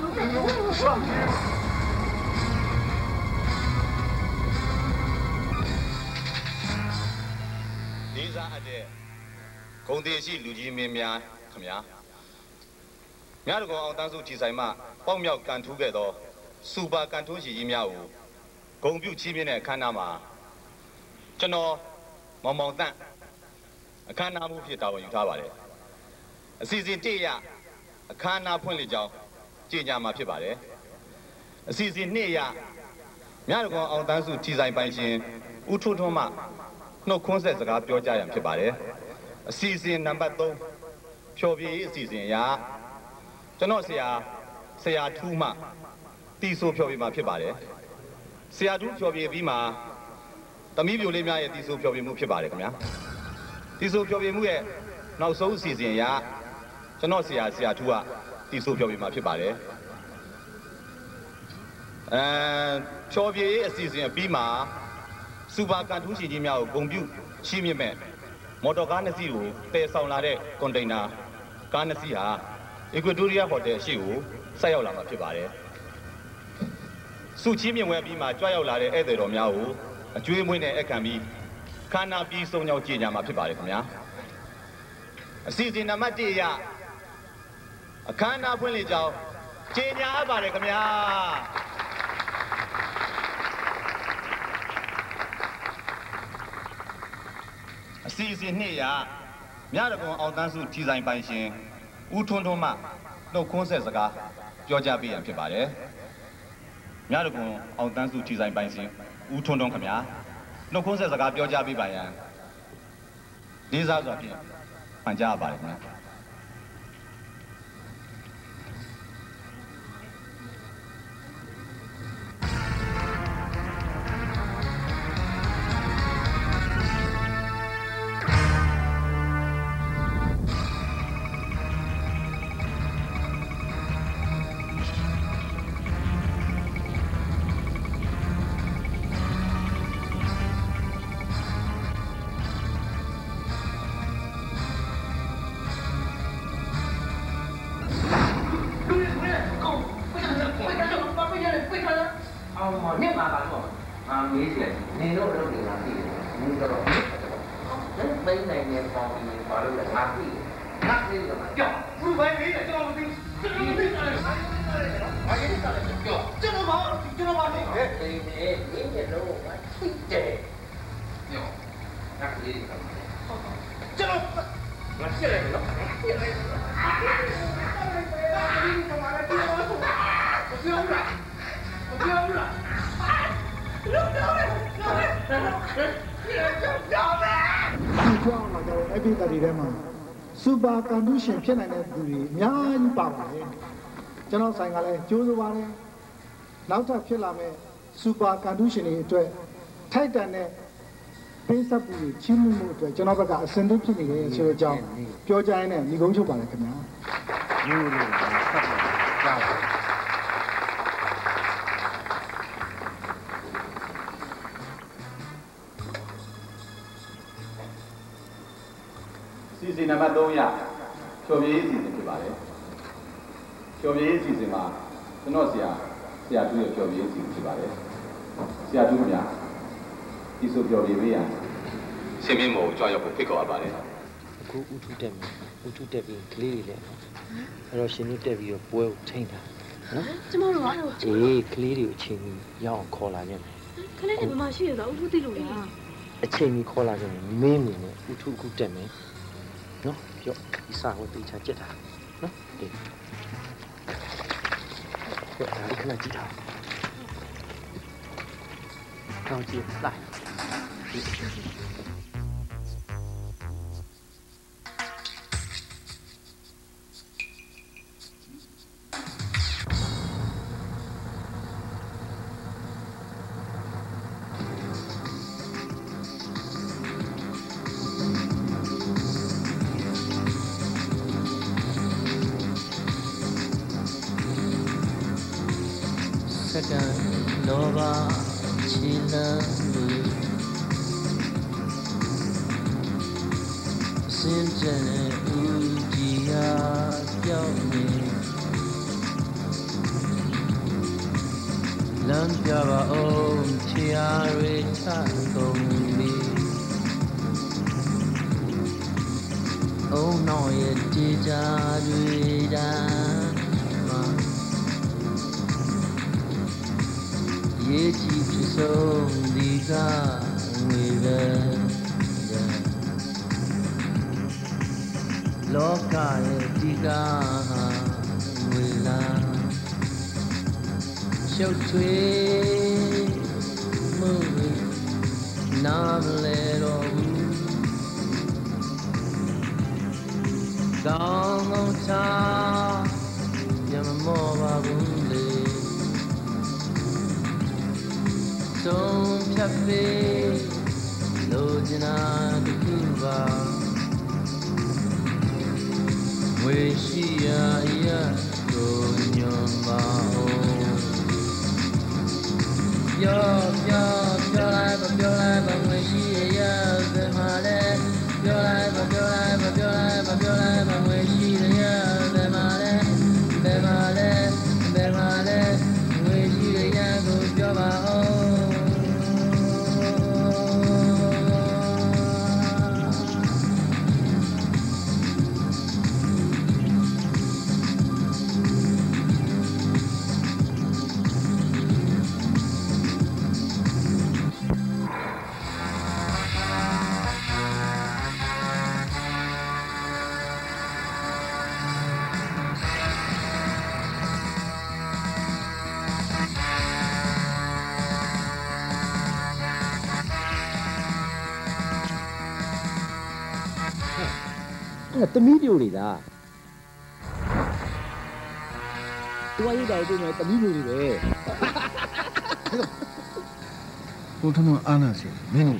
နေစားအပ်တဲ့ဂုံသေးရှိလူကြီးမင်းများခင်ဗျာမြတ်တကောင်အောင်တန်းစုခြေဆိုင်မှပေါက်မြောက်ကန်ထူးခဲ့သောစူပါကန်ထိုးရှိကြီးများကိုဂုံပြုချီးမြှင့်တဲ့အခမ်းအနားမှာကျွန်တော်မောင်မောင်တန့်အခမ်းအနားမှုဖြစ်တာဝန်ယူထားပါတယ်အစီအစဉ်တရအခမ်းအနားဖွင့်လှစ်ကြောင်းကြေညာမှာဖြစ်ပါတယ်အစီအစဉ်နှစ်ရမြတ်တကောင်အောင်တန်းစုခြေဆိုင်ပိုင်ရှင်ဦးထွန်းထွန်းမှနှုတ်ခွန်းဆက်စကားပြောကြရန်ဖြစ်ပါတယ်အစီအစဉ်နံပါတ်သုံးဖြော်ပြရေးအစီအစဉ်အရကျွန်တော်ဆရာဆရာထူးမှတီဆိုဖြော်ပြမှာဖြစ်ပါတယ်ဆရာထူးဖြော်ပြပြီးမှသမီးပြိုလေးများရဲ့တီဆိုဖြော်ပြမှုဖြစ်ပါတယ်ခင်ဗျာတီဆိုဖြော်ပြမှုရဲ့နောက်ဆုံးအစီအစဉ်အရကျွန်တော်ဆရာဆရာထူးကတီဆိုဖြော်ပြမှာဖြစ်ပါတယ်အဲဖြော်ပြရေးအစီအစဉ်အပြီးမှာစူပါကန်ထူးရှင်ကြီးများကိုဂုဏ်ပြုချီးမြှင့်မဲ့မော်တော်ကားနှစ်စီးကိုတည်ဆောင်လာတဲ့ကွန်တိန်နာကားနှစ်စီးဟာအီကွေတိုးရီးယားဟိုတယ်ရှိကိုဆက်ရောက်လာမှာဖြစ်ပါတယ်။စုချီးမြှင့်ဝဲပြီးမှကြွရောက်လာတဲ့ဧည့်သည်တော်များကိုအကျွေးမွေးနဲ့အခမ်းပြီးခန္ဓာပြီးဆုံးကြောင်းကြေညာမှာဖြစ်ပါတယ်ခင်ဗျာ။အစီအစဉ်နံပါတ်တစ်အရအခမ်းအနားဖွင့်လှစ်ကြောင်းကြေညာအပ်ပါတယ်ခင်ဗျာ။အစီအစဉ်နှစ်ရမြတကွန်အောင်တန်းစုခြေဆိုင်ပိုင်ရှင်ဦးထွန်းထွန်းမှနှုတ်ခွန်းဆက်စကားပြောကြားပေးရန်ဖြစ်ပါတယ်မြတကွန်အောင်တန်းစုခြေဆိုင်ပိုင်ရှင်ဦးထွန်းထွန်းခင်ဗျာနှုတ်ခွန်းဆက်စကားပြောကြားပေးပါရန်လေးစားစွာဖြင့်ပန်ကြားရပါတယ်ခင်ဗျာပြောဘူးလားလို့ပြောမယ်ပြောမယ်ပြောမယ်ပြောမယ်ဒီကြောင့်လာကြတဲ့အဲ့ဒီတရီထဲမှာစူပါကွန်ဒူးရှင်ဖြစ်နိုင်တဲ့သူတွေအများကြီးပါပါတယ်ကျွန်တော်ဆိုင်ကလည်းကြိုးစားပါတယ်နောက်ထပ်ဖြစ်လာမဲ့စူပါကွန်ဒူးရှင်တွေအတွက်ထိုက်တန်တဲ့ပေးဆက်မှုချင်းမှုအတွက်ကျွန်တော်ဘက်ကအစင်သင့်ဖြစ်နေတယ်ဆိုတဲ့အကြောင်းပြောကြရင်လည်းညီကုန်းချုပ်ပါလေခင်ဗျာမျိုးလေးဖတ်ပါကြားပါစီစဉ်နံပါတ်သုံးရာဖြော်ပြရေးအစီအစဉ်ဖြစ်ပါတယ်ဖြော်ပြရေးအစီအစဉ်မှာကျွန်တော်ဆရာဆရာတူရဲ့ဖြော်ပြရေးအစီအစဉ်ဖြစ်ပါတယ်ဆရာတူများဒီဆိုဖြော်ပြပေးရဆင်းမင်းမို့ကြွားရောက်ဖို့ဖိတ်ခေါ်အပ်ပါတယ်အခုဥထုတက်မယ်ဥထုတက်ပြီးကလေးတွေလည်းနော်အဲ့တော့ရှင်တို့တက်ပြီးတော့ပွဲကိုထိန်းတာနော်ကျမတို့ကတော့အေးကလေးတွေကိုအချိန်ကြီးရအောင်ခေါ်လာကြမယ်ကလေးတွေဘယ်မှာရှိရတော့ဥထုသိလို့လားအချိန်ကြီးခေါ်လာကြမယ်မင်းနေနဲ့ဥထုအခုတက်မယ်နော်ပြောဒီစာကိုတေချာကြက်တာနော်ဒီပြောဒါလေးခဏကြည့်တာကောင်းကြည့်လိုက်လောဘချီလန်းလူစင်ကြယ်ဦးကြီးရာပြောင်းနေလမ်းပြပါအောင်ချီအားတွေချကုန်ပြီအုံနောက်ရဲ့ကြည်ကြတွေတန်းရေကြီးဖြစ်ဆုံးဒီကငွေပဲလောကရဲ့ဒီကငွေလားရှုပ်ထွေးမှုနားမလဲတော့ဘူးကောင်းကောင်းချာပြမမောပါဘူးလေဆုံးဖြတ်ပေးလိုချင်တာတခုပါဝေရှိရာရကိုညွန်ပါဦးပြောပြောပြောလိုက်ပါပြောလိုက်ပါဝေရှိရာဘယ်မှာလဲပြောလိုက်ပါပြောလိုက်ပါပြောလိုက်ပါပြောလိုက်ပါဝေရှိရာဘယ်မှာလဲဘယ်မှာလဲဘယ်မှာလဲဝေရှိရာကိုပြောပါဦးသမီးပြိုနေတာတွားရတာတို့နဲ့သမီးပြိုနေပဲဘုထမအာနာစီမင်းတို့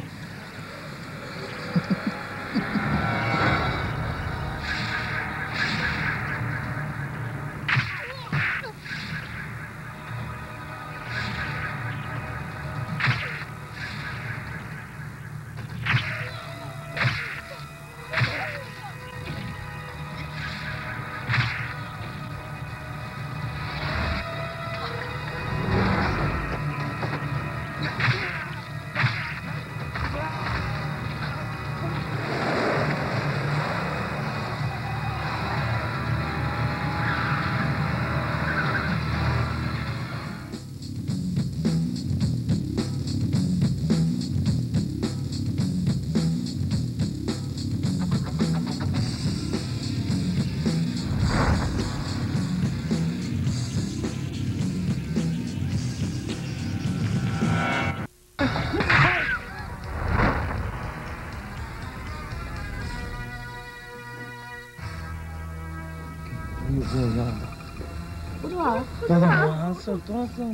ပြီးတော့ရအောင်不错啊，不တော်错တော်啊。 ဆောတော်ဆော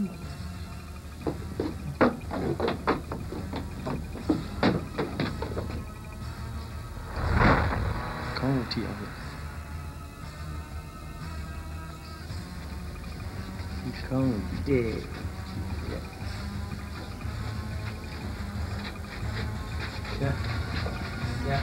ကောင်းလို့ထီအောင်ဒီကောင်းလို့တဲ့ Yeah. Yeah.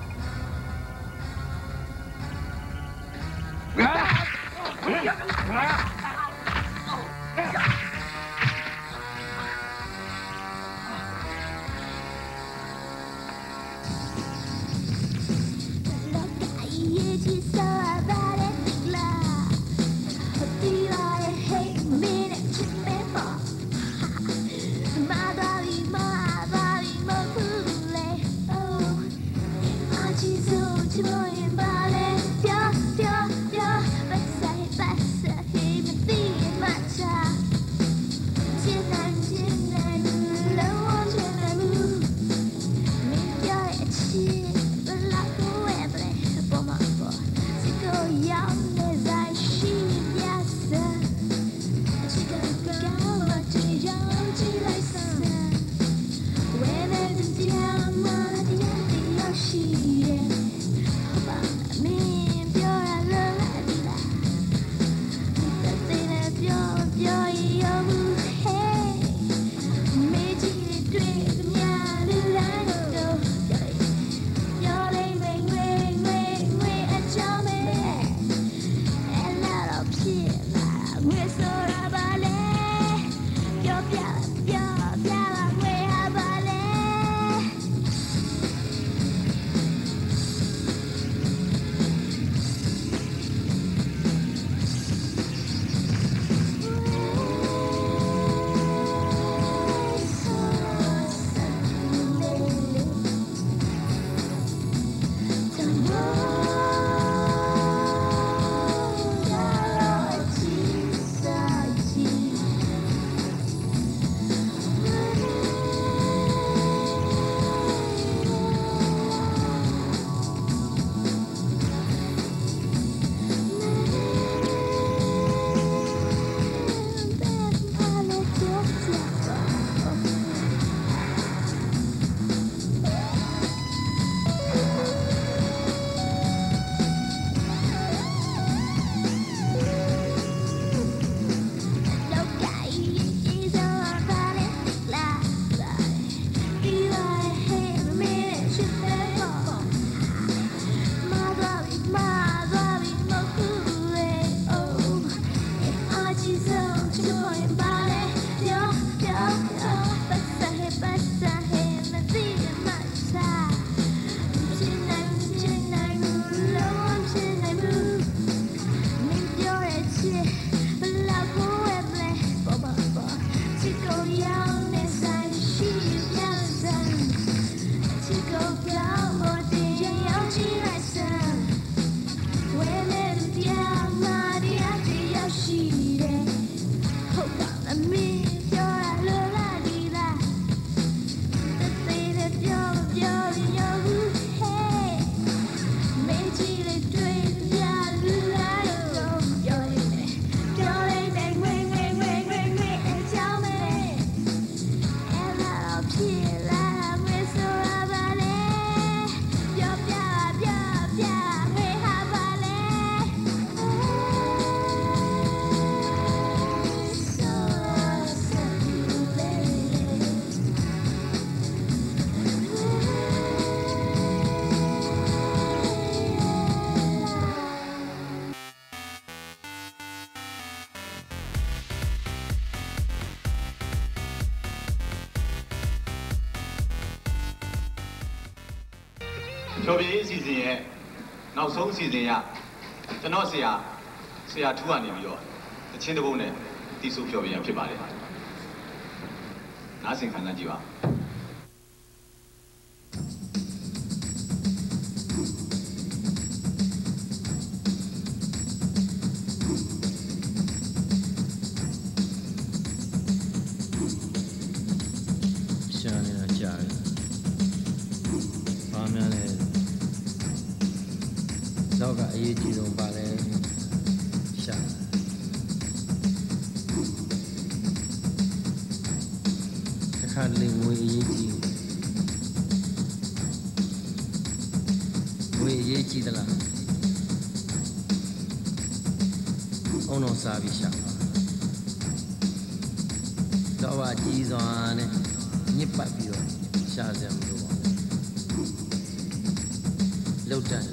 Cho biết gì gì hết, nào sống gì gì à, cho nó xìa, xìa thu anh đi rồi, trên đầu này, tí số cho biết phải bảo đấy, nào sinh khả năng gì vậy? ရေးကြီးငွေအရေးကြီးသလားအုံတော်စားပြီးရှာပါတော့ပါကြီးစွာနဲ့ညစ်ပတ်ပြီးတော့ရှာစရာမလိုပါဘူးလောက်တန်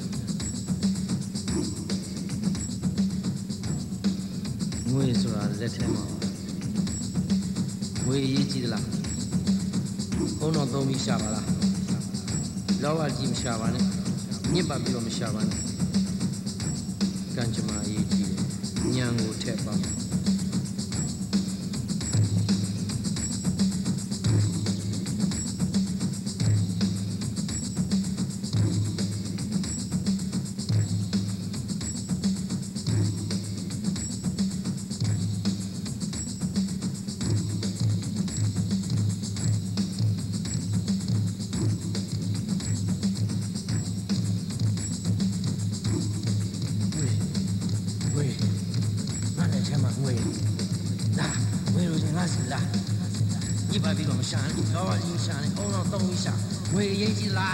ငွေဆိုတာလက်ထဲမှာငွေအရေးကြီးသလားအုံတော်သုံးပြီးရှာပါလားလောဘကြီးမရှာပါနဲ့ညစ်ပတ်ပြီးတော့မရှာပါနဲ့ကံကြမ္မာအရေးကြီးတယ်ညံကိုထည့်ပါလောဘကြီးရှာနေအုံတော့သုံးပြီးရှာငွေအရေးကြီးလား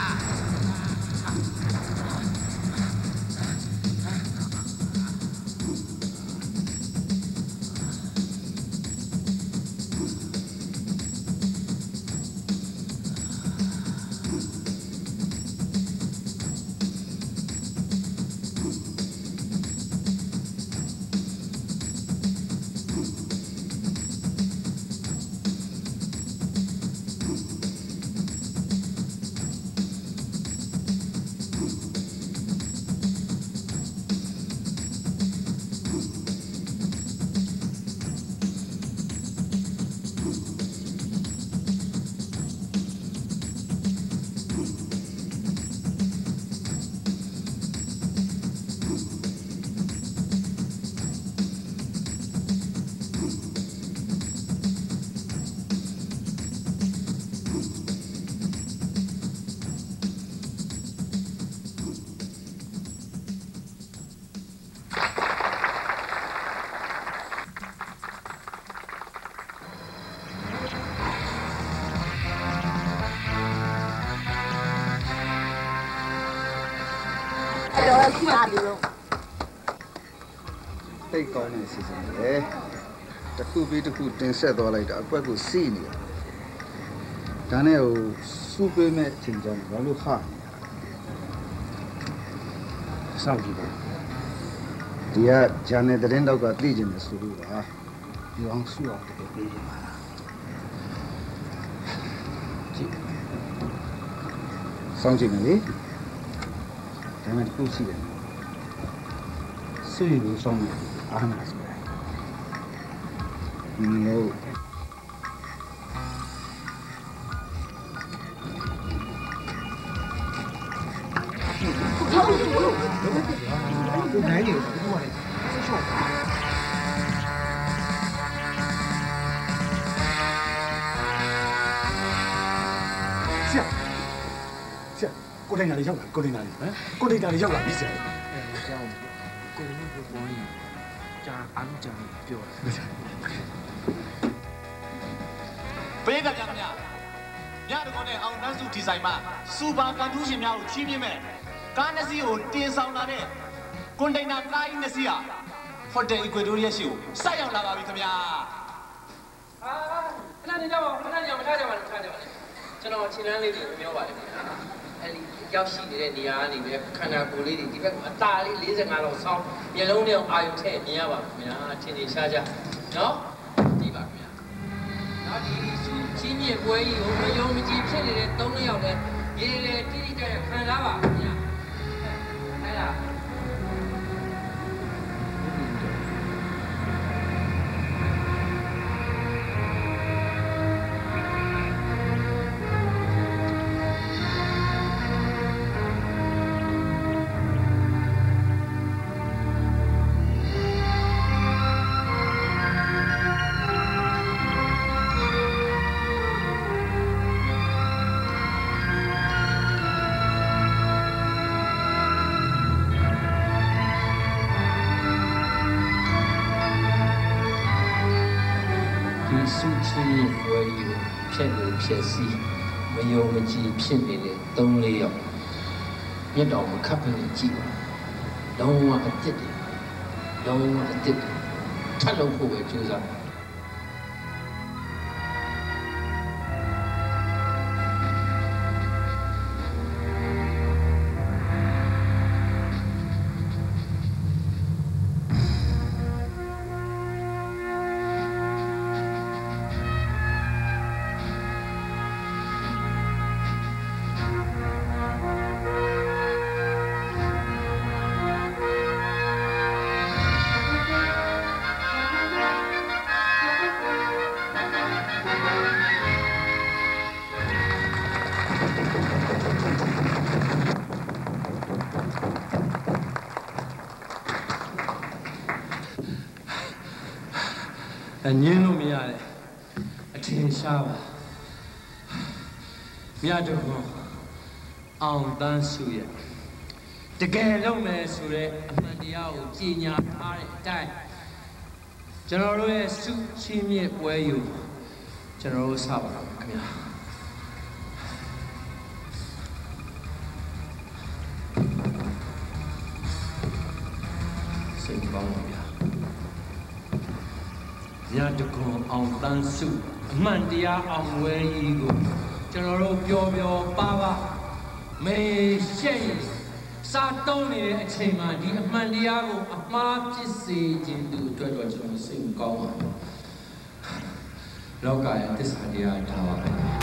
တိတ်ကောင်းနေစီစဉ်လေတခုပြီးတခုတင်ဆက်သွားလိုက်တာအကွက်ကိုစီးနေတယ်ဒါနဲ့ဟိုစူပေးမဲ့ချိန်ကြဘာလို့ခါစောင့်ကြည့်ပါဒီကဂျန်နယ်တဲ့တော့ကသိကျင်တယ်ဆိုလို့ပါဒီအောင်ဆူအောင်ပေးကြပါကြည့်စောင့်ကြည့်မယ်လေဒါနဲ့ခုရှိတယ်ဆွေလို့ဆောင်ရအားနာစရာဒီလိုနိုင်လေဘူးဘာလဲဆက်ရှော့ဆရာဆရာကိုတိုင်းနာလေးရောက်လာကိုတိုင်းနာလေးဟမ်ကိုတိုင်းနာလေးရောက်လာပြီဆရာအဲကြောင်းကိုရင်းကိုပေါ်ရင်ကြာအားလုံးကြာပြောတယ်ပေးကြကြမများညတကောနဲ့အောင်တန်းစုဒီဇိုင်မှာစူပါကန်ထူးရှင်များကိုချီးမြှင့်မဲ့ကားနှစ်စီးကိုတင်ဆောင်လာတဲ့ကွန်တိန်နာကားကြီးနှစ်စီးဟာဟိုတယ်အီကွေဒိုရီးယားရှိကိုစိုက်ရောက်လာပါပြီခင်ဗျာအာခဏနေကြပါခဏနေအောင်မထားကြပါနဲ့ထားကြပါနဲ့ကျွန်တော်ခြေလမ်းလေးတွေပြောပါတယ်ခင်ဗျာအဲ့ဒီရောက်ရှိနေတဲ့နေရာကနေပဲခန္ဓာကိုယ်လေးတွေဒီဘက်ကအตาလေး၄၅လောက်ဆောင်းမျက်လုံးနဲ့အာရုံထည့်မြင်ရပါခင်ဗျာထင်ထင်ရှားရှားနော်ဒီပါခင်ဗျာနောက်ဒီချင်းမြင့်ပွဲကြီးကိုမယုံမကြည်ဖြစ်နေတဲ့၃ယောက်လည်းရေလေတိတိကျကျခံစားပါခင်ဗျာအဲ့ဒါစုချင်းရဲ့ပွဲကြီးကိုဖြစ်လို့ဖြစ်စီမယုံမကြည်ဖြစ်နေတဲ့သုံးလေးယောက်မျက်တော်မခတ်ဖိနေကြည့်ပါလုံးဝအစ်စ်တယ်လုံးဝအစ်စ်ထပ်လို့ဖို့ပဲကြိုးစားငင်းလို့မရတယ်အထင်ရှားပါမြတ်တော်အောင်တန်းစုရဲ့တကယ်လုံးမယ်ဆိုတဲ့အမှန်တရားကိုကြီးညာထားတဲ့အတိုင်းကျွန်တော်တို့ရဲ့စုချင်းမြင့်ပွဲယူကျွန်တော်တို့စပါတော့ခင်ဗျာစိတ်ကောင်းပါဗျာမြတ်တော်အောင်တန်းစုအမှန်တရားအောင်ဝဲကြီးကိုကျွန်တော်တို့ပျော်ပျော်ပါပါမေရှိတ်စားတုံးနေတဲ့အချိန်မှာဒီအမှန်တရားကိုအမှားဖြစ်စေခြင်းသူအတွက်တော့ကျွန်တော်စိတ်ကောင်းပါလောကရဲ့သစ္စာတရားထားပါမယ်